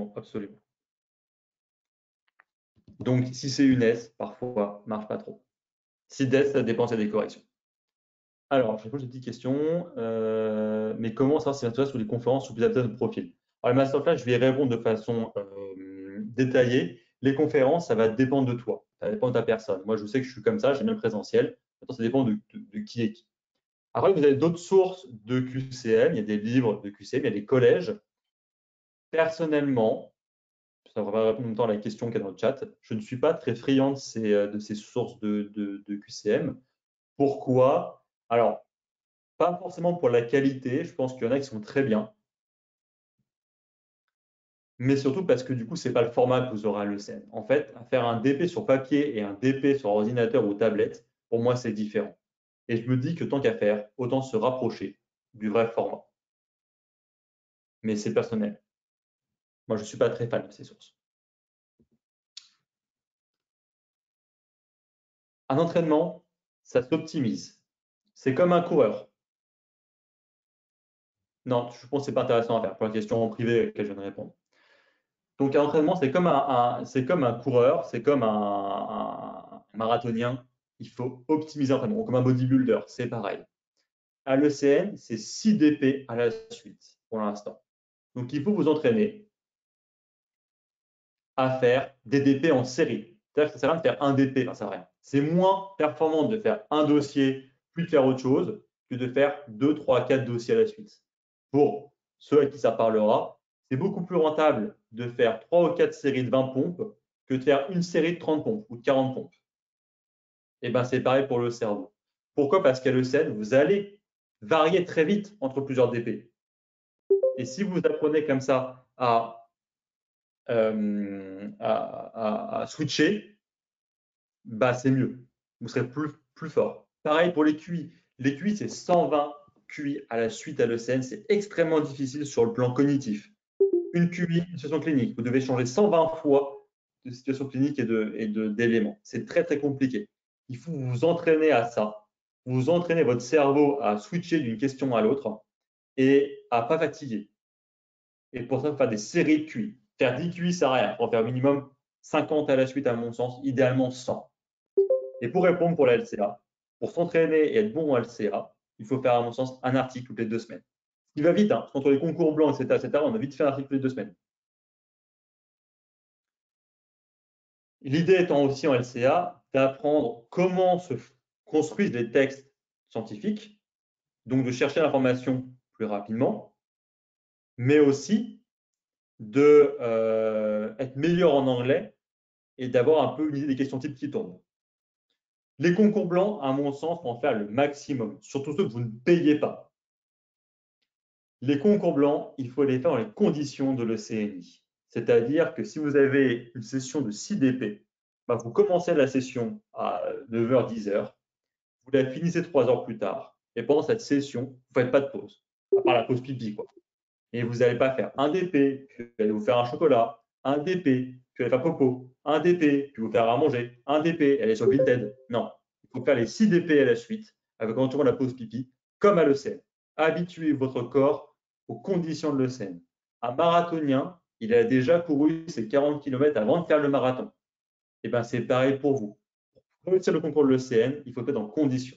Donc, si c'est une S, parfois, marche pas trop. Si DES, ça dépend, c'est des corrections. Alors, je pose une petite question. Mais comment savoir si m'intéresse ou les conférences ou plus adaptées à notre profil? Alors, les masterclass, je vais y répondre de façon détaillée. Les conférences, ça va dépendre de toi. Ça dépend de ta personne. Moi, je sais que je suis comme ça, j'aime bien le présentiel. Maintenant, ça dépend de qui est qui. Après, vous avez d'autres sources de QCM. Il y a des livres de QCM, il y a des collèges. Personnellement, ça va répondre en même temps à la question qu'il y a dans le chat. Je ne suis pas très friand de ces sources de QCM. Pourquoi? Alors, pas forcément pour la qualité, je pense qu'il y en a qui sont très bien, mais surtout parce que du coup, ce n'est pas le format que vous aurez à l'ECN. En fait, faire un DP sur papier et un DP sur ordinateur ou tablette, pour moi, c'est différent. Et je me dis que tant qu'à faire, autant se rapprocher du vrai format. Mais c'est personnel. Moi, je ne suis pas très fan de ces sources. Un entraînement, ça s'optimise. c'est comme un coureur. Non, je pense que ce n'est pas intéressant à faire pour la question en privé à laquelle je viens de répondre. Donc, un entraînement, c'est comme un coureur, c'est comme un marathonien. Il faut optimiser l'entraînement. Comme un bodybuilder, c'est pareil. À l'ECN, c'est 6 DP à la suite pour l'instant. Donc, il faut vous entraîner à faire des DP en série. C'est-à-dire que ça sert à rien de faire un DP, enfin, ça sert à rien. C'est moins performant de faire un dossier, puis de faire autre chose, que de faire 2, 3, 4 dossiers à la suite. Pour ceux à qui ça parlera, c'est beaucoup plus rentable de faire 3 ou 4 séries de 20 pompes que de faire une série de 30 pompes ou de 40 pompes. Et ben c'est pareil pour le cerveau. Pourquoi? Parce qu'à l'ECN, vous allez varier très vite entre plusieurs DP. Et si vous apprenez comme ça à switcher, bah, c'est mieux. Vous serez plus fort. Pareil pour les QI. Les QI, c'est 120 QI à la suite à l'ECN. C'est extrêmement difficile sur le plan cognitif. Une QI, une situation clinique, vous devez changer 120 fois de situation clinique et d'éléments. C'est très, très compliqué. Il faut vous entraîner à ça. Vous entraînez votre cerveau à switcher d'une question à l'autre et à ne pas fatiguer. Et pour ça, il faut faire des séries de QI. Faire 10 QI, ça sert à rien. Il faut en faire minimum 50 à la suite, à mon sens, idéalement 100. Et pour répondre pour la LCA, pour s'entraîner et être bon en LCA, il faut faire, à mon sens, un article toutes les 2 semaines. Ce qui va vite, hein, parce qu'entre les concours blancs, etc., on a vite fait un article toutes les 2 semaines. L'idée étant aussi en LCA d'apprendre comment se construisent les textes scientifiques, donc de chercher l'information plus rapidement, mais aussi de être meilleur en anglais et d'avoir un peu une idée des questions types qui tombent. Les concours blancs, à mon sens, faut en faire le maximum, surtout ceux que vous ne payez pas. Les concours blancs, il faut les faire dans les conditions de l'ECNI. C'est-à-dire que si vous avez une session de 6 DP, bah vous commencez la session à 9h, 10h, vous la finissez 3 heures plus tard, et pendant cette session, vous ne faites pas de pause, à part la pause pipi, quoi. Et vous n'allez pas faire un DP, puis vous allez vous faire un chocolat, un DP, puis vous allez faire popo, un DP, puis vous faire à manger, un DP, aller sur Vinted. Non, il faut faire les 6 DP à la suite, avec entièrement la pause pipi, comme à l'ECN. Habituez votre corps aux conditions de l'ECN. Un marathonien, il a déjà couru ses 40 km avant de faire le marathon. Et bien, c'est pareil pour vous. Pour réussir le concours de l'ECN, il faut être en condition.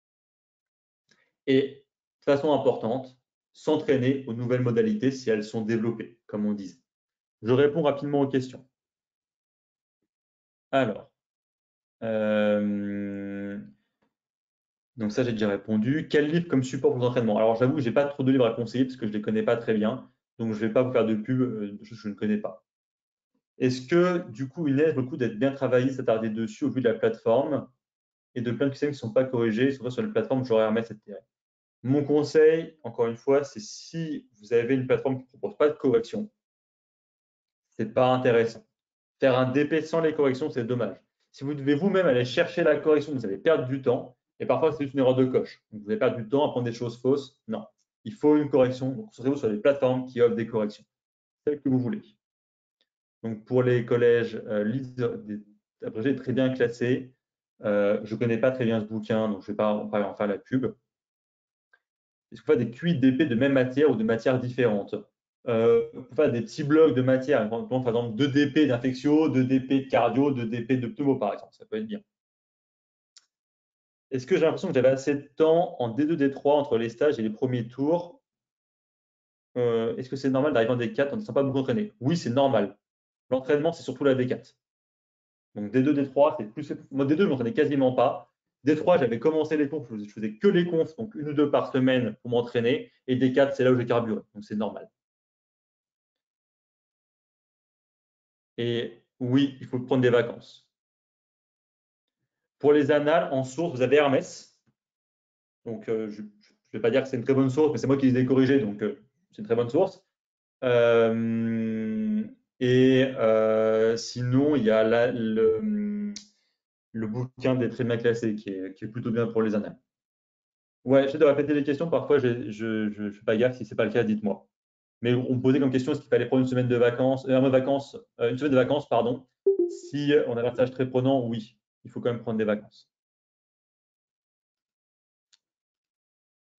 Et de façon importante, s'entraîner aux nouvelles modalités si elles sont développées, comme on disait. Je réponds rapidement aux questions. Alors, donc ça, j'ai déjà répondu. Quel livre comme support pour l'entraînement? Alors, j'avoue, je n'ai pas trop de livres à conseiller parce que je ne les connais pas très bien. Donc, je ne vais pas vous faire de pub de choses que je ne connais pas. Est-ce que, du coup, une aide vaut le coup d'être bien travaillé, s'attarder dessus au vu de la plateforme et de plein de questions qui ne sont pas corrigées, surtout sur la plateforme J'aurais Hermès, etc. Mon conseil, encore une fois, c'est si vous avez une plateforme qui ne propose pas de correction, ce n'est pas intéressant. Faire un DP sans les corrections, c'est dommage. Si vous devez vous-même aller chercher la correction, vous allez perdre du temps. Et parfois, c'est juste une erreur de coche. Donc, vous allez perdre du temps à prendre des choses fausses. Non, il faut une correction. Donc, concentrez-vous sur les plateformes qui offrent des corrections, celles que vous voulez. Donc, pour les collèges, après, est très bien classé. Je ne connais pas très bien ce bouquin, donc je ne vais pas en faire la pub. Est-ce qu'on fait des QI d'épée de même matière ou de matières différentes? On peut faire des petits blocs de matière, par exemple 2 DP d'infectio, 2 DP de cardio, 2 DP de pneumo, par exemple. Ça peut être bien. Est-ce que j'ai l'impression que j'avais assez de temps en D2, D3 entre les stages et les premiers tours? Est-ce que c'est normal d'arriver en D4 en ne s'étant pas beaucoup entraîné? Oui, c'est normal. L'entraînement, c'est surtout la D4. Donc D2, D3, c'est plus. Moi, D2, je ne m'entraînais quasiment pas. D3, j'avais commencé les confs, je faisais que les confs, donc 1 ou 2 par semaine pour m'entraîner. Et D4, c'est là où j'ai carburé. Donc c'est normal. Et oui, il faut prendre des vacances. Pour les annales, en source, vous avez Hermès. Donc, je ne vais pas dire que c'est une très bonne source, mais c'est moi qui les ai corrigés, donc c'est une très bonne source. Sinon, il y a le bouquin des très bien classés qui est plutôt bien pour les annales. Ouais, j'essaie de répéter les questions. Parfois, je ne fais pas gaffe. Si ce n'est pas le cas, dites-moi. Mais on me posait comme question est-ce qu'il fallait prendre une semaine de vacances, une semaine de vacances, pardon. Si on a un stage très prenant, oui, il faut quand même prendre des vacances.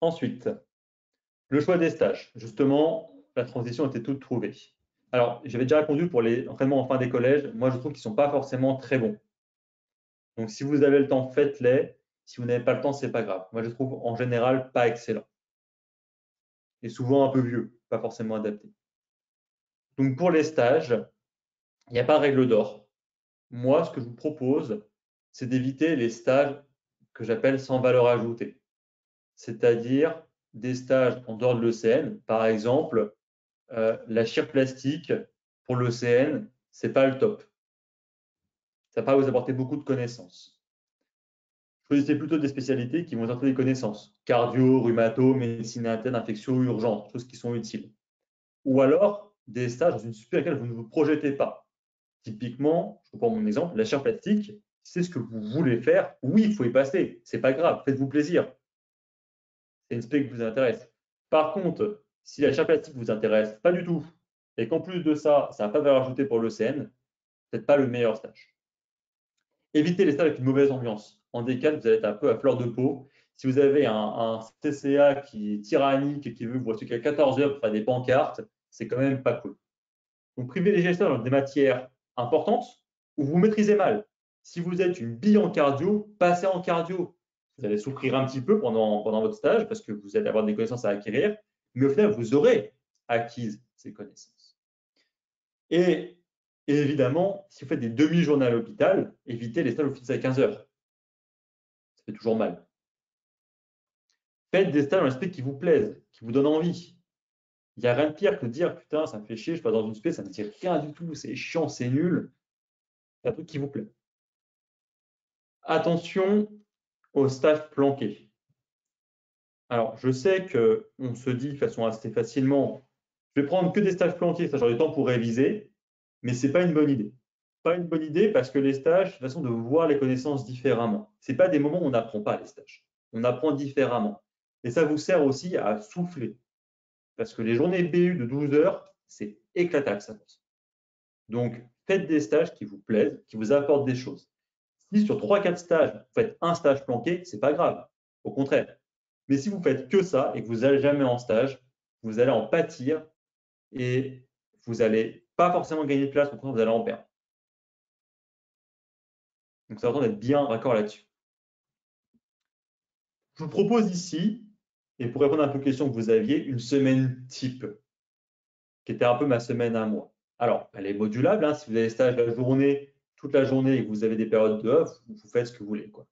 Ensuite, le choix des stages. Justement, la transition était toute trouvée. Alors, j'avais déjà répondu pour les entraînements en fin des collèges. Moi, je trouve qu'ils ne sont pas forcément très bons. Donc, si vous avez le temps, faites-les. Si vous n'avez pas le temps, ce n'est pas grave. Moi, je trouve en général pas excellent. Et souvent un peu vieux, pas forcément adapté. Donc, pour les stages, il n'y a pas de règle d'or. Moi, ce que je vous propose, c'est d'éviter les stages que j'appelle sans valeur ajoutée. C'est-à-dire des stages en dehors de l'ECN. Par exemple, la chire plastique pour l'ECN, ce n'est pas le top. Ça ne va pas vous apporter beaucoup de connaissances. Choisissez plutôt des spécialités qui vont vous apporter des connaissances. Cardio, rhumato, médecine interne, infection, urgence, choses qui sont utiles. Ou alors, des stages dans une spécialité à laquelle vous ne vous projetez pas. Typiquement, je reprends mon exemple, la chaire plastique, c'est ce que vous voulez faire. Oui, il faut y passer. C'est pas grave, faites-vous plaisir. C'est une spé qui vous intéresse. Par contre, si la chaire plastique vous intéresse pas du tout, et qu'en plus de ça, ça n'a pas de valeur ajoutée pour l'ECN, peut-être pas le meilleur stage. Évitez les stages avec une mauvaise ambiance. En décal, vous allez être un peu à fleur de peau. Si vous avez un TCA qui est tyrannique et qui veut vous rester qu'à 14 heures pour faire des pancartes, c'est quand même pas cool. Donc, privilégiez ça dans des matières importantes où vous maîtrisez mal. Si vous êtes une bille en cardio, passez en cardio. Vous allez souffrir un petit peu pendant votre stage parce que vous allez avoir des connaissances à acquérir, mais au final, vous aurez acquis ces connaissances. Et évidemment, si vous faites des demi-journées à l'hôpital, évitez les stages au office à 15 heures. Ça fait toujours mal. Faites des stages dans l'esprit qui vous plaisent, qui vous donnent envie. Il n'y a rien de pire que de dire putain, ça me fait chier, je passe dans une spé, ça ne me dit rien du tout, c'est chiant, c'est nul. C'est un truc qui vous plaît. Attention aux stages planqués. Alors, je sais qu'on se dit de façon assez facilement, je vais prendre que des stages planqués, ça j'aurai du temps pour réviser, mais ce n'est pas une bonne idée. Pas une bonne idée parce que les stages, c'est une façon de voir les connaissances différemment. Ce n'est pas des moments où on n'apprend pas les stages. On apprend différemment. Et ça vous sert aussi à souffler. Parce que les journées BU de 12 heures, c'est éclatable, ça. Donc, faites des stages qui vous plaisent, qui vous apportent des choses. Si sur 3-4 stages, vous faites un stage planqué, ce n'est pas grave. Au contraire. Mais si vous faites que ça et que vous n'allez jamais en stage, vous allez en pâtir et vous n'allez pas forcément gagner de place, au contraire, vous allez en perdre. Donc, c'est important d'être bien raccord là-dessus. Je vous propose ici, et pour répondre un peu aux questions que vous aviez, une semaine type, qui était un peu ma semaine à moi. Alors, elle est modulable. Hein, si vous avez stage la journée, toute la journée et que vous avez des périodes de off, vous faites ce que vous voulez, quoi.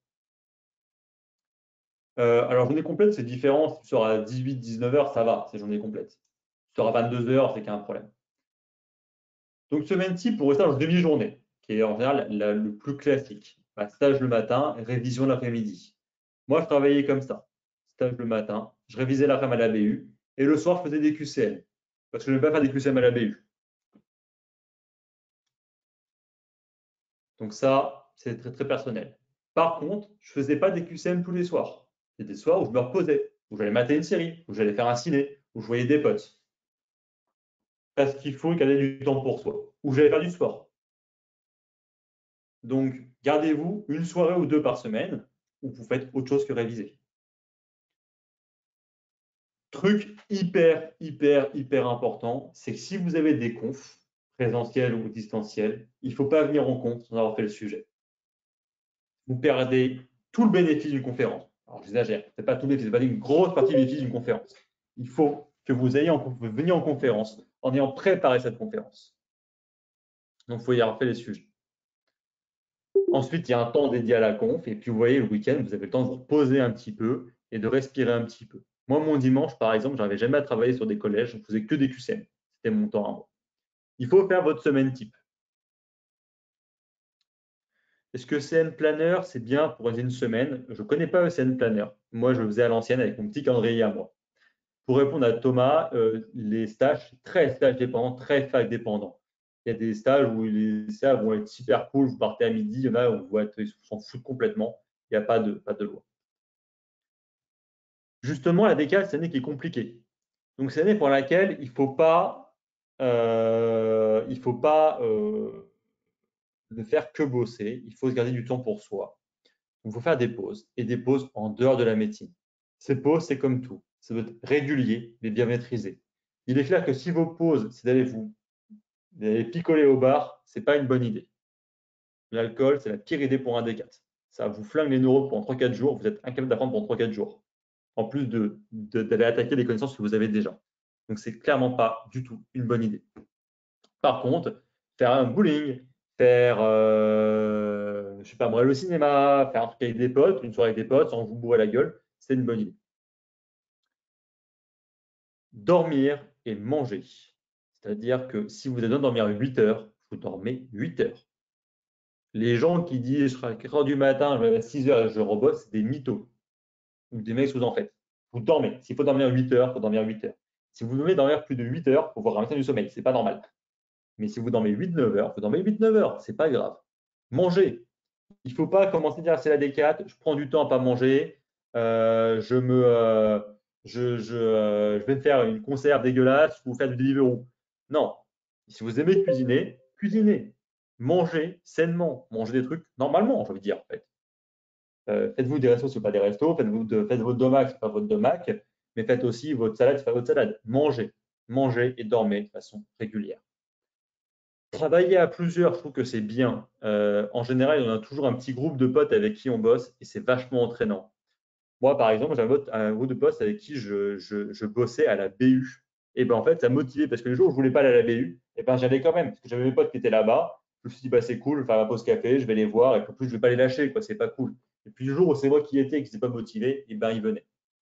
Alors, journée complète, c'est différent. Si tu sors à 18-19 heures, ça va, c'est journée complète. Si tu sors à 22 heures, c'est qu'il y a un problème. Donc, semaine type pour rester dans une demi-journée, qui est en général le plus classique. Stage le matin, révision l'après-midi. Moi, je travaillais comme ça. Stage le matin, je révisais l'après-midi à la BU, et le soir, je faisais des QCM. Parce que je ne vais pas faire des QCM à la BU. Donc ça, c'est très, très personnel. Par contre, je ne faisais pas des QCM tous les soirs. Il y a des soirs où je me reposais, où j'allais mater une série, où j'allais faire un ciné, où je voyais des potes. Parce qu'il faut garder du temps pour soi, où j'allais faire du sport. Donc, gardez-vous une soirée ou deux par semaine où vous faites autre chose que réviser. Truc hyper, hyper, hyper important, c'est que si vous avez des confs, présentiels ou distanciels, il ne faut pas venir en compte sans avoir fait le sujet. Vous perdez tout le bénéfice d'une conférence. Alors, j'exagère, ce n'est pas tout le bénéfice, c'est pas une grosse partie du bénéfice d'une conférence. Il faut que vous veniez en conférence en ayant préparé cette conférence. Donc, il faut y avoir fait les sujets. Ensuite, il y a un temps dédié à la conf, et puis vous voyez, le week-end, vous avez le temps de vous reposer un petit peu et de respirer un petit peu. Moi, mon dimanche, par exemple, je n'arrivais jamais à travailler sur des collèges, je ne faisais que des QCM. C'était mon temps à moi. Il faut faire votre semaine type. Est-ce que CN Planner, c'est bien pour une semaine? Je ne connais pas CN Planner. Moi, je le faisais à l'ancienne avec mon petit calendrier à moi. Pour répondre à Thomas, les stages, très stage dépendant, très fac dépendant. Il y a des stages où les stages vont être super cool, vous partez à midi, il y en a où ils s'en foutent complètement, il n'y a pas de loi. Justement, la décale, c'est une année qui est compliquée. Donc, c'est une année pour laquelle il ne faut pas, ne faire que bosser, il faut se garder du temps pour soi. Donc, il faut faire des pauses, et des pauses en dehors de la médecine. Ces pauses, c'est comme tout. Ça doit être régulier, mais bien maîtrisé. Il est clair que si vos pauses, c'est d'aller picoler au bar, ce n'est pas une bonne idée. L'alcool, c'est la pire idée pour un D4. Ça vous flingue les neurones pendant 3-4 jours, vous êtes incapable d'apprendre pendant 3-4 jours. En plus d'aller attaquer des connaissances que vous avez déjà. Donc, c'est clairement pas du tout une bonne idée. Par contre, faire un bowling, faire, je sais pas moi, le cinéma, faire un truc avec des potes, une soirée avec des potes sans vous bourrer la gueule, c'est une bonne idée. Dormir et manger. C'est-à-dire que si vous êtes besoin de dormir 8 heures, vous dormez 8 heures. Les gens qui disent je serai à 4 heures du matin, je vais à 6 heures et je rebosse, c'est des mythos. Ou des mecs vous en faites. Vous dormez. S'il faut dormir 8 heures, il faut dormir 8 heures. Si vous devez dormir plus de 8 heures, il faut vous remettre du sommeil. Ce n'est pas normal. Mais si vous dormez 8-9 heures, vous dormez 8-9 heures. Ce n'est pas grave. Mangez. Il ne faut pas commencer à dire c'est la D4, je prends du temps à ne pas manger, je vais me faire une conserve dégueulasse ou faire du Deliveroo. Non. Si vous aimez cuisiner, cuisinez. Mangez sainement. Mangez des trucs normalement, j'ai envie de dire en fait. Faites-vous des restos, ce n'est pas des restos. Faites votre domac, ce n'est pas votre domac. Mais faites aussi votre salade, ce n'est pas votre salade. Mangez. Mangez et dormez de façon régulière. Travailler à plusieurs, je trouve que c'est bien. En général, on a toujours un petit groupe de potes avec qui on bosse et c'est vachement entraînant. Moi, par exemple, j'avais un groupe de potes avec qui je bossais à la BU. Et ben en fait, ça m'a motivé parce que les jours où je voulais pas aller à la BU, et ben j'allais quand même parce que j'avais mes potes qui étaient là-bas. Je me suis dit, bah, c'est cool, je vais faire ma pause café, je vais les voir et en plus, je vais pas les lâcher, quoi, c'est pas cool. Et puis le jour où c'est moi qui étais et qui n'étais pas motivé, et ben ils venaient.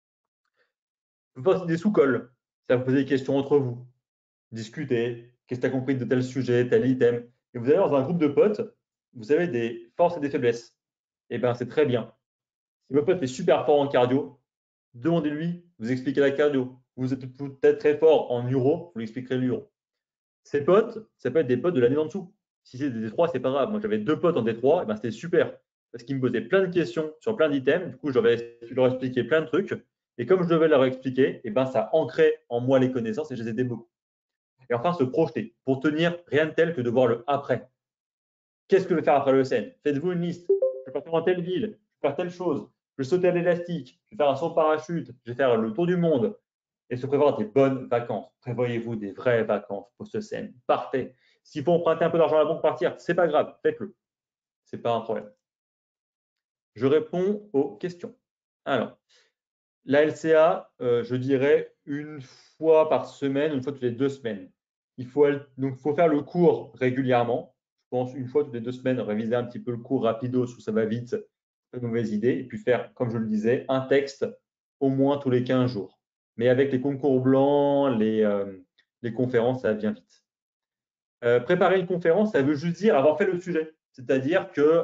Vous faites des sous-cols, ça vous posez des questions entre vous, discuter, qu'est-ce que tu as compris de tel sujet, tel item. Et vous allez dans un groupe de potes, vous avez des forces et des faiblesses. Et ben c'est très bien. Si votre pote est super fort en cardio, demandez-lui, vous expliquez la cardio. Vous êtes peut-être très fort en uro, vous lui expliquerez l'uro. Ces potes, ça peut être des potes de l'année d'en dessous. Si c'est des D3, c'est pas grave. Moi, j'avais 2 potes en D3, et ben, c'était super. Parce qu'ils me posaient plein de questions sur plein d'items. Du coup, je leur expliquais plein de trucs. Et comme je devais leur expliquer, et ben, ça ancrait en moi les connaissances et je les aidais beaucoup. Et enfin, se projeter. Pour tenir, rien de tel que de voir le après. Qu'est-ce que je vais faire après le SN? Faites-vous une liste. Je vais partir dans telle ville, je vais faire telle chose, je vais sauter à l'élastique, je vais faire un saut parachute, je vais faire le tour du monde. Et se prévoir des bonnes vacances. Prévoyez-vous des vraies vacances post-SN. Partez. S'il faut emprunter un peu d'argent à la banque, partir, c'est pas grave, faites-le. C'est pas un problème. Je réponds aux questions. Alors, la LCA, je dirais une fois par semaine, une fois toutes les 2 semaines. Donc, il faut faire le cours régulièrement. Je pense une fois toutes les 2 semaines, réviser un petit peu le cours rapido, où ça va vite, pas de mauvaise idée. Et puis faire, comme je le disais, un texte au moins tous les 15 jours. Mais avec les concours blancs, les conférences, ça vient vite. Préparer une conférence, ça veut juste dire avoir fait le sujet. C'est-à-dire que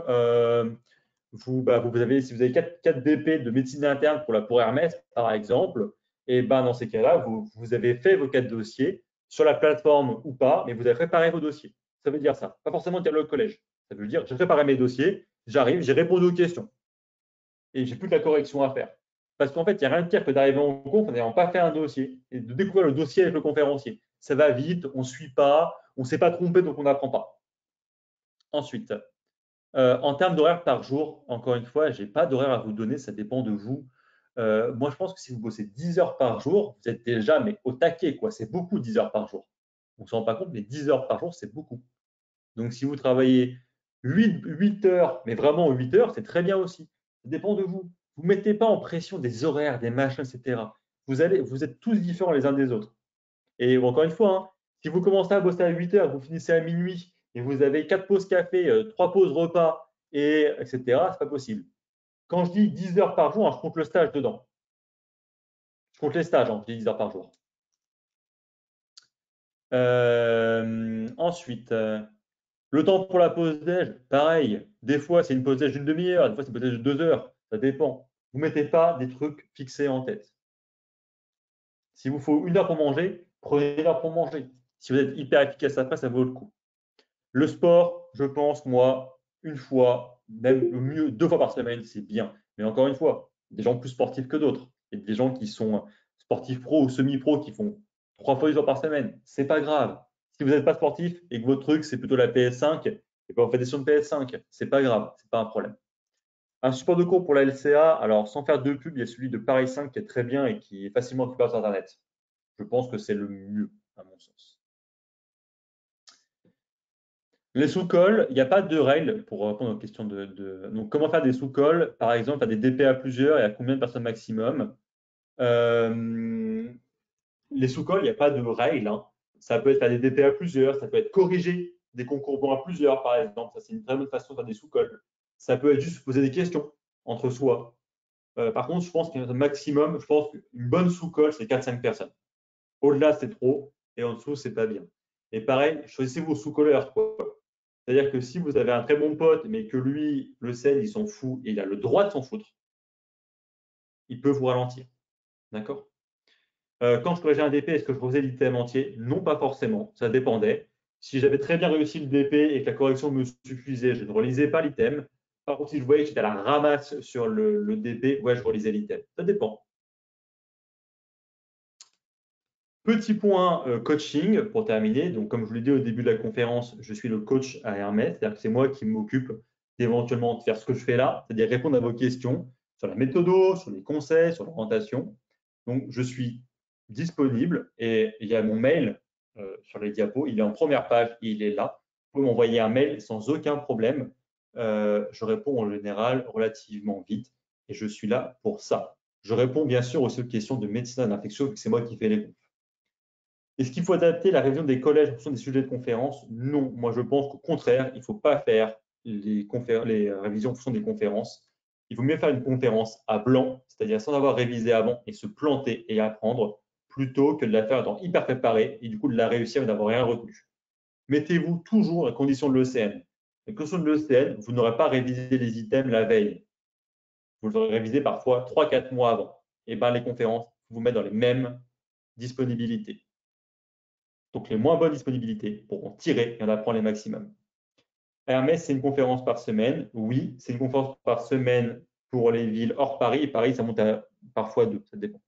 si vous avez 4 BP de médecine interne pour Hermès, par exemple, et ben dans ces cas-là, vous avez fait vos 4 dossiers sur la plateforme ou pas, mais vous avez préparé vos dossiers. Ça veut dire ça. Pas forcément dire le collège. Ça veut dire j'ai préparé mes dossiers, j'arrive, j'ai répondu aux questions et j'ai plus de la correction à faire. Parce qu'en fait, il n'y a rien de pire que d'arriver en conf en n'ayant pas fait un dossier et de découvrir le dossier avec le conférencier. Ça va vite, on ne suit pas, on ne s'est pas trompé, donc on n'apprend pas. Ensuite, en termes d'horaire par jour, encore une fois, je n'ai pas d'horaire à vous donner, ça dépend de vous. Moi, je pense que si vous bossez 10 heures par jour, vous êtes déjà mais au taquet, quoi. C'est beaucoup 10 heures par jour. On ne se rend pas compte, mais 10 heures par jour, c'est beaucoup. Donc, si vous travaillez 8 heures, mais vraiment 8 heures, c'est très bien aussi. Ça dépend de vous. Vous ne mettez pas en pression des horaires, des machins, etc. Vous êtes tous différents les uns des autres. Et encore une fois, hein, si vous commencez à bosser à 8 heures, vous finissez à minuit et vous avez 4 pauses café, 3 pauses repas, etc., ce n'est pas possible. Quand je dis 10 heures par jour, hein, je compte le stage dedans. Je compte les stages, je dis 10 heures par jour. Ensuite, le temps pour la pause déj, pareil. Des fois, c'est une pause déj d'une demi-heure, des fois, c'est une pause déj de 2 heures. Ça dépend. Vous ne mettez pas des trucs fixés en tête. S'il vous faut 1 heure pour manger, prenez 1 heure pour manger. Si vous êtes hyper efficace après, ça vaut le coup. Le sport, je pense, moi, une fois, même le mieux 2 fois par semaine, c'est bien. Mais encore une fois, des gens plus sportifs que d'autres. Il y a des gens qui sont sportifs pro ou semi-pro qui font 3 fois 2 fois par semaine. C'est pas grave. Si vous n'êtes pas sportif et que votre truc, c'est plutôt la PS5, et ben, vous faites des sessions de PS5. C'est pas grave, c'est pas un problème. Un support de cours pour la LCA, alors sans faire de pub, il y a celui de Paris 5 qui est très bien et qui est facilement occupable sur Internet. Je pense que c'est le mieux, à mon sens. Les sous-cols, il n'y a pas de règles pour répondre aux questions Donc, comment faire des sous-cols? Par exemple, à des DP à plusieurs et à combien de personnes maximum? Les sous-cols, il n'y a pas de règles, hein. Ça peut être faire des DP à plusieurs, ça peut être corriger des concours bons à plusieurs, par exemple. Ça, c'est une très bonne façon de faire des sous-cols. Ça peut être juste poser des questions entre soi. Par contre, je pense qu'un maximum, je pense qu'une bonne sous-colle, c'est 4-5 personnes. Au-delà, c'est trop, et en dessous, c'est pas bien. Et pareil, choisissez vos sous-colleurs, quoi. C'est-à-dire que si vous avez un très bon pote, mais que lui, le sel, il s'en fout, et il a le droit de s'en foutre, il peut vous ralentir. D'accord? Quand je corrigeais un DP, est-ce que je refaisais l'item entier? Non, pas forcément, ça dépendait. Si j'avais très bien réussi le DP et que la correction me suffisait, je ne relisais pas l'item. Par contre, si je voyais que j'étais à la ramasse sur le DP, ouais, je relisais l'item. Ça dépend. Petit point coaching pour terminer. Donc, comme je vous l'ai dit au début de la conférence, je suis le coach à Hermès, c'est-à-dire que c'est moi qui m'occupe d'éventuellement de faire ce que je fais là, c'est-à-dire répondre à vos questions sur la méthode, sur les conseils, sur l'orientation. Donc, je suis disponible et il y a mon mail sur les diapos, il est en première page, il est là. Vous pouvez m'envoyer un mail sans aucun problème. Je réponds en général relativement vite et je suis là pour ça. Je réponds bien sûr aux questions de médecine infectieuse, c'est moi qui fais les confs. Est-ce qu'il faut adapter la révision des collèges en fonction des sujets de conférence? Non, moi je pense qu'au contraire, il ne faut pas faire les révisions en fonction des conférences. Il vaut mieux faire une conférence à blanc, c'est-à-dire sans avoir révisé avant et se planter et apprendre, plutôt que de la faire étant hyper préparée et du coup de la réussir et d'avoir rien retenu. Mettez-vous toujours à la condition de l'ECN. La condition de l'ECN, vous n'aurez pas révisé les items la veille. Vous les aurez révisés parfois 3-4 mois avant. Et bien les conférences, vous mettent dans les mêmes disponibilités. Donc les moins bonnes disponibilités pour en tirer et en apprendre les maximums. Hermès, c'est une conférence par semaine. Oui, c'est une conférence par semaine pour les villes hors Paris. Et Paris, ça monte à parfois 2, ça dépend.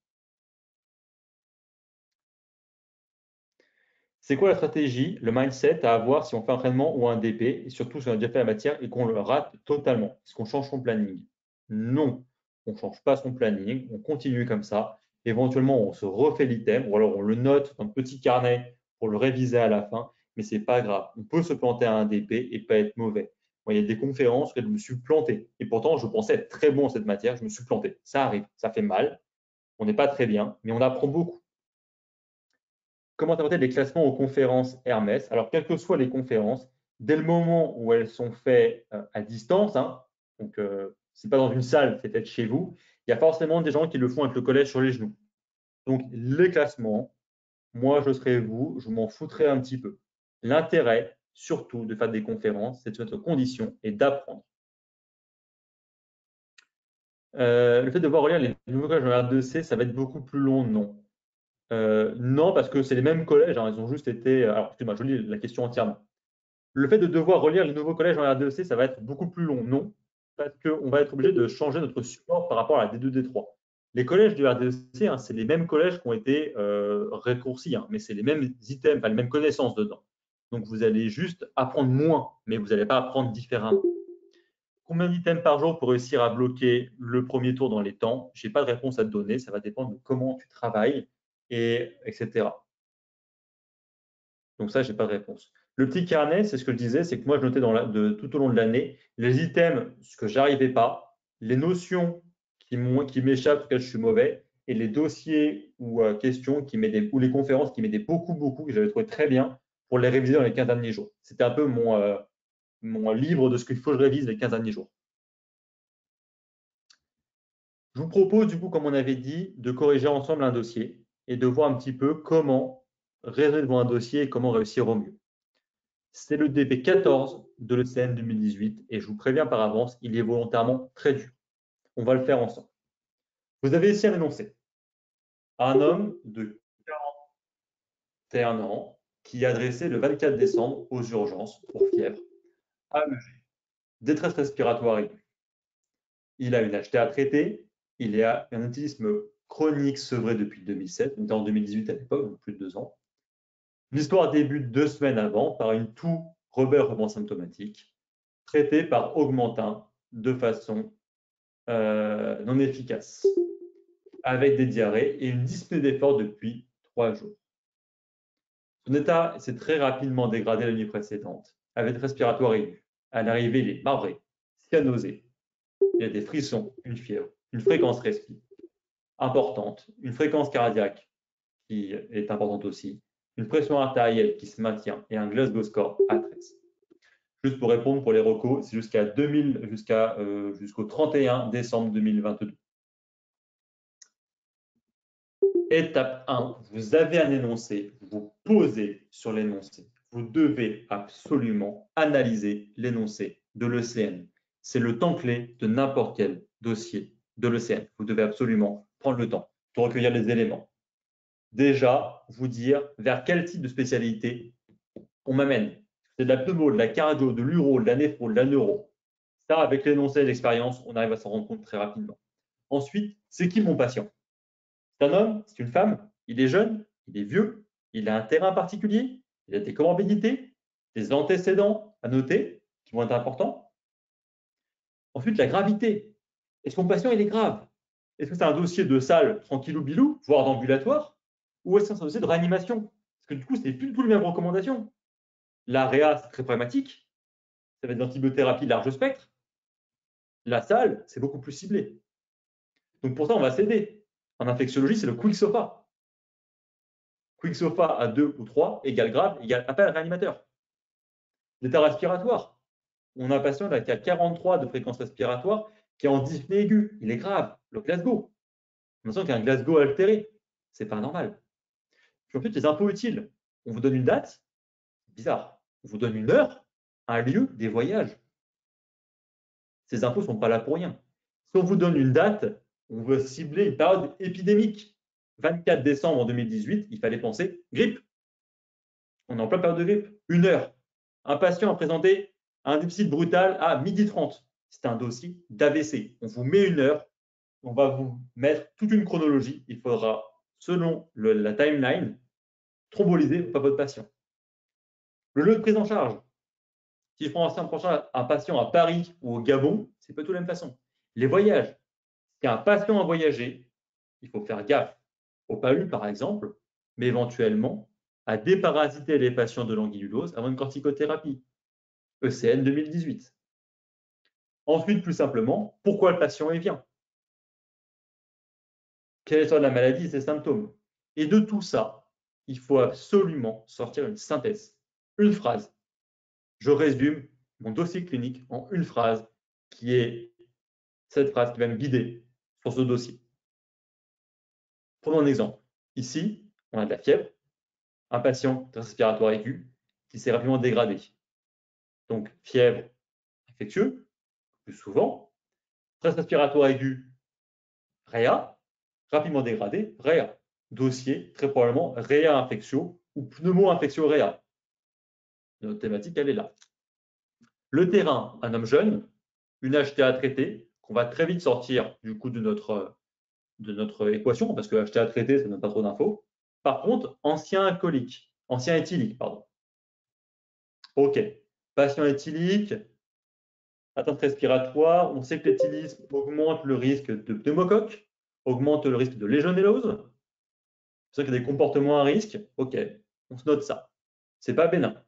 C'est quoi la stratégie, le mindset à avoir si on fait un entraînement ou un DP, et surtout si on a déjà fait la matière et qu'on le rate totalement? Est-ce qu'on change son planning? Non, on ne change pas son planning, on continue comme ça. Éventuellement, on se refait l'item ou alors on le note dans un petit carnet pour le réviser à la fin, mais ce n'est pas grave. On peut se planter à un DP et pas être mauvais. Moi, il y a des conférences où je me suis planté et pourtant je pensais être très bon en cette matière, je me suis planté. Ça arrive, ça fait mal, on n'est pas très bien, mais on apprend beaucoup. Comment apporter des classements aux conférences Hermès? Alors, quelles que soient les conférences, dès le moment où elles sont faites à distance, hein, donc ce n'est pas dans une salle, c'est peut-être chez vous, il y a forcément des gens qui le font avec le collège sur les genoux. Donc, les classements, moi, je serais vous, je m'en foutrais un petit peu. L'intérêt, surtout, de faire des conférences, c'est de se mettre en condition et d'apprendre. Le fait de devoir relire les nouveaux collèges en R2C, ça va être beaucoup plus long, non. Non, parce que c'est les mêmes collèges, hein, ils ont juste été. Alors, excuse-moi, je lis la question entièrement. Le fait de devoir relire les nouveaux collèges en R2C, ça va être beaucoup plus long. Non, parce qu'on va être obligé de changer notre support par rapport à la D2, D3. Les collèges du R2C, hein, c'est les mêmes collèges qui ont été raccourcis, hein, mais c'est les mêmes items, enfin les mêmes connaissances dedans. Donc, vous allez juste apprendre moins, mais vous n'allez pas apprendre différemment. Combien d'items par jour pour réussir à bloquer le premier tour dans les temps? Je n'ai pas de réponse à te donner, ça va dépendre de comment tu travailles, etc. Donc ça, je n'ai pas de réponse. Le petit carnet, c'est ce que je disais, c'est que moi, je notais tout au long de l'année les items, ce que j'arrivais pas, les notions qui m'échappent, auxquelles je suis mauvais, et les dossiers ou questions ou les conférences qui m'aidaient beaucoup, que j'avais trouvé très bien pour les réviser dans les 15 derniers jours. C'était un peu mon livre de ce qu'il faut que je révise les 15 derniers jours. Je vous propose, du coup, comme on avait dit, de corriger ensemble un dossier et de voir un petit peu comment raisonner devant un dossier et comment réussir au mieux. C'est le DP 14 de l'ECN 2018 et je vous préviens par avance, il est volontairement très dur. On va le faire ensemble. Vous avez ici un énoncé. Un homme de 41 ans qui est adressé le 24 décembre aux urgences pour fièvre, AEG, détresse respiratoire aiguë. Il a une HTA à traiter, il a un autisme chronique sevré depuis 2007, on était en 2018 à l'époque, donc plus de 2 ans. L'histoire débute 2 semaines avant par une toux rebelle symptomatique, traitée par augmentin de façon non efficace, avec des diarrhées et une dyspnée d'effort depuis 3 jours. Son état s'est très rapidement dégradé la nuit précédente, avec respiratoire aigu. À l'arrivée, il est marbré, cyanosé. Il a des frissons, une fièvre, une fréquence respi importante, une fréquence cardiaque qui est importante aussi, une pression artérielle qui se maintient et un Glasgow score à 13. Juste pour répondre pour les recos, c'est jusqu'au 31 décembre 2022. Étape 1, vous avez un énoncé, vous posez sur l'énoncé. Vous devez absolument analyser l'énoncé de l'ECN. C'est le temps clé de n'importe quel dossier de l'ECN. Vous devez absolument prendre le temps de recueillir les éléments. Déjà, vous dire vers quel type de spécialité on m'amène. C'est de la pneumo, de la cardio, de l'uro, de la néphro, de la neuro. Ça, avec l'énoncé et l'expérience, on arrive à s'en rendre compte très rapidement. Ensuite, c'est qui mon patient? C'est un homme? C'est une femme? Il est jeune? Il est vieux? Il a un terrain particulier? Il a des comorbidités? Des antécédents à noter qui vont être importants? Ensuite, la gravité. Est-ce que mon patient il est grave? Est-ce que c'est un dossier de salle tranquillou bilou, voire d'ambulatoire? Ou est-ce que c'est un dossier de réanimation? Parce que du coup, ce n'est plus du tout les mêmes recommandations. La réa, c'est très pragmatique. Ça va être d'antibiothérapie large spectre. La salle, c'est beaucoup plus ciblé. Donc pour ça, on va s'aider. En infectiologie, c'est le quick SOFA. Quick SOFA à 2 ou 3 égale grave, égale appel réanimateur. L'état respiratoire. On a un patient là, qui a 43 de fréquence respiratoire, qui est en dyspnée aiguë. Il est grave. Le Glasgow. On sent qu'il y a un Glasgow altéré. C'est pas normal. Puis ensuite, les infos utiles. On vous donne une date. Bizarre. On vous donne une heure, un lieu, des voyages. Ces infos ne sont pas là pour rien. Si on vous donne une date, on veut cibler une période épidémique. 24 décembre 2018, il fallait penser grippe. On est en pleine période de grippe. Une heure. Un patient a présenté un déficit brutal à 12h30. C'est un dossier d'AVC. On vous met une heure. On va vous mettre toute une chronologie. Il faudra, selon la timeline, thromboliser pas votre patient. Le lieu de prise en charge. Si je prends un patient à Paris ou au Gabon, c'est pas tout de la même façon. Les voyages. Si un patient a voyagé, il faut faire gaffe au palu, par exemple, mais éventuellement à déparasiter les patients de l'anguillulose avant une corticothérapie. ECN 2018. Ensuite, plus simplement, pourquoi le patient vient? Quelle est l'histoire de la maladie et ses symptômes? Et de tout ça, il faut absolument sortir une synthèse, une phrase. Je résume mon dossier clinique en une phrase qui est cette phrase qui va me guider sur ce dossier. Prenons un exemple. Ici, on a de la fièvre, un patient respiratoire aigu qui s'est rapidement dégradé. Donc, fièvre infectieux, plus souvent, stress respiratoire aigu, réa, rapidement dégradé, réa. Dossier, très probablement réa infectio ou pneumo-infectio réa. Notre thématique, elle est là. Le terrain, un homme jeune, une HTA traitée, qu'on va très vite sortir du coup de notre équation, parce que HTA traité, ça ne donne pas trop d'infos. Par contre, ancien éthylique, pardon. OK. Patient éthylique, atteinte respiratoire, on sait que l'éthylisme augmente le risque de pneumocoque, augmente le risque de légionellose. C'est qu'il y a des comportements à risque. OK, on se note ça. C'est pas bénin.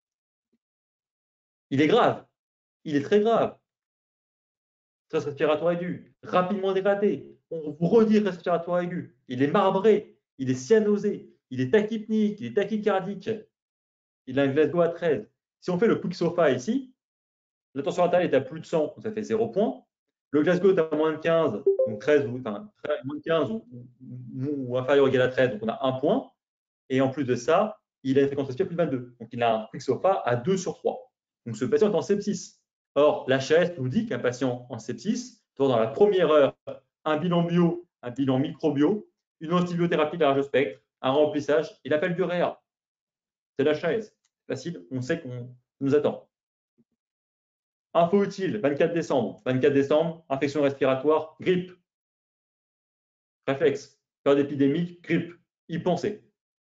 Il est grave. Il est très grave. Stress respiratoire aigu, rapidement dégradé. On vous redit respiratoire aigu. Il est marbré, il est cyanosé, il est tachypnique, il est tachycardique. Il a un Glasgow à 13. Si on fait le quick SOFA ici, la tension artérielle est à plus de 100, donc ça fait 0 points. Le Glasgow est à moins de 15, donc 13, enfin, moins de 15 ou inférieur ou égal à 13, donc on a 1 point. Et en plus de ça, il a une fréquence respiratoire plus de 22. Donc il a un quick SOFA à 2 sur 3. Donc ce patient est en sepsis. Or, l'HAS nous dit qu'un patient en sepsis doit dans la première heure un bilan bio, un bilan microbio, une antibiothérapie large spectre, un remplissage et l'appel du réa. C'est l'HAS. Facile, on sait qu'on nous attend. Info utile, 24 décembre. 24 décembre, infection respiratoire, grippe. Réflexe, période épidémique, grippe. Y penser.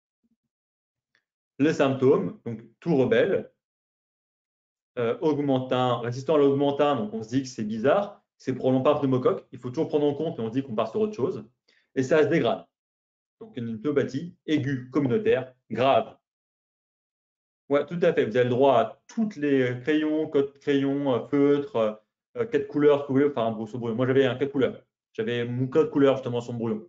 Les symptômes, donc tout rebelle, augmentin, résistant à l'augmentin, donc on se dit que c'est bizarre. c'est probablement pas un pneumocoque. Il faut toujours prendre en compte, et on dit qu'on part sur autre chose. Et ça se dégrade. Donc, une pneumopathie aiguë communautaire grave. Ouais, tout à fait. Vous avez le droit à toutes les crayons, codes crayons, feutres, 4 couleurs, ce que vous voulez, enfin, grosso modo. Moi, j'avais un 4 couleurs. J'avais mon code couleur, justement, sur mon brouillon.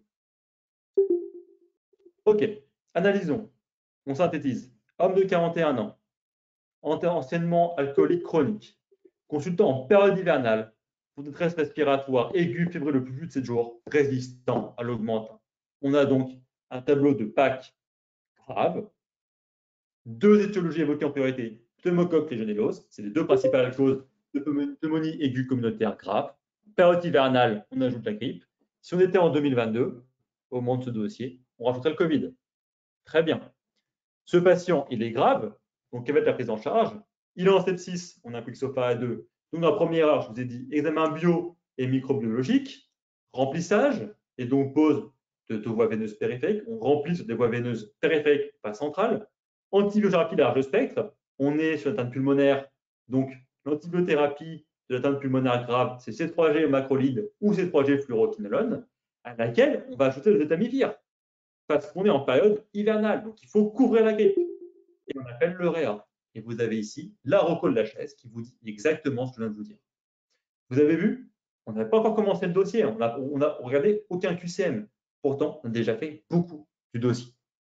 OK, analysons. On synthétise. Homme de 41 ans, anciennement alcoolique chronique, consultant en période hivernale, pour détresse respiratoire aiguë, fébrile le plus de 7 jours, résistant à l'augmentin. On a donc un tableau de PAC grave, deux étiologies évoquées en priorité, pneumocoque légionellose, c'est les deux principales causes de pneumonie aiguë communautaire grave. Période hivernale, on ajoute la grippe. Si on était en 2022, au moment de ce dossier, on rajouterait le Covid. Très bien. Ce patient, il est grave, donc quelle va être la prise en charge? Il est en sepsis, on a un Quicksofa à 2. Donc, dans la première heure, je vous ai dit examen bio et microbiologique, remplissage, et donc pose de voies veineuses périphériques. On remplit sur des voies veineuses périphériques, pas centrales. Antibiothérapie large spectre, on est sur l'atteinte pulmonaire, donc l'antibiothérapie de l'atteinte pulmonaire grave, c'est C3G macrolide ou C3G fluoroquinolone, à laquelle on va ajouter le zétamivir parce qu'on est en période hivernale, donc il faut couvrir la grippe. Et on appelle le REA. Et vous avez ici la reco de la chaise qui vous dit exactement ce que je viens de vous dire. Vous avez vu, on n'a pas encore commencé le dossier, on n'a regardé aucun QCM. Pourtant, on a déjà fait beaucoup du dossier.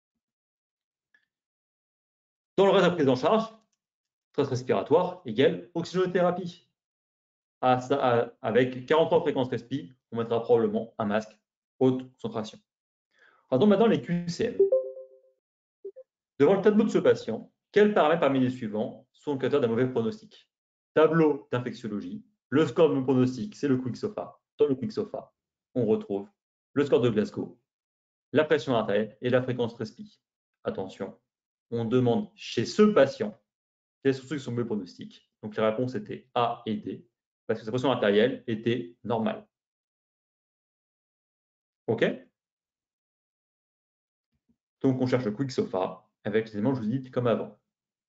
Dans le reste de la prise en charge, stress respiratoire égale oxygénothérapie. Avec 43 fréquences respi, on mettra probablement un masque haute concentration. Regardons maintenant les QCM. Devant le tableau de ce patient, quels paramètres parmi les suivants sont indicateurs d'un mauvais pronostic? Tableau d'infectiologie. Le score de mon pronostic, c'est le Quicksofa. Dans le Quicksofa, on retrouve le score de Glasgow, la pression artérielle et la fréquence respi. Attention, on demande chez ce patient quels sont ceux qui sont mauvais pronostics. Donc les réponses étaient A et D, parce que sa pression artérielle était normale. OK? Donc on cherche le Quicksofa avec les éléments que je vous ai dit comme avant.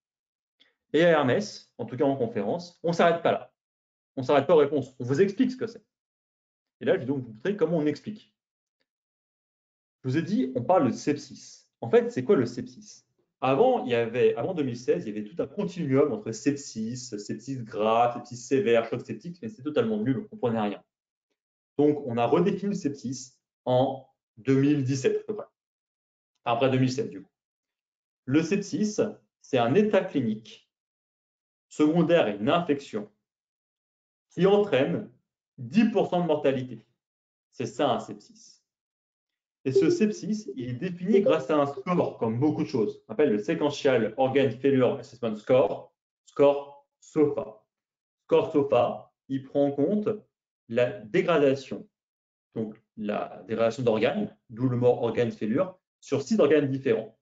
Et à Hermès, en tout cas en conférence, on ne s'arrête pas là. On ne s'arrête pas aux réponses. On vous explique ce que c'est. Et là, je vais donc vous montrer comment on explique. Je vous ai dit, on parle de sepsis. En fait, c'est quoi le sepsis? Avant 2016, il y avait tout un continuum entre sepsis, sepsis grave, sepsis sévère, choc septique, mais c'est totalement nul, on ne comprenait rien. Donc, on a redéfini le sepsis en 2017 à peu près. Après 2016, du coup. Le sepsis, c'est un état clinique secondaire à une infection qui entraîne 10% de mortalité. C'est ça un sepsis. Et ce sepsis, il est défini grâce à un score, comme beaucoup de choses. On appelle le Sequential Organ Failure Assessment Score, score SOFA. Score SOFA, il prend en compte la dégradation, donc la dégradation d'organes, d'où le mot organ failure, sur 6 organes différents.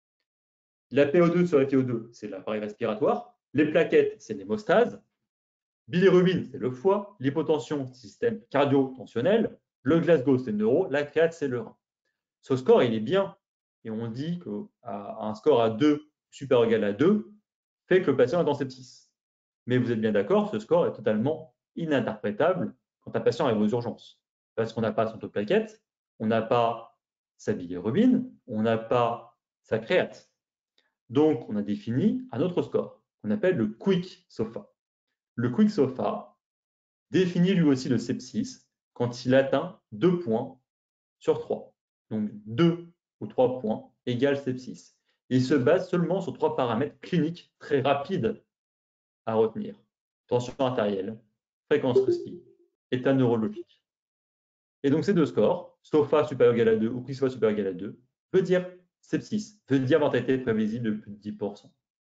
La PO2 sur la PO2, c'est l'appareil respiratoire. Les plaquettes, c'est l'hémostase. Bilirubine, c'est le foie. L'hypotension, système cardio-tensionnel. Le Glasgow, c'est le neuro. La créate, c'est le rein. Ce score, il est bien. Et on dit qu'un score à 2 supérieur ou égal à 2 fait que le patient est en sepsis. Mais vous êtes bien d'accord, ce score est totalement ininterprétable quand un patient arrive aux urgences. Parce qu'on n'a pas son taux de plaquettes, on n'a pas sa bilirubine, on n'a pas sa créate. Donc, on a défini un autre score qu'on appelle le Quick SOFA. Le Quick SOFA définit lui aussi le sepsis quand il atteint 2 points sur 3. Donc 2 ou 3 points égale sepsis. Il se base seulement sur 3 paramètres cliniques très rapides à retenir. Tension artérielle, fréquence respi, état neurologique. Et donc ces deux scores, SOFA supérieur ou égal à 2 ou QSOFA supérieur ou égal à 2, veut dire sepsis, veut dire mortalité prévisible de plus de 10%.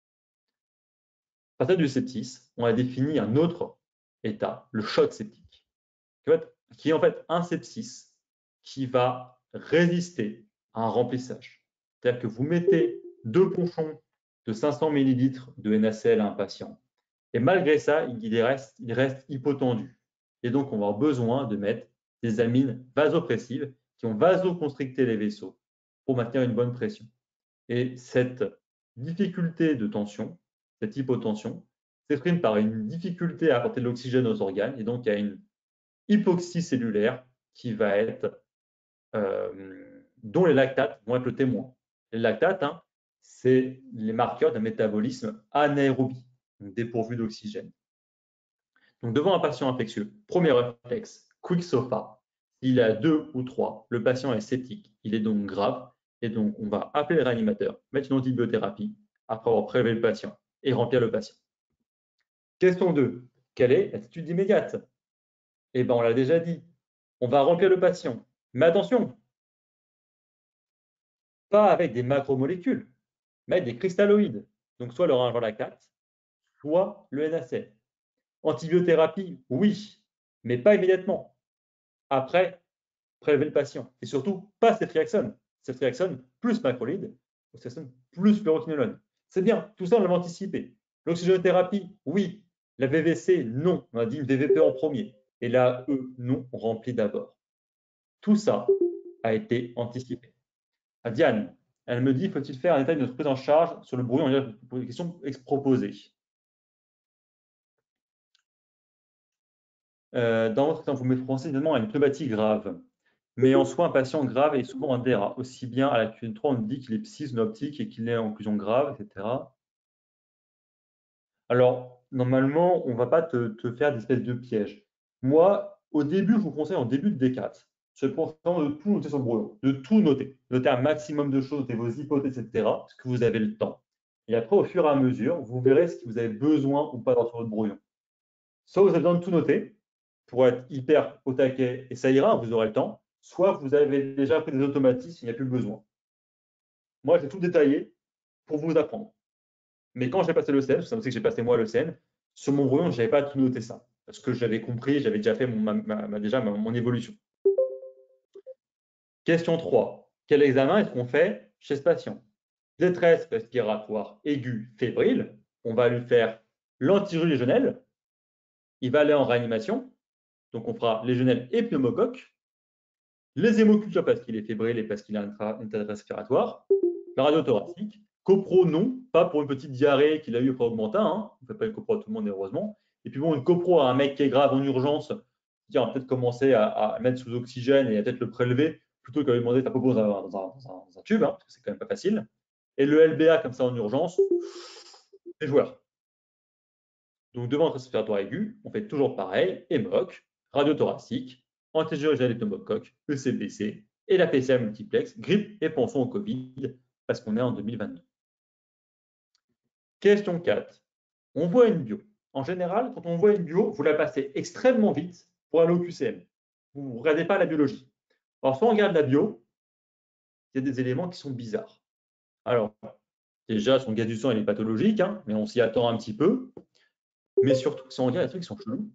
À partir du sepsis, on a défini un autre état, le choc septique, qui est en fait un sepsis qui va résister à un remplissage. C'est-à-dire que vous mettez 2 ponchons de 500 ml de NaCl à un patient, et malgré ça, il reste hypotendu. Et donc, on va avoir besoin de mettre des amines vasopressives qui vont vasoconstricter les vaisseaux pour maintenir une bonne pression. Et cette difficulté de tension, cette hypotension, s'exprime par une difficulté à apporter de l'oxygène aux organes, et donc il y a une hypoxie cellulaire qui va être, dont les lactates vont être le témoin. Les lactates, hein, c'est les marqueurs d'un métabolisme anaérobie, donc dépourvu d'oxygène. Donc, devant un patient infectieux, premier réflexe, quick SOFA. S'il a 2 ou 3, le patient est septique, il est donc grave, et donc on va appeler le réanimateur, mettre une antibiothérapie, après avoir prélevé le patient et remplir le patient. Question 2. Quelle est l'attitude immédiate? Eh bien, on l'a déjà dit. On va remplir le patient. Mais attention, pas avec des macromolécules, mais avec des cristalloïdes. Donc, soit le lactate, soit le NaCl. Antibiothérapie, oui, mais pas immédiatement. Après, prélever le patient. Et surtout, pas cétriaxone. Cétriaxone plus macrolide, cétriaxone plus fluoroquinolone. C'est bien, tout ça, on l'avait anticipé. L'oxygénothérapie, oui. La VVC, non. On a dit une VVP en premier. Et la E, non, on remplit d'abord. Tout ça a été anticipé. Diane, elle me dit, faut-il faire un détail de notre prise en charge sur le bruit? On dirait pour les questions proposées. Dans votre exemple, vous mettez français, évidemment, à une pneumatie grave. Mais en soi, un patient grave est souvent un DRA. Aussi bien à la Q3, on dit qu'il est psy-synoptique et qu'il est en occlusion grave, etc. Alors, normalement, on ne va pas te faire des espèces de pièges. Moi, au début, je vous conseille en début de D4, c'est pourtant de tout noter sur le brouillon, de tout noter. Notez un maximum de choses, notez vos hypothèses, etc., parce que vous avez le temps. Et après, au fur et à mesure, vous verrez ce que vous avez besoin ou pas dans votre brouillon. Soit vous avez besoin de tout noter pour être hyper au taquet et ça ira, vous aurez le temps, soit vous avez déjà pris des automatismes, il n'y a plus besoin. Moi, j'ai tout détaillé pour vous apprendre. Mais quand j'ai passé le CN, vous savez que j'ai passé moi le CN, sur mon brouillon, je n'avais pas tout noté ça. Parce que j'avais compris, j'avais déjà fait mon évolution. Question 3. Quel examen est-ce qu'on fait chez ce patient? Détresse respiratoire aiguë fébrile. On va lui faire l'antilégionnelle. Il va aller en réanimation. Donc, on fera légionelle et pneumocoque. Les hémocultures parce qu'il est fébrile et parce qu'il a un état respiratoire. La radio thoracique. Copro, non, pas pour une petite diarrhée qu'il a eu après Augmentin. Hein. On ne fait pas une copro à tout le monde, heureusement. Et puis bon, une copro à un mec qui est grave en urgence, on va peut-être commencer à mettre sous oxygène et à peut-être le prélever plutôt qu'à lui demander ta popo dans un tube, hein, parce que c'est quand même pas facile. Et le LBA comme ça en urgence, les joueurs. Donc devant un respiratoire aigu, on fait toujours pareil, EMOC, radiothoracique, antigénogène et pneumocoque, ECBC et la PCA multiplex, grippe et pensons au Covid, parce qu'on est en 2022. Question 4. On voit une bio. En général, quand on voit une bio, vous la passez extrêmement vite pour aller au QCM. Vous ne regardez pas la biologie. Alors, soit on regarde la bio, il y a des éléments qui sont bizarres. Alors, déjà, son gaz du sang, il est pathologique, hein, mais on s'y attend un petit peu. Mais surtout, si on regarde les trucs qui sont chelous,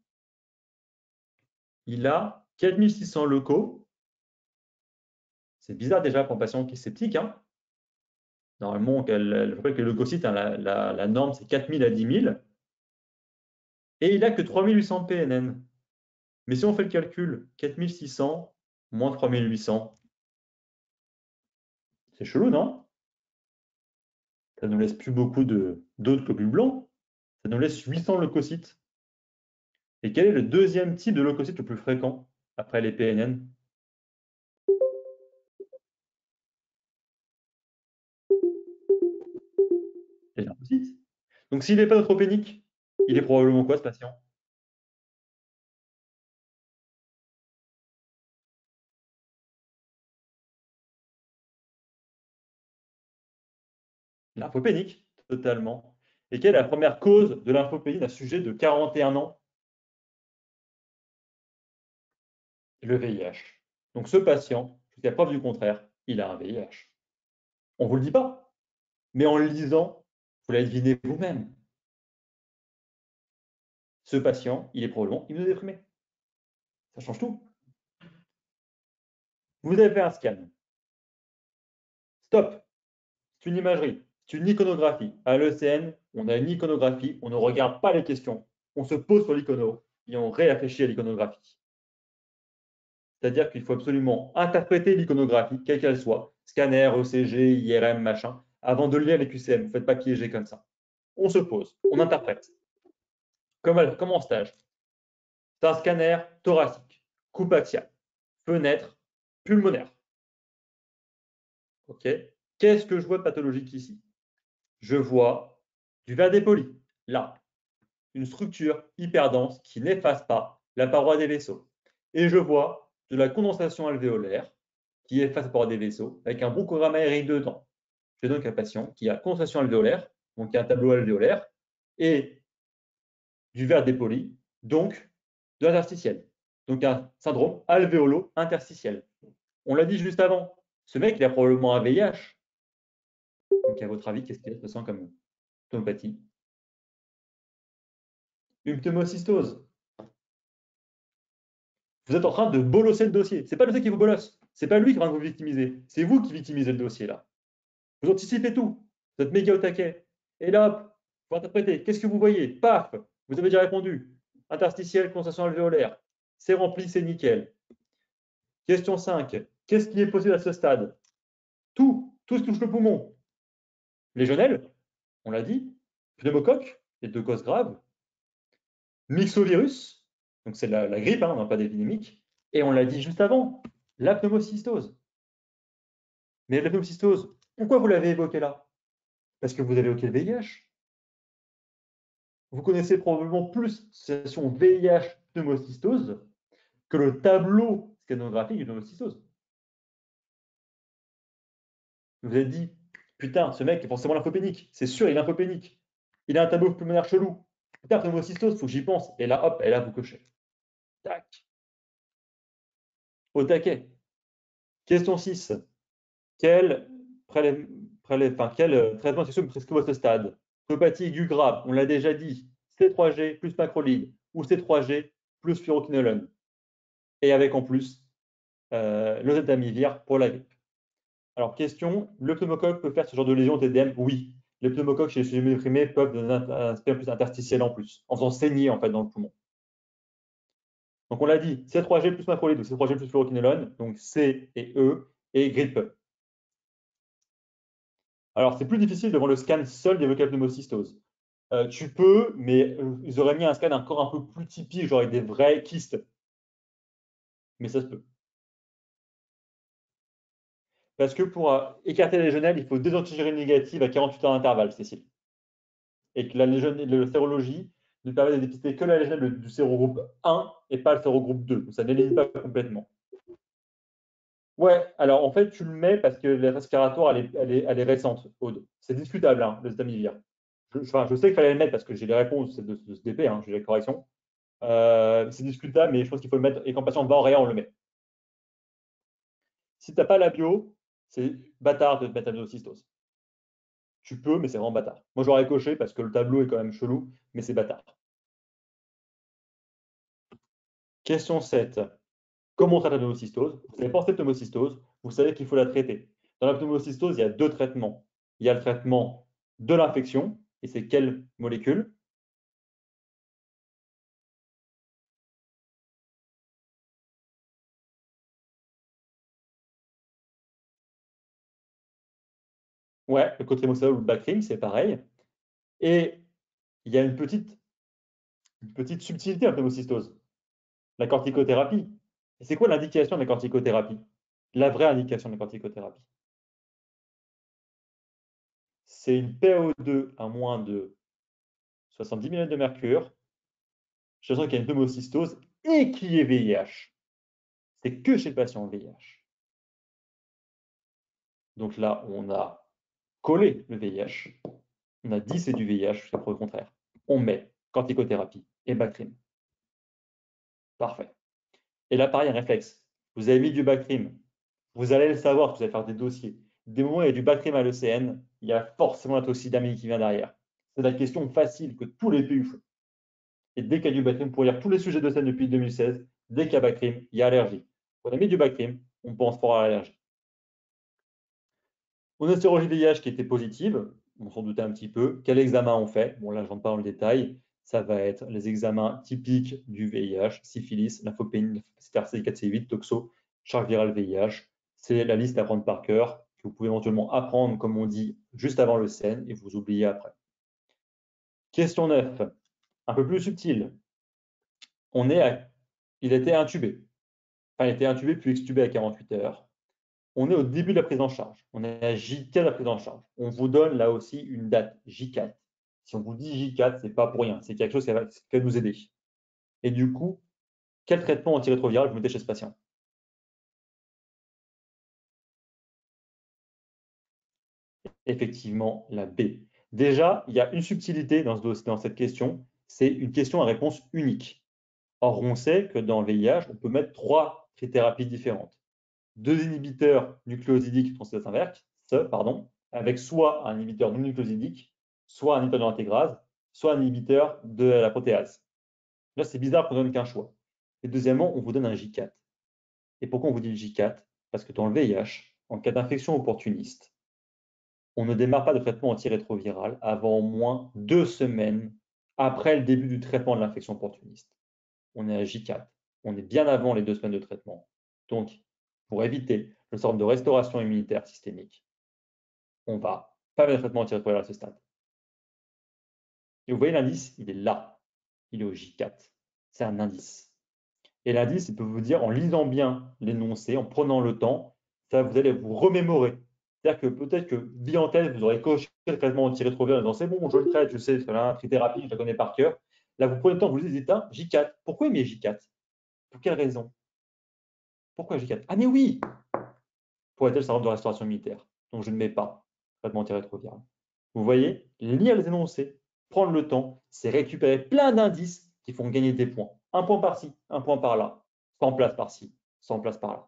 il a 4600 locaux. C'est bizarre déjà pour un patient qui est sceptique. Hein. Normalement, je rappelle que le leucocyte, hein, la norme, c'est 4000 à 10 000. Et il n'a que 3800 PNN. Mais si on fait le calcul, 4600 moins 3800, c'est chelou, non? Ça ne nous laisse plus beaucoup d'autres globules blancs. Ça nous laisse 800 leucocytes. Et quel est le deuxième type de leucocyte le plus fréquent après les PNN? Les lymphocytes. Donc s'il n'est pas neutropénique, il est probablement quoi ce patient? Lymphopénique, totalement. Et quelle est la première cause de lymphopénie d'un sujet de 41 ans? Le VIH. Donc ce patient, jusqu'à preuve du contraire, il a un VIH. On ne vous le dit pas, mais en le lisant, vous l'avez deviné vous-même. Ce patient, il est probablement immunodéprimé. Ça change tout. Vous avez fait un scan. Stop. C'est une imagerie. C'est une iconographie. À l'ECN, on a une iconographie. On ne regarde pas les questions. On se pose sur l'icono et on réfléchit à l'iconographie. C'est-à-dire qu'il faut absolument interpréter l'iconographie, quelle qu'elle soit, scanner, ECG, IRM, machin, avant de lire les QCM. Vous ne faites pas piéger comme ça. On se pose, on interprète. Comme en stage. C'est un scanner thoracique, coupe axiale, fenêtre pulmonaire. OK. Qu'est-ce que je vois de pathologique ici? Je vois du verre dépoli, là, une structure hyper dense qui n'efface pas la paroi des vaisseaux. Et je vois de la condensation alvéolaire qui efface la paroi des vaisseaux avec un bronchogramme aérien dedans. J'ai donc un patient qui a condensation alvéolaire, donc il y a un tableau alvéolaire, et du verre dépoli, donc de l'interstitiel. Donc un syndrome alvéolo-interstitiel. On l'a dit juste avant, ce mec, il a probablement un VIH. Donc à votre avis, qu'est-ce qu'il ressent comme pneumopathie? Une pneumocystose. Vous êtes en train de bolosser le dossier. C'est pas le dossier qui vous bolosse. C'est pas lui qui va vous victimiser. C'est vous qui victimisez le dossier là. Vous anticipez tout. Vous êtes méga au taquet. Et là, hop, vous interprétez. Qu'est-ce que vous voyez? Paf! Vous avez déjà répondu. Interstitiel, condensation alvéolaire. C'est rempli, c'est nickel. Question 5. Qu'est-ce qui est possible à ce stade? Tout ce qui touche le poumon. Légionelle, on l'a dit. Pneumocoque, les deux causes graves. Myxovirus, donc c'est la grippe, hein, on n'a pas d'épidémique. Et on l'a dit juste avant, la pneumocystose. Mais la pneumocystose, pourquoi vous l'avez évoquée là? Parce que vous avez évoqué le VIH. Vous connaissez probablement plus l'association VIH-pneumocystose que le tableau scannographique de pneumocystose. Vous vous êtes dit, putain, ce mec est forcément lymphopénique. C'est sûr, il est lymphopénique. Il a un tableau pulmonaire chelou. Putain, pneumocystose, il faut que j'y pense. Et là, hop, et là, vous cochez. Tac. Au taquet. Question 6. Quel, traitement est prescrit à ce stade? Pneumopathie aiguë grave, on l'a déjà dit. C3G plus macrolide ou C3G plus furoquinolone. Et avec en plus l'oseltamivir pour la grippe. Alors, question, le pneumocoque peut faire ce genre de lésion TDM? Oui. Les pneumocoques chez les sujets déprimés peuvent donner un aspect plus interstitiel en plus, en faisant saigner en fait dans le poumon. Donc on l'a dit, C3G plus macrolide ou C3G plus fluoroquinolone, donc C et E, et grippe. Alors c'est plus difficile devant le scan seul d'évoquer la pneumocystose. Tu peux, mais ils auraient mis un scan encore un peu plus typique, genre avec des vrais kystes. Mais ça se peut. Parce que pour écarter la légionelle, il faut 2 antigéries négatives à 48 heures d'intervalle, Cécile. Et que la sérologie ne permet de dépister que la légionelle du sérogroupe 1 et pas le sérogroupe 2. Donc ça n'élimine pas complètement. Ouais, alors en fait, tu le mets parce que la respiratoire, elle est récente, Aude. C'est discutable, hein, le Zdamivir. Je sais qu'il fallait le mettre parce que j'ai les réponses de ce DP, hein, j'ai les corrections. C'est discutable, mais je pense qu'il faut le mettre. Et quand le patient va en réa, on le met. Si tu n'as pas la bio, c'est bâtard de te mettre la pneumocystose. Tu peux, mais c'est vraiment bâtard. Moi, j'aurais coché parce que le tableau est quand même chelou, mais c'est bâtard. Question 7. Comment on traite la pneumocystose? Vous avez pensé pneumocystose, vous savez qu'il faut la traiter. Dans la pneumocystose, il y a 2 traitements. Il y a le traitement de l'infection, et c'est quelle molécule? Ouais, le cotrimosol ou le Bactrim, c'est pareil. Et il y a une petite subtilité à la pneumocystose, la corticothérapie. Et c'est quoi l'indication de la corticothérapie? La vraie indication de la corticothérapie. C'est une PaO2 à moins de 70 mm de mercure, sachant qu'il y a une pneumocystose et qui est VIH. C'est que chez le patient VIH. Donc là, on a collé le VIH, on a dit c'est du VIH jusqu'à preuve contraire. On met corticothérapie et Bactrim. Parfait. Et là, pareil, un réflexe. Vous avez mis du Bactrim, vous allez le savoir, vous allez faire des dossiers. Des moments où il y a du Bactrim à l'ECN, il y a forcément la toxidamine qui vient derrière. C'est la question facile que tous les PU font. Et dès qu'il y a du Bactrim, pour lire tous les sujets de scène depuis 2016, dès qu'il y a Bactrim, il y a allergie. On a mis du Bactrim, on pense fort à l'allergie. On a une sérologie VIH qui était positive, on s'en doutait un petit peu. Quel examen on fait? Bon, là, je rentre pas dans le détail. Ça va être les examens typiques du VIH, syphilis, lymphopénie, CD4-CD8, toxo, charge virale VIH. C'est la liste à prendre par cœur, que vous pouvez éventuellement apprendre, comme on dit, juste avant le scène, et vous oubliez après. Question 9, un peu plus subtil. On est à il a été intubé. Enfin, il a été intubé puis extubé à 48 heures. On est au début de la prise en charge. On est à J4 de la prise en charge. On vous donne là aussi une date, J4. Si on vous dit J4, ce n'est pas pour rien. C'est quelque chose qui va nous aider. Et du coup, quel traitement antirétroviral vous mettez chez ce patient? Effectivement, la B. Déjà, il y a une subtilité dans cette question. C'est une question à réponse unique. Or, on sait que dans le VIH, on peut mettre 3 thérapies différentes. 2 inhibiteurs nucléosidiques transférase inverse, avec soit un inhibiteur non nucléosidique, soit un inhibiteur de l'intégrase, soit un inhibiteur de la protéase. Là, c'est bizarre qu'on ne donne qu'un choix. Et deuxièmement, on vous donne un J4. Et pourquoi on vous dit le J4? Parce que dans le VIH, en cas d'infection opportuniste, on ne démarre pas de traitement antirétroviral avant au moins 2 semaines après le début du traitement de l'infection opportuniste. On est à J4. On est bien avant les 2 semaines de traitement. Donc, pour éviter le syndrome de restauration immunitaire systémique, on ne va pas mettre de traitement antirétroviral à ce stade. Et vous voyez l'indice, il est là. Il est au J4. C'est un indice. Et l'indice, il peut vous dire, en lisant bien l'énoncé, en prenant le temps, ça, vous allez vous remémorer. C'est-à-dire que peut-être que, vie en tête, vous aurez coché le traitement antirétroviral en disant, c'est bon, je le traite, je sais, c'est la trithérapie, je la connais par cœur. Là, vous prenez le temps, vous dites, J4. Pourquoi il met J4? Pour quelle raison? Pourquoi J4? Ah mais oui! Pour aider le syndrome de restauration immunitaire. Donc je ne mets pas traitement antirétroviral. Vous voyez, lire les énoncés, prendre le temps, c'est récupérer plein d'indices qui font gagner des points. Un point par-ci, un point par-là, 100 places par-ci, 100 places par-là.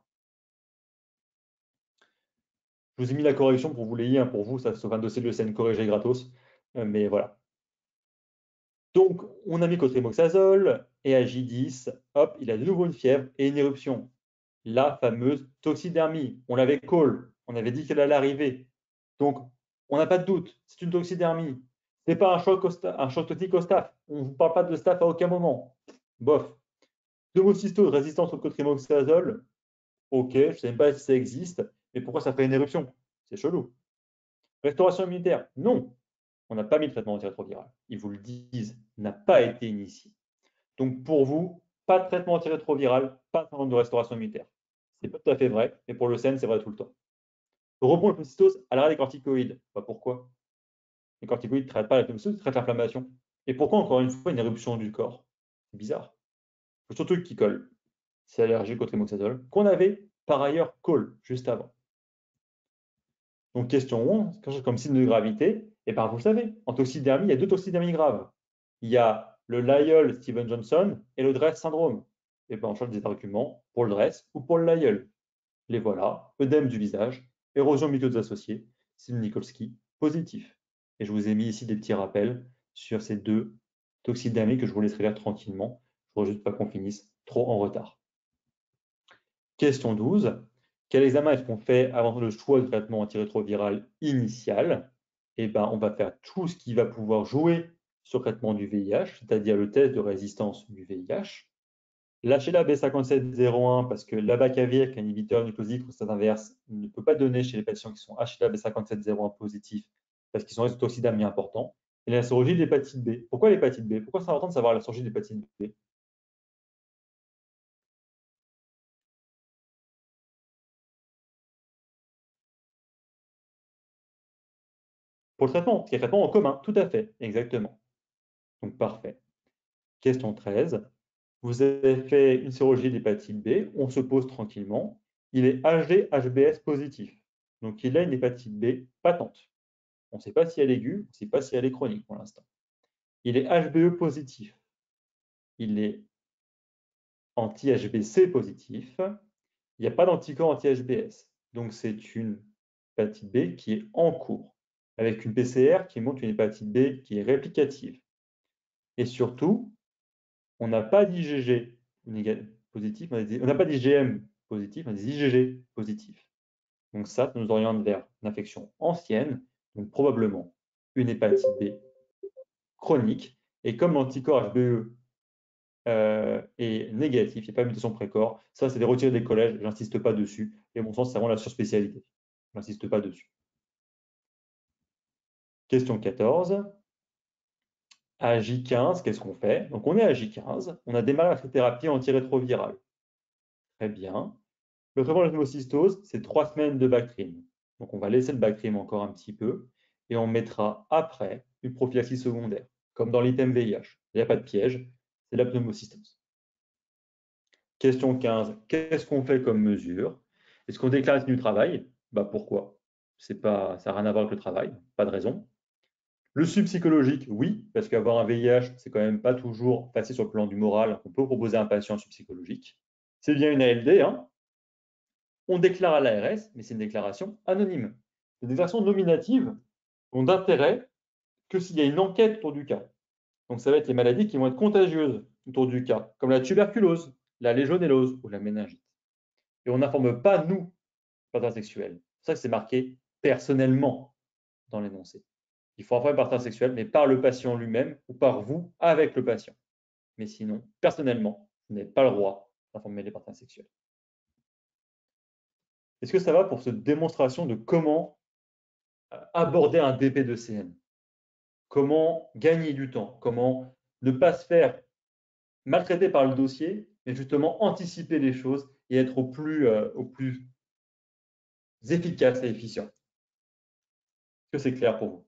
Je vous ai mis la correction pour vous l'ayez, pour vous, ça sauve un dossier de l'ECN corrigé gratos. Mais voilà. Donc, on a mis cotrimoxazole et à J10, hop, il a de nouveau une fièvre et une éruption. La fameuse toxidermie. On l'avait call, on avait dit qu'elle allait arriver. Donc, on n'a pas de doute, c'est une toxidermie. Ce n'est pas un choc toxique au staph. On ne vous parle pas de staph à aucun moment. Bof. Pneumocystose résistance au cotrimoxazole. Ok, je ne sais même pas si ça existe, mais pourquoi ça fait une éruption? C'est chelou. Restauration immunitaire? Non, on n'a pas mis de traitement antirétroviral. Ils vous le disent, n'a pas été initié. Donc pour vous, pas de traitement antirétroviral, pas de syndrome de restauration immunitaire. C'est pas tout à fait vrai, mais pour le SEN, c'est vrai tout le temps. Rebond la pneumocystose à l'arrêt des corticoïdes. Pourquoi? Les corticoïdes ne traitent pas la pneumocystose, ils traitent l'inflammation. Et pourquoi, encore une fois, une éruption du corps? C'est bizarre. Le seul truc qui colle, c'est l'allergie au trimoxazole, qu'on avait par ailleurs call juste avant. Donc question 11, quelque chose comme signe de gravité, et bien vous le savez, en toxidermie, il y a 2 toxidermies graves. Il y a le Lyell-Steven-Johnson et le DRESS syndrome. Et bien on change des arguments pour le DRESS ou pour le Lyell. Les voilà, œdème du visage, érosion muqueuse associée, signe Nikolsky, positif. Et je vous ai mis ici des petits rappels sur ces 2 toxidermies que je vous laisserai lire tranquillement. Je ne voudrais juste pas qu'on finisse trop en retard. Question 12. Quel examen est-ce qu'on fait avant le choix de traitement antirétroviral initial? Eh bien, on va faire tout ce qui va pouvoir jouer sur le traitement du VIH, c'est-à-dire le test de résistance du VIH. Lâchez la B5701 parce que l'abacavir, qui est un inhibiteur nucléosique ou inverse, ne peut pas donner chez les patients qui sont HLA B5701 positifs parce qu'ils ont un toxidamie important. Et la sérologie de l'hépatite B. Pourquoi l'hépatite B? Pourquoi c'est important de savoir la sérologie de l'hépatite B? Pour le traitement, parce qu'il y a un traitement en commun, tout à fait, exactement. Donc parfait. Question 13. Vous avez fait une sérologie d'hépatite B, on se pose tranquillement. Il est HB-HBS positif. Donc il a une hépatite B patente. On ne sait pas si elle est aiguë, on ne sait pas si elle est chronique pour l'instant. Il est HBE positif. Il est anti-HBC positif. Il n'y a pas d'anticorps anti-HBS. Donc c'est une hépatite B qui est en cours, avec une PCR qui montre une hépatite B qui est réplicative. Et surtout, on n'a pas d'IgG positif, on n'a pas d'IgM positif, on a des IgG positifs. Donc ça nous oriente vers une infection ancienne, donc probablement une hépatite B chronique. Et comme l'anticorps HBE est négatif, il n'y a pas de mutation précoce, ça c'est des retirés des collèges, je n'insiste pas dessus. Et à mon sens, c'est vraiment la surspécialité. Je n'insiste pas dessus. Question 14. À J15, qu'est-ce qu'on fait? Donc, on est à J15, on a démarré la thérapie antirétrovirale. Très bien. Le traitement de la pneumocystose, c'est 3 semaines de Bactrim. Donc, on va laisser le Bactrim encore un petit peu et on mettra après une prophylaxie secondaire, comme dans l'item VIH. Il n'y a pas de piège, c'est la pneumocystose. Question 15, qu'est-ce qu'on fait comme mesure? Est-ce qu'on déclare la tenue du travail? Bah pourquoi? Ça n'a rien à voir avec le travail, pas de raison. Le suivi psychologique, oui, parce qu'avoir un VIH, c'est quand même pas toujours facile sur le plan du moral. On peut proposer à un patient un suivi psychologique. C'est bien une ALD, hein. On déclare à l'ARS, mais c'est une déclaration anonyme. Les déclarations nominatives n'ont d'intérêt que s'il y a une enquête autour du cas. Donc ça va être les maladies qui vont être contagieuses autour du cas, comme la tuberculose, la légionellose ou la méningite. Et on n'informe pas, nous, partenaires sexuels. C'est ça que c'est marqué personnellement dans l'énoncé. Il faut informer le partenaire sexuel, mais par le patient lui-même ou par vous avec le patient. Mais sinon, personnellement, vous n'avez pas le droit d'informer les partenaires sexuels. Est-ce que ça va pour cette démonstration de comment aborder un DP de CN? Comment gagner du temps? Comment ne pas se faire maltraiter par le dossier, mais justement anticiper les choses et être au plus efficace et efficient? Est-ce que c'est clair pour vous?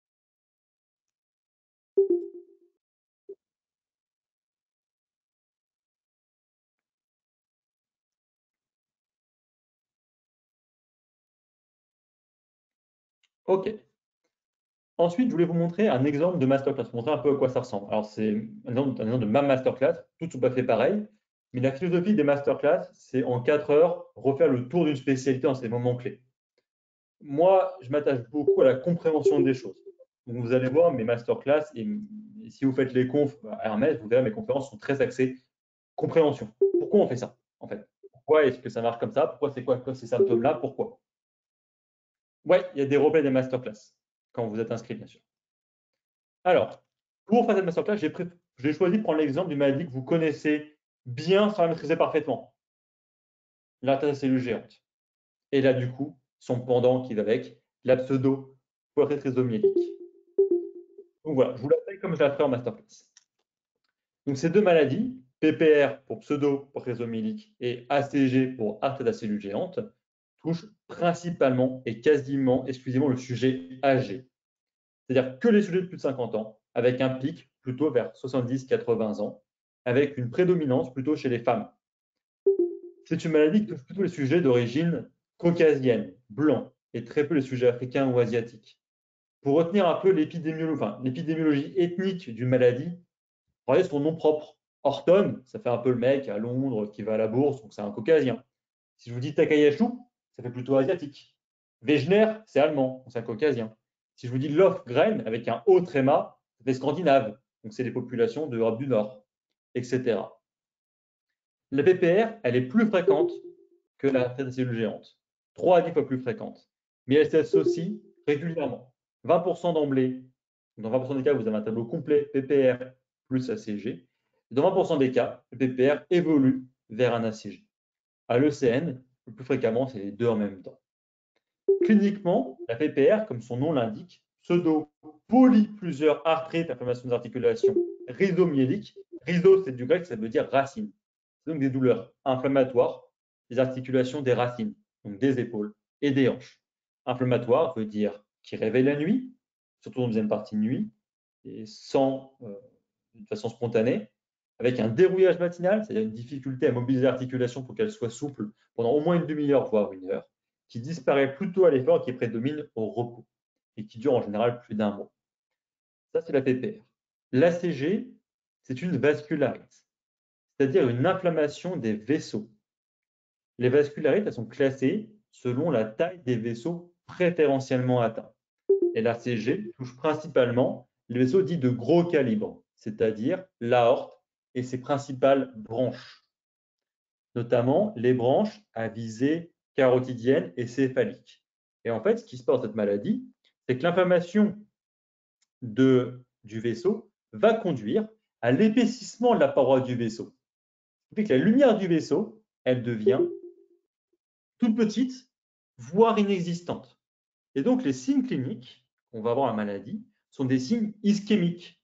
OK. Ensuite, je voulais vous montrer un exemple de masterclass, vous montrer un peu à quoi ça ressemble. Alors, c'est un exemple de ma masterclass, toutes ne sont pas fait pareil, mais la philosophie des masterclass, c'est en 4 heures, refaire le tour d'une spécialité dans ces moments clés. Moi, je m'attache beaucoup à la compréhension des choses. Donc, vous allez voir mes masterclass, et si vous faites les confs à Hermès, vous verrez, mes conférences sont très axées compréhension. Pourquoi on fait ça, en fait? Pourquoi est-ce que ça marche comme ça? Pourquoi c'est quoi ces symptômes-là? Pourquoi? Ouais, il y a des replays des masterclass, quand vous êtes inscrit, bien sûr. Alors, pour faire cette masterclass, j'ai choisi de prendre l'exemple d'une maladie que vous connaissez bien sans la maîtriser parfaitement, l'artère cellule géante. Et là, du coup, son pendant qui va avec, la pseudo-poitrine myélique. Donc voilà, je vous la fais comme je la ferai en masterclass. Donc ces deux maladies, PPR pour pseudo-poitrine myélique et ACG pour artère de la cellule géante, touchent principalement et quasiment exclusivement le sujet âgé. C'est-à-dire que les sujets de plus de 50 ans, avec un pic plutôt vers 70-80 ans, avec une prédominance plutôt chez les femmes. C'est une maladie qui touche plutôt les sujets d'origine caucasienne, blanc, et très peu les sujets africains ou asiatiques. Pour retenir un peu l'épidémiologie ethnique d'une maladie, regardez son nom propre. Horton, ça fait un peu le mec à Londres qui va à la bourse, donc c'est un caucasien. Si je vous dis Takayasu, ça fait plutôt asiatique. Wegener, c'est allemand, donc c'est un caucasien. Si je vous dis Lofgren, avec un haut tréma, ça fait scandinave, donc c'est des populations d'Europe du Nord, etc. La PPR, elle est plus fréquente que la cellule géante, 3 à 10 fois plus fréquente, mais elle s'associe régulièrement. 20% d'emblée, dans 20% des cas, vous avez un tableau complet PPR plus ACG. Dans 20% des cas, le PPR évolue vers un ACG. À l'ECN, le plus fréquemment, c'est les deux en même temps. Cliniquement, la PPR, comme son nom l'indique, pseudo-polyplusieurs arthrite, inflammation des articulations, rhizomyélique. Rhizo, c'est du grec, ça veut dire racine. C'est donc des douleurs inflammatoires des articulations des racines, donc des épaules et des hanches. Inflammatoire veut dire qui réveille la nuit, surtout en deuxième partie de nuit, et de façon spontanée, avec un dérouillage matinal, c'est-à-dire une difficulté à mobiliser l'articulation pour qu'elle soit souple pendant au moins une demi-heure, voire une heure, qui disparaît plutôt à l'effort et qui prédomine au repos, et qui dure en général plus d'un mois. Ça, c'est la PPR. L'ACG, c'est une vascularite, c'est-à-dire une inflammation des vaisseaux. Les vascularites, elles sont classées selon la taille des vaisseaux préférentiellement atteints. Et l'ACG touche principalement les vaisseaux dits de gros calibre, c'est-à-dire l'aorte et ses principales branches, notamment les branches à visée carotidienne et céphalique. Et en fait, ce qui se passe dans cette maladie, c'est que l'inflammation du vaisseau va conduire à l'épaississement de la paroi du vaisseau. Ce qui fait que la lumière du vaisseau, elle devient toute petite, voire inexistante. Et donc, les signes cliniques qu'on va avoir à la maladie sont des signes ischémiques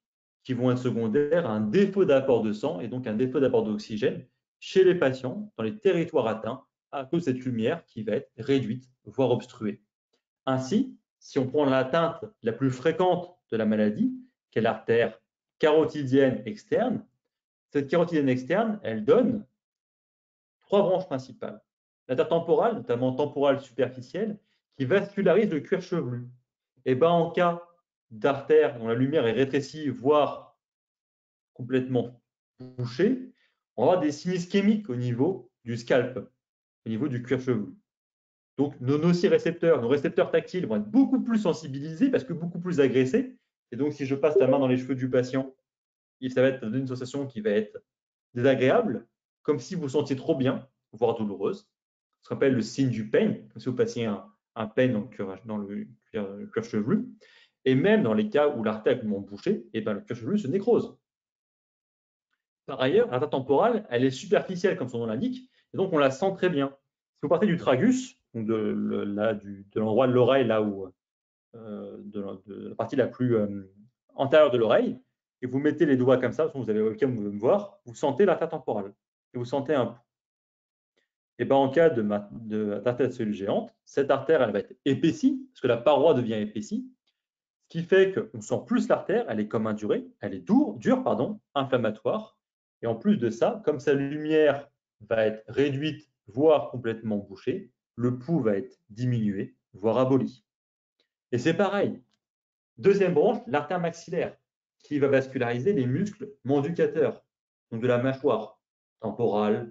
qui vont être secondaires à un défaut d'apport de sang et donc un défaut d'apport d'oxygène chez les patients dans les territoires atteints à cause de cette lumière qui va être réduite, voire obstruée. Ainsi, si on prend l'atteinte la plus fréquente de la maladie, qui est l'artère carotidienne externe, cette carotidienne externe, elle donne 3 branches principales. L'artère temporale, notamment temporale superficielle, qui vascularise le cuir chevelu. Et ben, en cas d'artère dont la lumière est rétrécie, voire complètement bouchée, on va avoir des signes ischémiques au niveau du scalp, au niveau du cuir chevelu. Donc, nos nocicepteurs, nos récepteurs tactiles vont être beaucoup plus sensibilisés parce que beaucoup plus agressés. Et donc, si je passe la main dans les cheveux du patient, ça va être une sensation qui va être désagréable, comme si vous sentiez trop bien, voire douloureuse. Ce qu'on appelle le signe du pain, comme si vous passiez un pain dans le cuir chevelu. Et même dans les cas où l'artère est complètement bouchée, et ben, le cuir chevelu se nécrose. Par ailleurs, l'artère temporale, elle est superficielle, comme son nom l'indique, et donc on la sent très bien. Si vous partez du tragus, donc de l'endroit de l'oreille, là où de la partie la plus antérieure de l'oreille, et vous mettez les doigts comme ça, vous avez aucun vous me voir, vous sentez l'artère temporale, et vous sentez un pouls. Et ben, en cas d'artère de cellule géante, cette artère elle va être épaissie, parce que la paroi devient épaissie, ce qui fait qu'on sent plus l'artère, elle est comme indurée, elle est dure, inflammatoire, et en plus de ça, comme sa lumière va être réduite, voire complètement bouchée, le pouls va être diminué, voire aboli. Et c'est pareil. Deuxième branche, l'artère maxillaire, qui va vasculariser les muscles manducateurs, donc de la mâchoire temporale,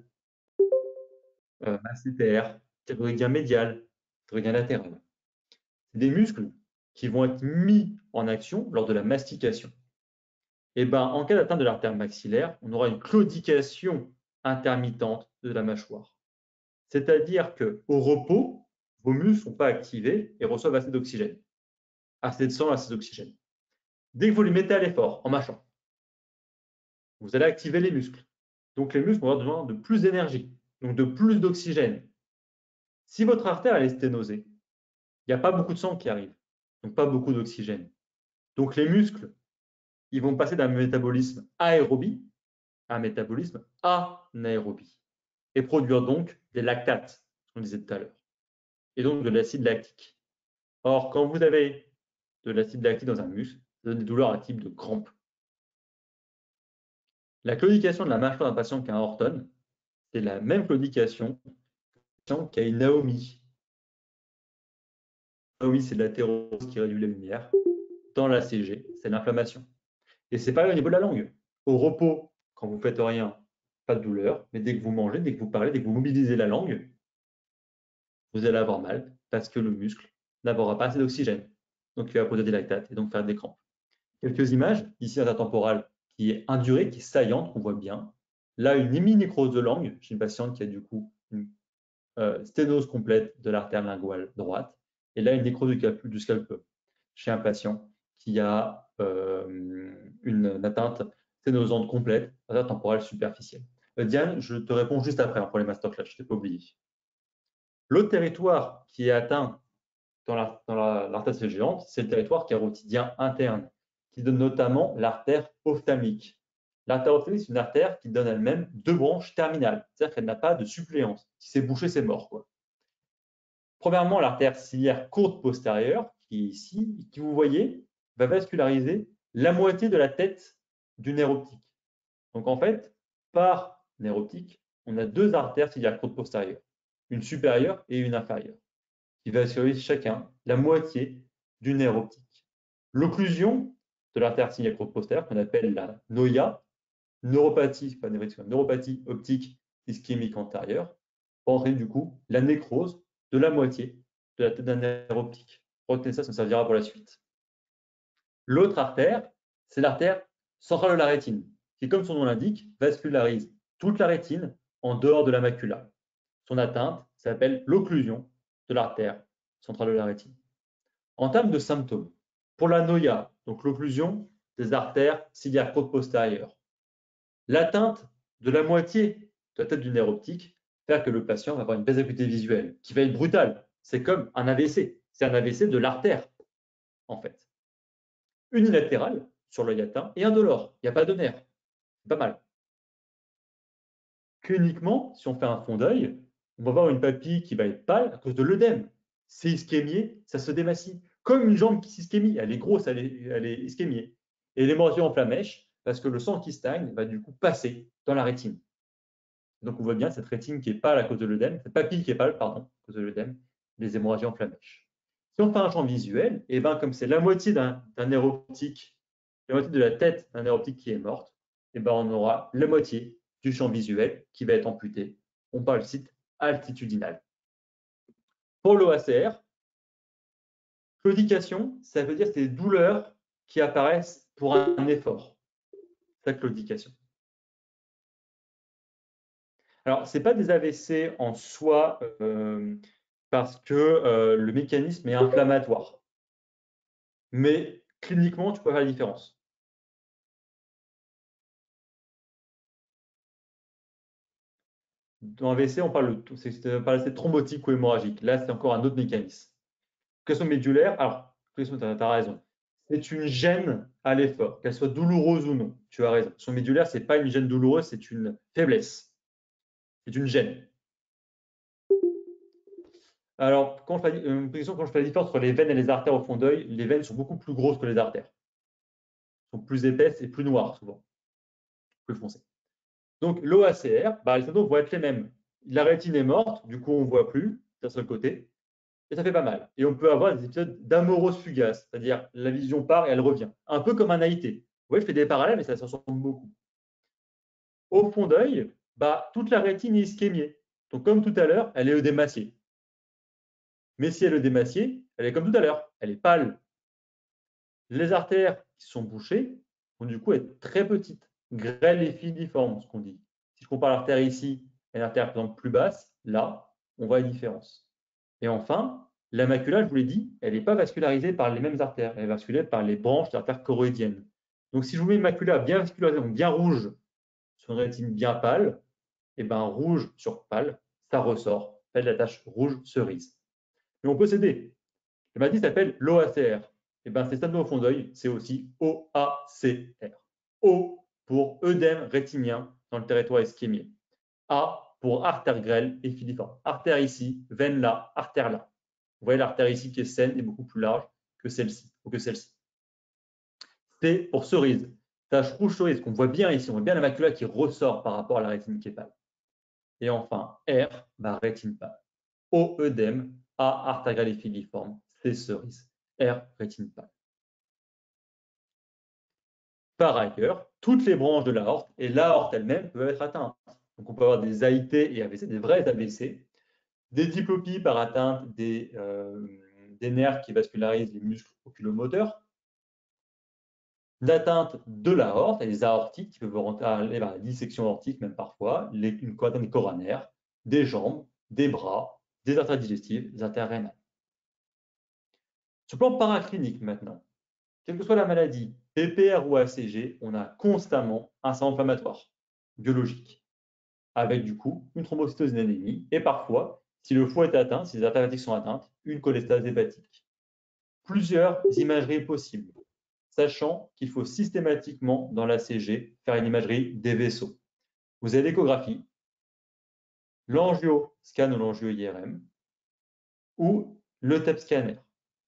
masséter, ptérygoïdien médial, ptérygoïdien latéral. C'est des muscles qui vont être mis en action lors de la mastication. Et ben, en cas d'atteinte de l'artère maxillaire, on aura une claudication intermittente de la mâchoire. C'est-à-dire qu'au repos, vos muscles ne sont pas activés et reçoivent assez d'oxygène. Assez de sang, assez d'oxygène. Dès que vous les mettez à l'effort, en mâchant, vous allez activer les muscles. Donc les muscles vont avoir besoin de plus d'énergie, donc de plus d'oxygène. Si votre artère est sténosée, il n'y a pas beaucoup de sang qui arrive, donc pas beaucoup d'oxygène. Donc les muscles, ils vont passer d'un métabolisme aérobie à un métabolisme anaérobie et produire donc des lactates, ce qu'on disait tout à l'heure, et donc de l'acide lactique. Or, quand vous avez de l'acide lactique dans un muscle, ça donne des douleurs à type de crampes. La claudication de la mâchoire d'un patient qui a un Horton, c'est la même claudication qui a une aomie. L'aomie, c'est de l'athérose qui réduit la lumière. Dans la CG, c'est l'inflammation. Et c'est pareil au niveau de la langue. Au repos, quand vous ne faites rien, pas de douleur, mais dès que vous mangez, dès que vous parlez, dès que vous mobilisez la langue, vous allez avoir mal parce que le muscle n'aura pas assez d'oxygène. Donc, il va produire des lactates et donc faire des crampes. Quelques images, ici intertemporale qui est indurée, qui est saillante, qu'on voit bien. Là, une héminécrose de langue chez une patiente qui a du coup une sténose complète de l'artère linguale droite. Et là, une nécrose du scalp chez un patient qui a une atteinte sténosante complète, atteinte temporale superficielle. Diane, je te réponds juste après pour les masterclass, je ne t'ai pas oublié. L'autre territoire qui est atteint dans l'artère géante, c'est le territoire carotidien interne, qui donne notamment l'artère ophtalmique. L'artère ophtalmique, c'est une artère qui donne elle-même 2 branches terminales, c'est-à-dire qu'elle n'a pas de suppléance. Si c'est bouché, c'est mort, quoi. Premièrement, l'artère ciliaire courte postérieure, qui est ici, qui vous voyez, va vasculariser la moitié de la tête du nerf optique. Donc en fait, par nerf optique, on a 2 artères ciliaires courtes postérieures, une supérieure et une inférieure, qui vascularisent chacun la moitié du nerf optique. L'occlusion de l'artère ciliaire courte postérieure, qu'on appelle la NOIA, neuropathie optique ischémique antérieure, va entraîner du coup la nécrose de la moitié de la tête d'un nerf optique. Retenez ça, ça me servira pour la suite. L'autre artère, c'est l'artère centrale de la rétine, qui, comme son nom l'indique, vascularise toute la rétine en dehors de la macula. Son atteinte s'appelle l'occlusion de l'artère centrale de la rétine. En termes de symptômes, pour la NOIA, donc l'occlusion des artères ciliaires courtes postérieures, l'atteinte de la moitié de la tête du nerf optique fait que le patient va avoir une baisse d'acuité visuelle qui va être brutale. C'est comme un AVC. C'est un AVC de l'artère, en fait. Unilatéral, sur l'œil atteint et indolore. Il n'y a pas de nerf. C'est pas mal. Cliniquement, si on fait un fond d'œil, on va avoir une papille qui va être pâle à cause de l'œdème. C'est ischémié, ça se démacie. Comme une jambe qui s'ischémie, elle est grosse, elle est ischémiée. Et l'hémorragie en flamèche, parce que le sang qui stagne va du coup passer dans la rétine. Donc on voit bien cette rétine qui est pâle à cause de l'œdème, cette papille qui est pâle, pardon, à cause de l'œdème, les hémorragies en flamèche. Si on fait un champ visuel, et ben comme c'est la moitié d'un nerf optique, la moitié de la tête d'un nerf optique qui est morte, et ben on aura la moitié du champ visuel qui va être amputé. On parle du site altitudinal. Pour l'OACR, claudication, ça veut dire que c'est des douleurs qui apparaissent pour un effort. C'est la claudication. Alors, ce n'est pas des AVC en soi parce que le mécanisme est inflammatoire. Mais cliniquement, tu peux faire la différence. Dans AVC, on parle de thrombotique ou hémorragique. Là, c'est encore un autre mécanisme. Question médulaire, alors, tu as raison. C'est une gêne à l'effort, qu'elle soit douloureuse ou non. Tu as raison. Question médulaire, ce n'est pas une gêne douloureuse, c'est une faiblesse. C'est une gêne. Alors, quand je fais la différence entre les veines et les artères au fond d'œil, les veines sont beaucoup plus grosses que les artères. Sont plus épaisses et plus noires, souvent. Plus foncées. Donc, l'OACR, les symptômes vont être les mêmes. La rétine est morte, du coup, on ne voit plus d'un seul côté, et ça fait pas mal. Et on peut avoir des épisodes d'amorose fugace, c'est-à-dire la vision part et elle revient. Un peu comme un AIT. Vous voyez, je fais des parallèles, mais ça se ressemble beaucoup. Au fond d'œil, toute la rétine est ischémiée. Donc, comme tout à l'heure, elle est œdémaciée. Mais si elle est œdémaciée, elle est comme tout à l'heure, elle est pâle. Les artères qui sont bouchées vont du coup être très petites, grêles et filiformes, ce qu'on dit. Si je compare l'artère ici et l'artère par exemple plus basse, là, on voit la différence. Et enfin, la macula, je vous l'ai dit, elle n'est pas vascularisée par les mêmes artères, elle est vascularisée par les branches d'artères choroïdiennes. Donc si je vous mets une macula bien vascularisée, donc bien rouge, sur une rétine bien pâle, et bien rouge sur pâle, ça ressort, fait de la tache rouge cerise. Mais on peut s'aider. La maladie s'appelle l'OACR. Et bien, ces symptômes au fond d'œil, c'est aussi OACR. O pour œdème rétinien dans le territoire ischémique. A pour artère grêle et filiforme. Artère ici, veine là, artère là. Vous voyez l'artère ici qui est saine et beaucoup plus large que celle-ci ou que celle-ci. C pour cerise. Tache rouge cerise qu'on voit bien ici. On voit bien la macula qui ressort par rapport à la rétine qui est pâle. Et enfin, R, rétine pâle. O, œdème. A, artère grêle et filiforme. C, cerise. R, rétine pâle. Par ailleurs, toutes les branches de l'aorte et l'aorte elle-même peuvent être atteintes. Donc on peut avoir des AIT et AVC, des vrais AVC, des diplopies par atteinte des nerfs qui vascularisent les muscles oculomoteurs, l'atteinte de l'aorte et les aortiques qui peuvent aller vers la dissection aortique même parfois, une atteinte des coronaires, des jambes, des bras, des artères digestives, des artères rénales. Sur le plan paraclinique maintenant, quelle que soit la maladie, PPR ou ACG, on a constamment un sang inflammatoire biologique, avec du coup une thrombocytose, une anémie, et parfois, si le foie est atteint, si les artères hépatiques sont atteintes, une cholestase hépatique. Plusieurs imageries possibles, sachant qu'il faut systématiquement dans l'ACG faire une imagerie des vaisseaux. Vous avez l'échographie, l'angio-scan ou l'angio-IRM, ou le TEP scanner.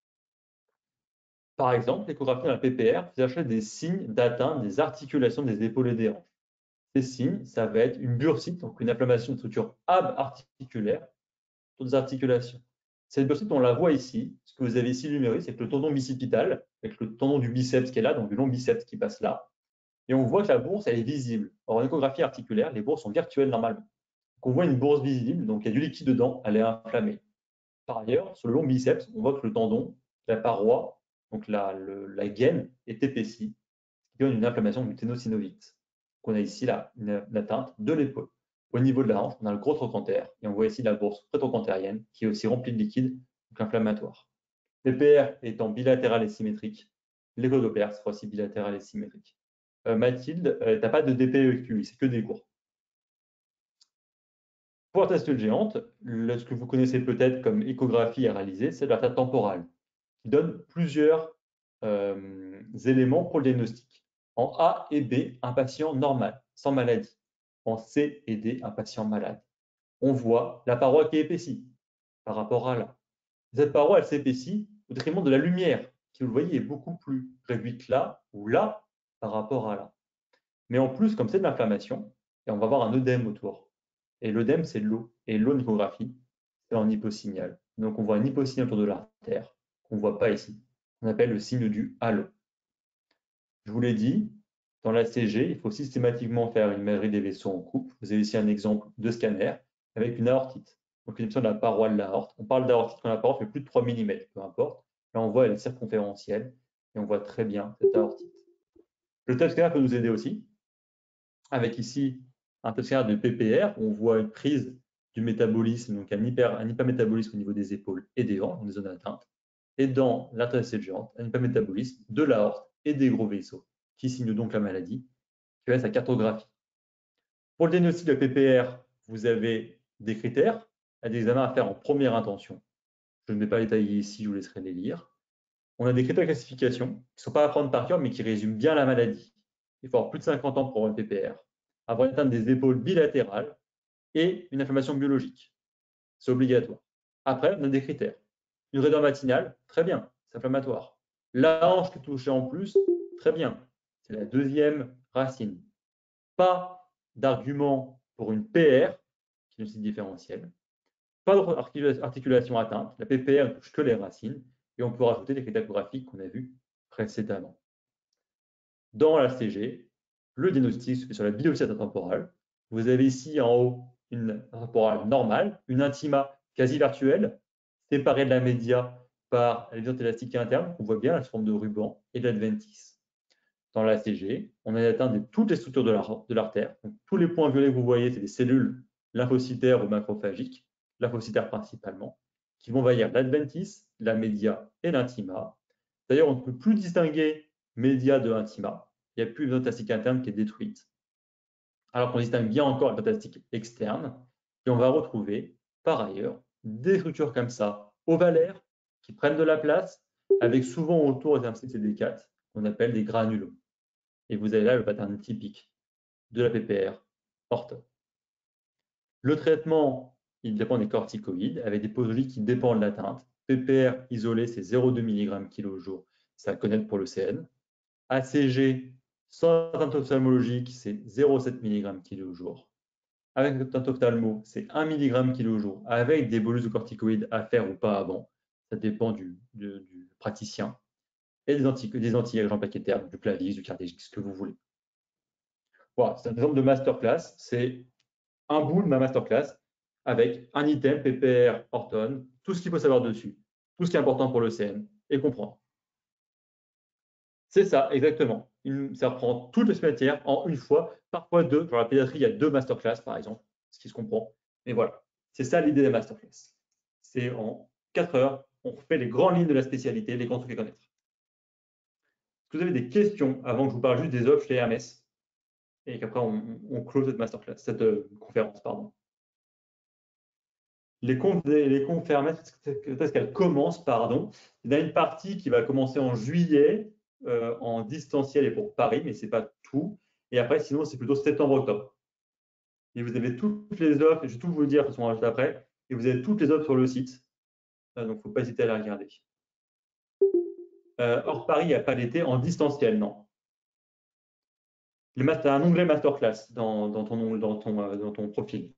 Par exemple, l'échographie dans la PPR vous achète des signes d'atteinte des articulations des épaules et des hanches. Ces signes, ça va être une bursite, donc une inflammation de structure abarticulaire sur des articulations. Cette bursite, on la voit ici. Ce que vous avez ici numérique, c'est que le tendon bicipital, avec le tendon du biceps qui est là, donc du long biceps qui passe là. Et on voit que la bourse, elle est visible. Or, en échographie articulaire, les bourses sont virtuelles normalement. Donc, on voit une bourse visible, donc il y a du liquide dedans, elle est inflammée. Par ailleurs, sur le long biceps, on voit que le tendon, la paroi, donc la gaine est épaissie, ce qui donne une inflammation du ténosynovite. On a ici là une atteinte de l'épaule. Au niveau de la hanche, on a le gros trochanter et on voit ici la bourse prétrochantérienne qui est aussi remplie de liquide, donc inflammatoire. PPR étant bilatéral et symétrique, l'écho-Doppler sera aussi bilatéral et symétrique. Mathilde, tu n'as pas de DPEQI, c'est que des cours. Pour la testule géante, ce que vous connaissez peut-être comme échographie à réaliser, c'est la tête temporale, qui donne plusieurs éléments pour le diagnostic. En A et B, un patient normal, sans maladie. En C et D, un patient malade. On voit la paroi qui est épaissie par rapport à là. Cette paroi, elle s'épaissit au détriment de la lumière, qui, vous le voyez, est beaucoup plus réduite là ou là par rapport à là. Mais en plus, comme c'est de l'inflammation, on va avoir un œdème autour. Et l'œdème, c'est l'eau. Et l'eau, en échographie, c'est en hyposignal. Donc, on voit un hyposignal autour de l'artère qu'on ne voit pas ici. On appelle le signe du halo. Je vous l'ai dit, dans la CG, il faut systématiquement faire une imagerie des vaisseaux en coupe. Vous avez ici un exemple de scanner avec une aortite. Donc, une option de la paroi de l'aorte. On parle d'aortite quand la paroi fait plus de 3 mm, peu importe. Là, on voit elle est circonférentielle et on voit très bien cette aortite. Le TEP scanner peut nous aider aussi, avec ici un TEP scanner de PPR. On voit une prise du métabolisme, donc un hypermétabolisme au niveau des épaules et des hanches, dans des zones atteintes. Et dans l'interface géante, un hypermétabolisme de l'aorte et des gros vaisseaux, qui signe donc la maladie, qui va sa cartographie. Pour le diagnostic de PPR, vous avez des critères, des examens à faire en première intention. Je ne vais pas détailler ici, je vous laisserai les lire. On a des critères de classification qui ne sont pas à prendre par cœur, mais qui résument bien la maladie. Il faut avoir plus de 50 ans pour avoir le PPR, avoir une atteinte des épaules bilatérales et une inflammation biologique. C'est obligatoire. Après, on a des critères. Une raideur matinale, très bien, c'est inflammatoire. La hanche qui est touchée en plus, très bien, c'est la deuxième racine. Pas d'argument pour une PR, qui est une site différentielle. Pas d'articulation atteinte. La PPR ne touche que les racines. Et on peut rajouter des critères graphiques qu'on a vus précédemment. Dans la CG, le diagnostic se fait sur la biopsie intertemporale. Vous avez ici en haut une intertemporale normale, une intima quasi virtuelle, séparée de la média par la vision élastique interne, qu'on voit bien la forme de ruban, et de l'adventice. Dans la CG, on a atteint toutes les structures de l'artère. Tous les points violets que vous voyez, c'est des cellules lymphocytaires ou macrophagiques, lymphocytaires principalement, qui vont envahir l'adventice, la média et l'intima. D'ailleurs, on ne peut plus distinguer média de intima. Il n'y a plus une métastatique interne qui est détruite. Alors qu'on distingue bien encore la métastatique externe. Et on va retrouver, par ailleurs, des structures comme ça, ovalaires, qui prennent de la place, avec souvent autour des interstices CD4, qu'on appelle des granulomes. Et vous avez là le pattern typique de la PPR ortho. Le traitement, il dépend des corticoïdes, avec des posologies qui dépendent de l'atteinte. PPR isolé, c'est 0,2 mg kg au jour, c'est à connaître pour le CN. ACG, sans atteinte ophtalmologique, c'est 0,7 mg kg au jour. Avec une atteinte ophtalmo, c'est 1 mg kg au jour, avec des bolus de corticoïdes à faire ou pas avant. Ça dépend du praticien. Et des anti-agents plaquettaires, du Plavix, du Cardiagix, ce que vous voulez. Voilà, c'est un exemple de masterclass. C'est un bout de ma masterclass avec un item, PPR, Orton, tout ce qu'il faut savoir dessus, tout ce qui est important pour le CN et comprendre. C'est ça, exactement. Ça prend toutes les matières en une fois, parfois deux. Dans la pédiatrie, il y a 2 masterclass, par exemple, ce qui se comprend. Mais voilà, c'est ça l'idée des masterclass. C'est en 4 heures, on refait les grandes lignes de la spécialité, les grands trucs à connaître. Est-ce que vous avez des questions avant que je vous parle juste des offres chez Hermès et qu'après on close cette masterclass, cette conférence, pardon. Les conférences, est-ce qu'elles commencent, pardon. Il y a une partie qui va commencer en juillet, en distanciel et pour Paris, mais ce n'est pas tout. Et après, sinon, c'est plutôt septembre-octobre. Et vous avez toutes les offres, et je vais tout vous dire de toute façon juste après, et vous avez toutes les offres sur le site. Donc, il ne faut pas hésiter à les regarder. Hors Paris, il n'y a pas l'été en distanciel, non. Tu as un onglet masterclass dans ton profil.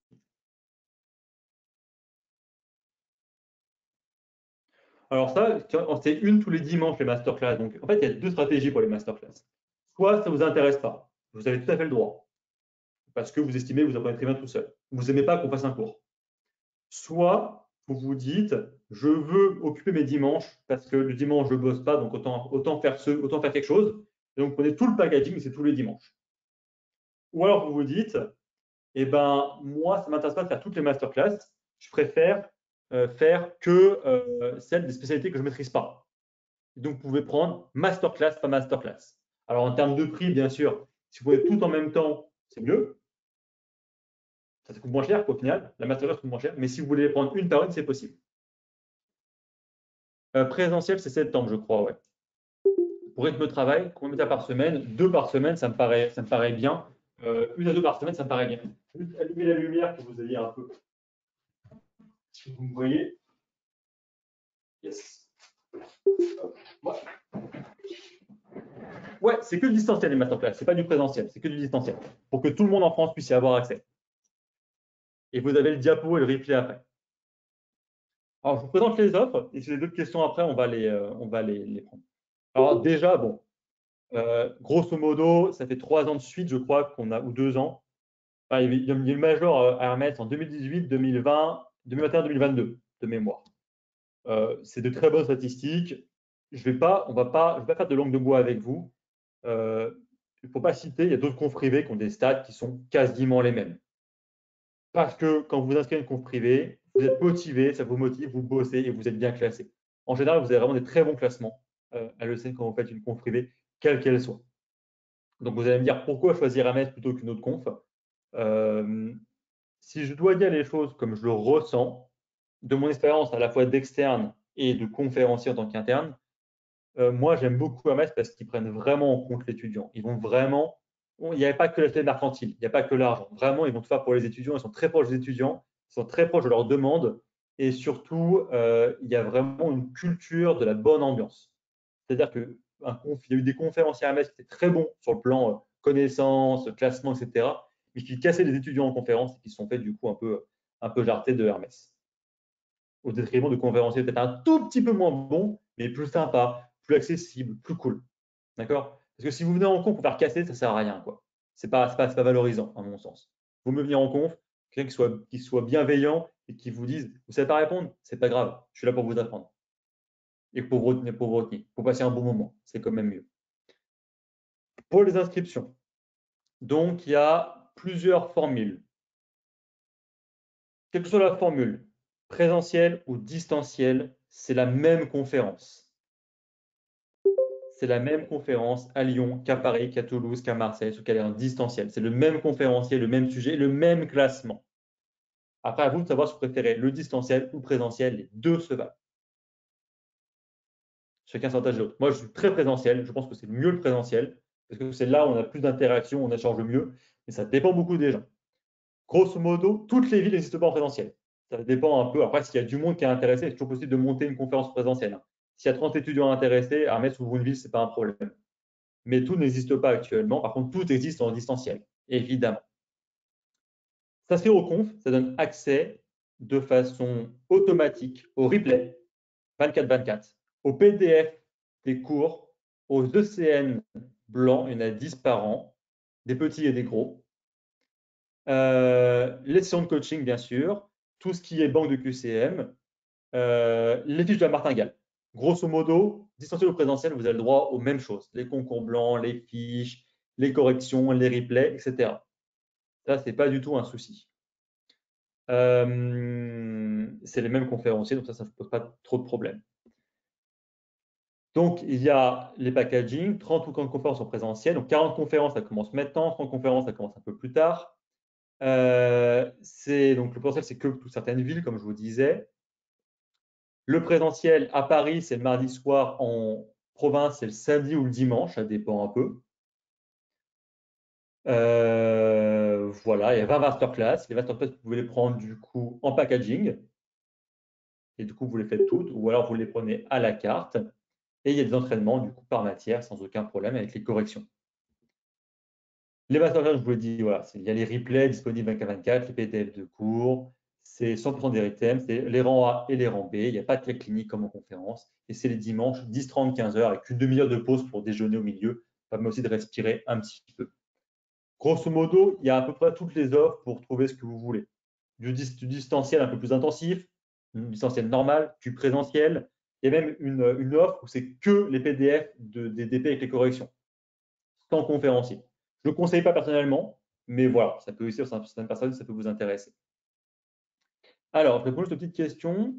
Alors ça, c'est une tous les dimanches, les masterclass. Donc, en fait, il y a 2 stratégies pour les masterclass. Soit ça ne vous intéresse pas, vous avez tout à fait le droit, parce que vous estimez que vous apprenez très bien tout seul. Vous n'aimez pas qu'on fasse un cours. Soit vous vous dites, je veux occuper mes dimanches, parce que le dimanche, je ne bosse pas, donc autant faire quelque chose. Et donc, prenez tout le packaging, c'est tous les dimanches. Ou alors, vous vous dites, eh ben, moi, ça ne m'intéresse pas de faire toutes les masterclass, je préfère faire que celles des spécialités que je ne maîtrise pas. Donc, vous pouvez prendre masterclass, pas masterclass. Alors, en termes de prix, bien sûr, si vous pouvez tout en même temps, c'est mieux. Ça coûte moins cher qu'au final. La masterclass coûte moins cher. Mais si vous voulez prendre une par une, c'est possible. Présentiel, c'est septembre, je crois, ouais. Pour rythme de travail, combien de par semaine? 2 par semaine, ça me paraît bien. 1 à 2 par semaine, ça me paraît bien. Juste allumer la lumière pour que vous ayez un peu. Vous me voyez? Yes. Ouais, ouais, c'est que du distanciel les masterclass, c'est pas du présentiel, c'est que du distanciel. Pour que tout le monde en France puisse y avoir accès. Et vous avez le diapo et le replay après. Alors, je vous présente les offres, et si vous avez d'autres questions après, on va les prendre. Alors déjà, bon, grosso modo, ça fait 3 ans de suite, je crois, qu'on a, ou 2 ans. Enfin, il y a eu le Major à Hermès en 2018, 2020, 2021, 2022, de mémoire. C'est de très bonnes statistiques. Je vais pas faire de langue de bois avec vous. Il ne faut pas citer, il y a d'autres confs privés qui ont des stats qui sont quasiment les mêmes. Parce que quand vous inscrivez une conf privée, vous êtes motivé, ça vous motive, vous bossez et vous êtes bien classé. En général, vous avez vraiment des très bons classements à l'ECN quand vous faites une conf privée, quelle qu'elle soit. Donc vous allez me dire pourquoi choisir Hermès plutôt qu'une autre conf. Si je dois dire les choses comme je le ressens, de mon expérience à la fois d'externe et de conférencier en tant qu'interne, moi j'aime beaucoup Hermès parce qu'ils prennent vraiment en compte l'étudiant. Ils vont vraiment, il n'y a pas que l'aspect mercantile, il n'y a pas que l'argent. Vraiment, ils vont tout faire pour les étudiants, ils sont très proches des étudiants, ils sont très proches de leurs demandes et surtout, il y a vraiment une culture de la bonne ambiance. C'est-à-dire qu'il y a eu des conférenciers Hermès qui étaient très bons sur le plan connaissances, classement, etc., mais qui cassaient les étudiants en conférence et qui se sont fait du coup un peu jarter de Hermès. Au détriment de conférenciers peut-être un tout petit peu moins bons, mais plus sympa, plus accessible, plus cool. D'accord? Parce que si vous venez en conf pour faire casser, ça ne sert à rien, quoi. C'est pas valorisant, à mon sens. Vous me venir en conf, quelqu'un qui soit bienveillant et qui vous dise, vous ne savez pas répondre, c'est pas grave, je suis là pour vous apprendre. Et pour vous retenir, pour passer un bon moment, c'est quand même mieux. Pour les inscriptions, donc il y a plusieurs formules. Quelle que soit la formule, présentielle ou distancielle, c'est la même conférence. C'est la même conférence à Lyon qu'à Paris, qu'à Toulouse, qu'à Marseille, sauf qu'elle est en distanciel. C'est le même conférencier, le même sujet, le même classement. Après, à vous de savoir si vous préférez le distanciel ou le présentiel, les deux se valent. Chacun s'avantage de l'autre. Moi, je suis très présentiel, je pense que c'est mieux le présentiel, parce que c'est là où on a plus d'interaction, on échange mieux, mais ça dépend beaucoup des gens. Grosso modo, toutes les villes n'existent pas en présentiel. Ça dépend un peu. Après, s'il y a du monde qui est intéressé, c'est toujours possible de monter une conférence présentielle. S'il y a 30 étudiants intéressés, à mettre sous une ville, ce n'est pas un problème. Mais tout n'existe pas actuellement. Par contre, tout existe en distanciel, évidemment. S'inscrire au conf, ça donne accès de façon automatique au replay 24/24, au PDF des cours, aux ECN blancs, il y en a 10 par an, des petits et des gros. Les sessions de coaching, bien sûr, tout ce qui est banque de QCM, les fiches de la martingale. Grosso modo, distanciel ou présentiel, vous avez le droit aux mêmes choses. Les concours blancs, les fiches, les corrections, les replays, etc. Ça, ce n'est pas du tout un souci. C'est les mêmes conférenciers, donc ça ne pose pas trop de problèmes. Donc, il y a les packaging, 30 ou 40 conférences en présentiel. Donc, 40 conférences, ça commence maintenant, 30 conférences, ça commence un peu plus tard. Donc, le présentiel, c'est que pour certaines villes, comme je vous disais. Le présentiel à Paris, c'est le mardi soir. En province, c'est le samedi ou le dimanche, ça dépend un peu. Voilà, il y a 20 masterclass. Les masterclass, vous pouvez les prendre du coup en packaging. Et du coup, vous les faites toutes, ou alors vous les prenez à la carte. Et il y a des entraînements du coup par matière sans aucun problème avec les corrections. Les masterclass, je vous l'ai dit, voilà, il y a les replays disponibles 24/24, les PDF de cours, c'est 100% des items, c'est les rangs A et les rangs B, il n'y a pas de cas clinique comme en conférence, et c'est les dimanches 10-30, 15 heures avec une demi-heure de pause pour déjeuner au milieu, ça permet aussi de respirer un petit peu. Grosso modo, il y a à peu près toutes les offres pour trouver ce que vous voulez. Du distanciel un peu plus intensif, du distanciel normal, du présentiel, il y a même une offre où c'est que les PDF des DP avec les corrections, sans conférencier. Je ne le conseille pas personnellement, mais voilà, ça peut aussi, certaines personnes, ça peut vous intéresser. Alors, je réponds juste aux petites questions.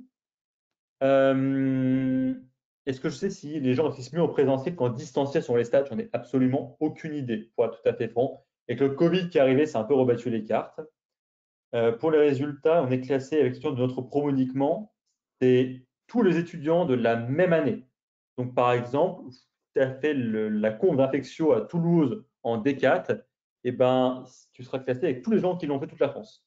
Est-ce que je sais si les gens réussissent mieux en présentiel qu'en distanciel sur les stades? J'en ai absolument aucune idée, pour être tout à fait franc. Et que le Covid qui est arrivé, c'est un peu rebattu les cartes. Pour les résultats, on est classé avec l'exception de notre promo uniquement, c'est tous les étudiants de la même année. Donc, par exemple, tu as fait la conf d'infectio à Toulouse en D4, eh ben, tu seras classé avec tous les gens qui l'ont fait toute la France.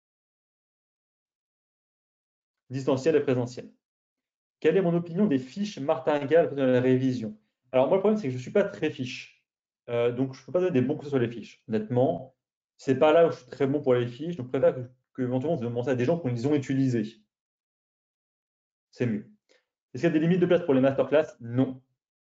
Distanciel et présentiel. Quelle est mon opinion des fiches martingales de la révision? Alors moi, le problème, c'est que je ne suis pas très fiche. Donc, je ne peux pas donner des bons conseils sur les fiches. Honnêtement, c'est pas là où je suis très bon pour les fiches. Donc, je préfère que éventuellement, vous demandez à des gens qui les ont utilisées. C'est mieux. Est-ce qu'il y a des limites de place pour les masterclass? Non.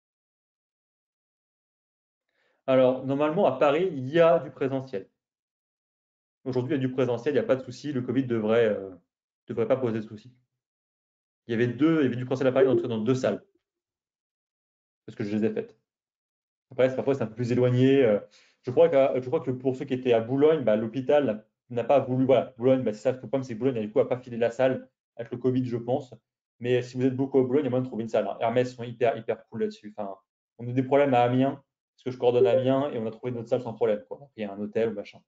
Alors, normalement, à Paris, il y a du présentiel. Aujourd'hui, il y a du présentiel, il n'y a pas de souci. Le Covid devrait pas poser de souci. Il y avait du présentiel à Paris dans deux salles, parce que je les ai faites. Après, parfois, c'est un peu plus éloigné. Je crois que pour ceux qui étaient à Boulogne, bah, l'hôpital n'a pas voulu. Voilà, Boulogne, bah, c'est ça. Le problème, c'est que Boulogne, du coup, n'a pas filé la salle avec le Covid, je pense. Mais si vous êtes beaucoup à Boulogne, il y a moyen de trouver une salle, hein. Hermès sont hyper cool là-dessus. Enfin, on a des problèmes à Amiens, parce que je coordonne Amiens, et on a trouvé notre salle sans problème, quoi. Il y a un hôtel ou machin.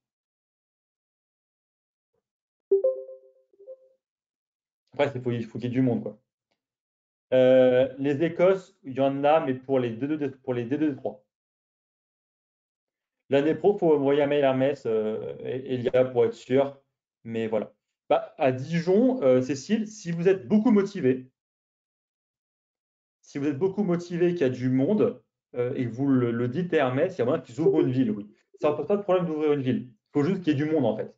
Après, il faut qu'il y ait du monde, quoi. Les Écosses, il y en a, mais pour les D2, D3. L'année pro, il faut envoyer un mail à Hermès, Elia, pour être sûr. Mais voilà. Bah, à Dijon, Cécile, si vous êtes beaucoup motivé, qu'il y a du monde, et que vous le dites à Hermès, il y a moyen qu'ils ouvrent une ville, oui. Ça ne pose pas de problème d'ouvrir une ville. Il faut juste qu'il y ait du monde, en fait.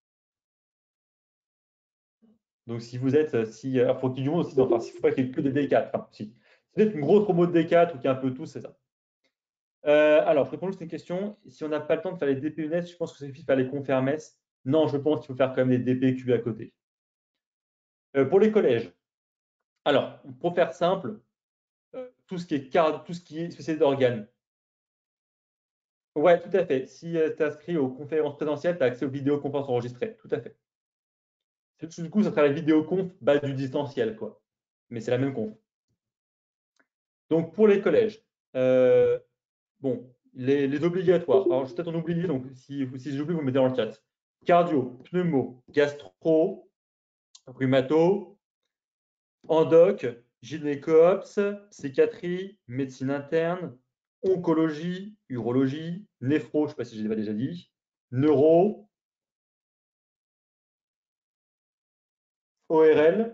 Donc, si vous êtes, si, alors, faut qu'il y ait du monde aussi, enfin, il ne faut pas qu'il y ait que des D4. Enfin, si. Si vous êtes une grosse promo de D4 ou qu'il y a un peu tout, c'est ça. Alors, je réponds juste à une question. Si on n'a pas le temps de faire les DP UNES, je pense que c'est suffit de faire les confs Hermès. Non, je pense qu'il faut faire quand même des DPQ à côté. Pour les collèges, alors, pour faire simple, tout ce qui est spécialité d'organes. Ouais, tout à fait. Si tu es inscrit aux conférences présentielles, tu as accès aux vidéoconférences enregistrées. Tout à fait. Du coup, ça sera la vidéoconf base du distanciel, quoi. Mais c'est la même conf. Donc, pour les collèges, bon, les obligatoires. Alors, je vais peut-être en oublier, donc si j'oublie, vous me mettez dans le chat. Cardio, pneumo, gastro, rhumato, endoc, gynécops, psychiatrie, médecine interne, oncologie, urologie, néphro, je ne sais pas si je l'ai pas déjà dit, neuro, ORL,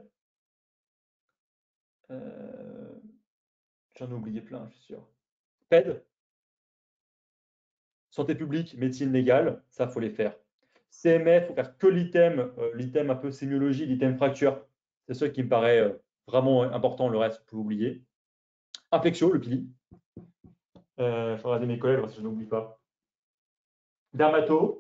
euh, j'en ai oublié plein, je suis sûr. PED, santé publique, médecine légale, ça, faut les faire. CMF, il faut faire que l'item un peu sémiologie, l'item fracture. C'est ce qui me paraît vraiment important, le reste, vous pouvez oublier. Infectio, le pili. Je vais regarder mes collègues, si je n'oublie pas. Dermato.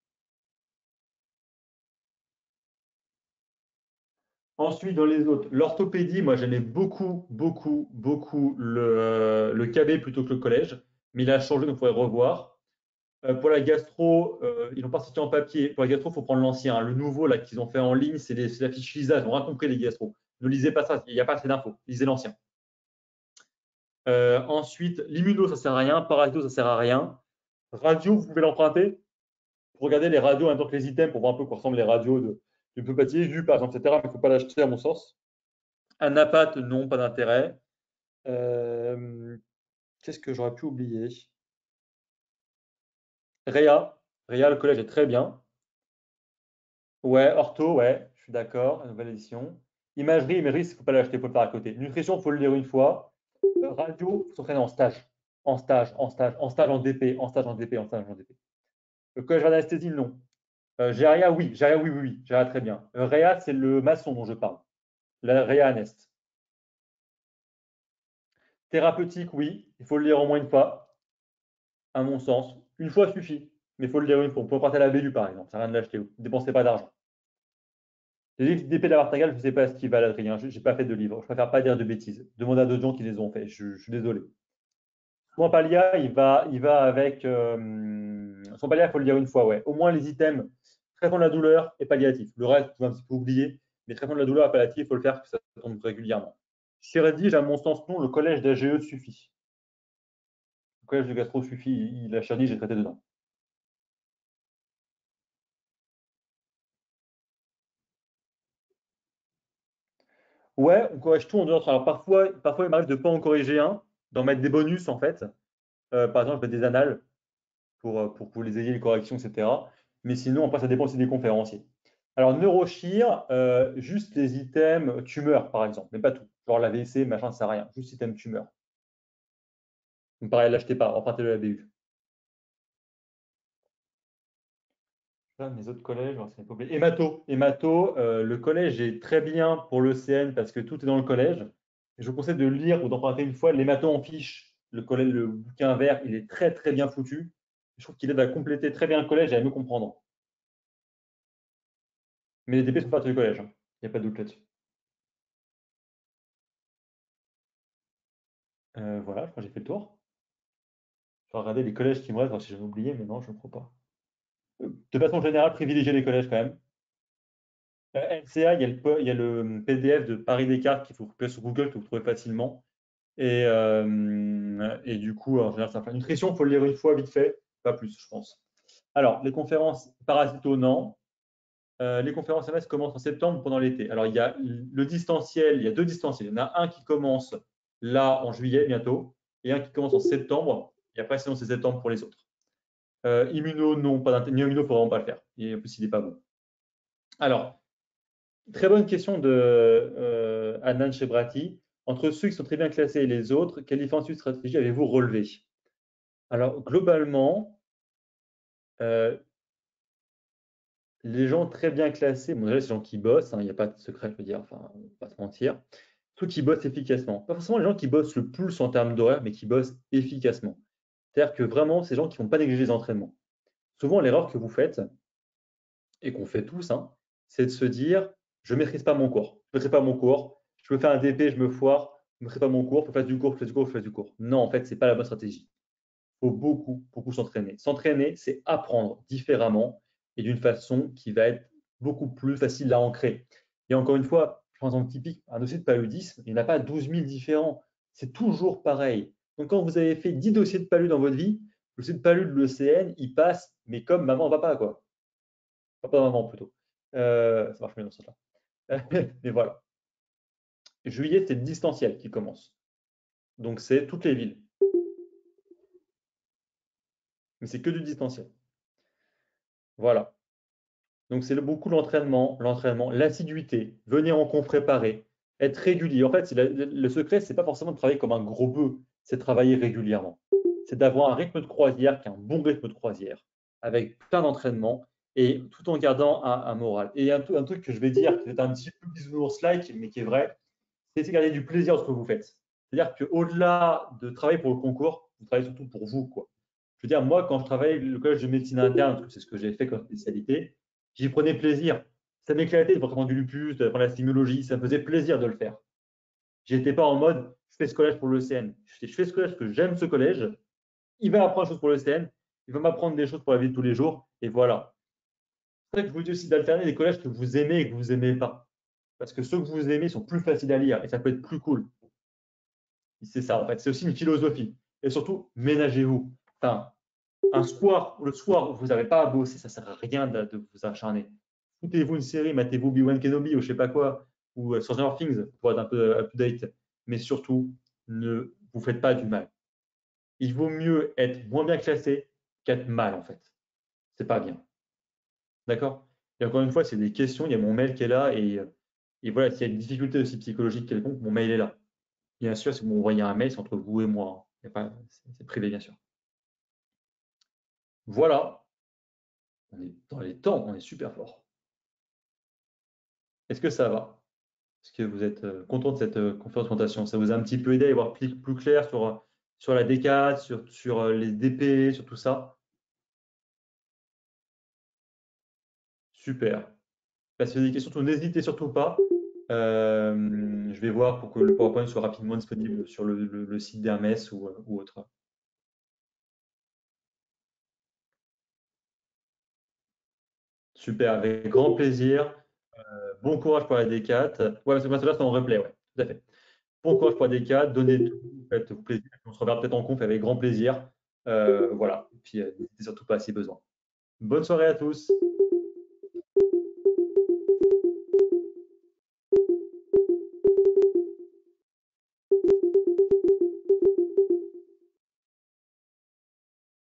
Ensuite, dans les autres, l'orthopédie, moi j'aimais beaucoup le KB plutôt que le collège, mais il a changé, donc il faudrait revoir. Pour la gastro, ils n'ont pas sorti en papier. Pour la gastro, il faut prendre l'ancien. Le nouveau là qu'ils ont fait en ligne, c'est la fiche LISA. Ils n'ont rien compris, les gastro. Ne lisez pas ça, il n'y a pas assez d'infos. Lisez l'ancien. Ensuite, l'immuno, ça ne sert à rien. Parasito, ça ne sert à rien. Radio, vous pouvez l'emprunter pour regarder les radios en même temps que les items pour voir un peu quoi ressemblent les radios de pneumopathie aiguë, par exemple, etc. Mais il ne faut pas l'acheter, à mon sens. Un appât, non, pas d'intérêt. Qu'est-ce que j'aurais pu oublier? Réa. Réa, le collège est très bien. Ouais, ortho, ouais, je suis d'accord, la nouvelle édition. Imagerie, il ne faut pas l'acheter, il faut le faire à côté. Nutrition, il faut le lire une fois. Radio, il faut s'entraîner en stage. En stage en DP, en stage en DP, en stage en DP. Le collège d'anesthésie, non. Géria, oui. Géria, oui, oui, oui. Géria, très bien. Réa, c'est le maçon dont je parle. La Réa Anest. Thérapeutique, oui. Il faut le lire au moins une fois, à mon sens. Une fois suffit, mais il faut le lire une fois. On peut partir à la BU, par exemple. Ça n'a rien de l'acheter. Ne dépensez pas d'argent. Les livres d'épée de la Martingale, je ne sais pas ce qu'ils valent, Adrien. Je n'ai pas fait de livre. Je préfère pas dire de bêtises. Demandez à d'autres gens qui les ont fait. Je suis désolé. Son palia, il va avec. Son palia, il faut le lire une fois, ouais. Au moins les items traitement de la douleur et palliatif. Le reste, vous pouvez un petit peu oublier. Mais traitement de la douleur et palliatif, il faut le faire, que ça tombe régulièrement. Chez Redige, à mon sens, non, le collège d'AGE suffit. Le collège de gastro suffit. La Redige, j'ai traité dedans. Ouais, on corrige tout en 2 heures. Alors parfois il m'arrive de ne pas en corriger un. d'en mettre des bonus en fait. Par exemple, je mets des annales pour que vous les ayez, les corrections, etc. Mais sinon, après, ça dépend aussi des conférenciers. Alors, Neurochir, juste les items tumeurs, par exemple, mais pas tout. Genre l'AVC, machin, ça sert à rien. Juste item tumeur. Donc, pareil, l'achetez pas, empruntez-le à la BU. Là, mes autres collèges, alors, c'est pas oublié. Hémato, le collège est très bien pour l'ECN parce que tout est dans le collège. Je vous conseille de lire ou d'emprunter une fois l'hémato en fiche. Le collège, le bouquin vert, il est très très bien foutu. Je trouve qu'il aide à compléter très bien le collège et à mieux comprendre. Mais les DP sont partis du collège, hein. Il n'y a pas de doute là-dessus. Voilà, je crois que j'ai fait le tour. Je vais regarder les collèges qui me restent, voir si j'en ai oublié, mais non, je ne crois pas. De façon générale, privilégiez les collèges quand même. LCA, il y a le PDF de Paris Descartes qu'il faut retrouver sur Google, que vous trouvez facilement. Et du coup, en général, ça fait nutrition, il faut le lire une fois vite fait, pas plus, je pense. Alors, les conférences parasito, non. Les conférences MS commencent en septembre pendant l'été. Alors, il y a le distanciel, il y a deux distanciels. Il y en a un qui commence là en juillet bientôt et un qui commence en septembre. Et après, sinon, c'est septembre pour les autres. Immuno, non, pas d'intérêt. Immuno, il ne faut vraiment pas le faire. Et en plus, il n'est pas bon. Alors, très bonne question de Adnan Chebrati. Entre ceux qui sont très bien classés et les autres, quelle différence de stratégie avez-vous relevé? Alors, globalement, euh, les gens très bien classés, bon, déjà, c'est les gens qui bossent, hein, il n'y a pas de secret, je veux dire, enfin, on va pas se mentir. Ceux qui bossent efficacement. Pas forcément les gens qui bossent le plus en termes d'horaire, mais qui bossent efficacement. C'est-à-dire que vraiment, ces gens qui ne vont pas négliger les entraînements. Souvent, l'erreur que vous faites, et qu'on fait tous, hein, c'est de se dire, je ne maîtrise pas mon cours. Je ne maîtrise pas mon cours. Je peux faire un DP, je me foire. Je ne maîtrise pas mon cours. Je peux faire du cours, je fais du cours, je fais du cours. Non, en fait, ce n'est pas la bonne stratégie. Il faut beaucoup, beaucoup s'entraîner. S'entraîner, c'est apprendre différemment et d'une façon qui va être beaucoup plus facile à ancrer. Et encore une fois, je prends un exemple typique, un dossier de paludisme, il n'y en a pas 12 000 différents. C'est toujours pareil. Donc, quand vous avez fait 10 dossiers de palu dans votre vie, le dossier de palu de l'ECN, il passe, mais comme maman, papa, quoi. Papa, maman, plutôt. Ça marche mieux dans ce sens-là. Mais voilà. Juillet, c'est le distanciel qui commence. Donc, c'est toutes les villes. Mais c'est que du distanciel. Voilà. Donc, c'est beaucoup l'entraînement, l'assiduité, venir en cours préparé, être régulier. En fait, le secret, c'est pas forcément de travailler comme un gros bœuf, c'est de travailler régulièrement. C'est d'avoir un rythme de croisière qui est un bon rythme de croisière, avec plein d'entraînement et tout en gardant un moral. Et un truc que je vais dire, qui est un petit peu bisounours-like, mais qui est vrai, c'est de garder du plaisir dans ce que vous faites. C'est-à-dire qu'au-delà de travailler pour le concours, vous travaillez surtout pour vous, quoi. Je veux dire, moi, quand je travaillais le collège de médecine interne, parce que c'est ce que j'ai fait comme spécialité, j'y prenais plaisir. Ça m'éclatait de prendre du lupus, de prendre la stimologie, ça me faisait plaisir de le faire. J'étais pas en mode, je fais ce collège pour l'ECN. Je fais ce collège parce que j'aime ce collège. Il va apprendre des choses pour l'ECN, il va m'apprendre des choses pour la vie de tous les jours, et voilà. C'est vrai que je vous dis aussi d'alterner des collèges que vous aimez et que vous n'aimez pas. Parce que ceux que vous aimez sont plus faciles à lire et ça peut être plus cool. C'est ça, en fait. C'est aussi une philosophie. Et surtout, ménagez-vous. Enfin, le soir, vous n'avez pas à bosser, ça ne sert à rien de vous acharner. Foutez-vous une série, matez-vous Obi-Wan Kenobi ou je ne sais pas quoi, ou Stranger Things pour être un peu up-to-date. Mais surtout, ne vous faites pas du mal. Il vaut mieux être moins bien classé qu'être mal, en fait. C'est pas bien. D'accord? Et encore une fois, c'est des questions. Il y a mon mail qui est là. Et voilà, s'il y a une difficulté aussi psychologique quelconque, mon mail est là. Bien sûr, si vous m'envoyez un mail, c'est entre vous et moi, hein. C'est privé, bien sûr. Voilà, on est dans les temps, on est super fort. Est-ce que ça va? Est-ce que vous êtes content de cette conférence de présentation? Ça vous a un petit peu aidé à y voir plus clair sur la D4, sur les DP, sur tout ça? Super. Si vous avez des questions, n'hésitez surtout pas. Je vais voir pour que le PowerPoint soit rapidement disponible sur le site d'Hermès ou autre. Super, avec grand plaisir. Bon courage pour la D4. Ouais, parce que là, c'est en replay, ouais, tout à fait. Bon courage pour la D4, donnez tout, faites-vous plaisir. On se reverra peut-être en conf avec grand plaisir. Voilà. Et puis, n'hésitez surtout pas si besoin. Bonne soirée à tous.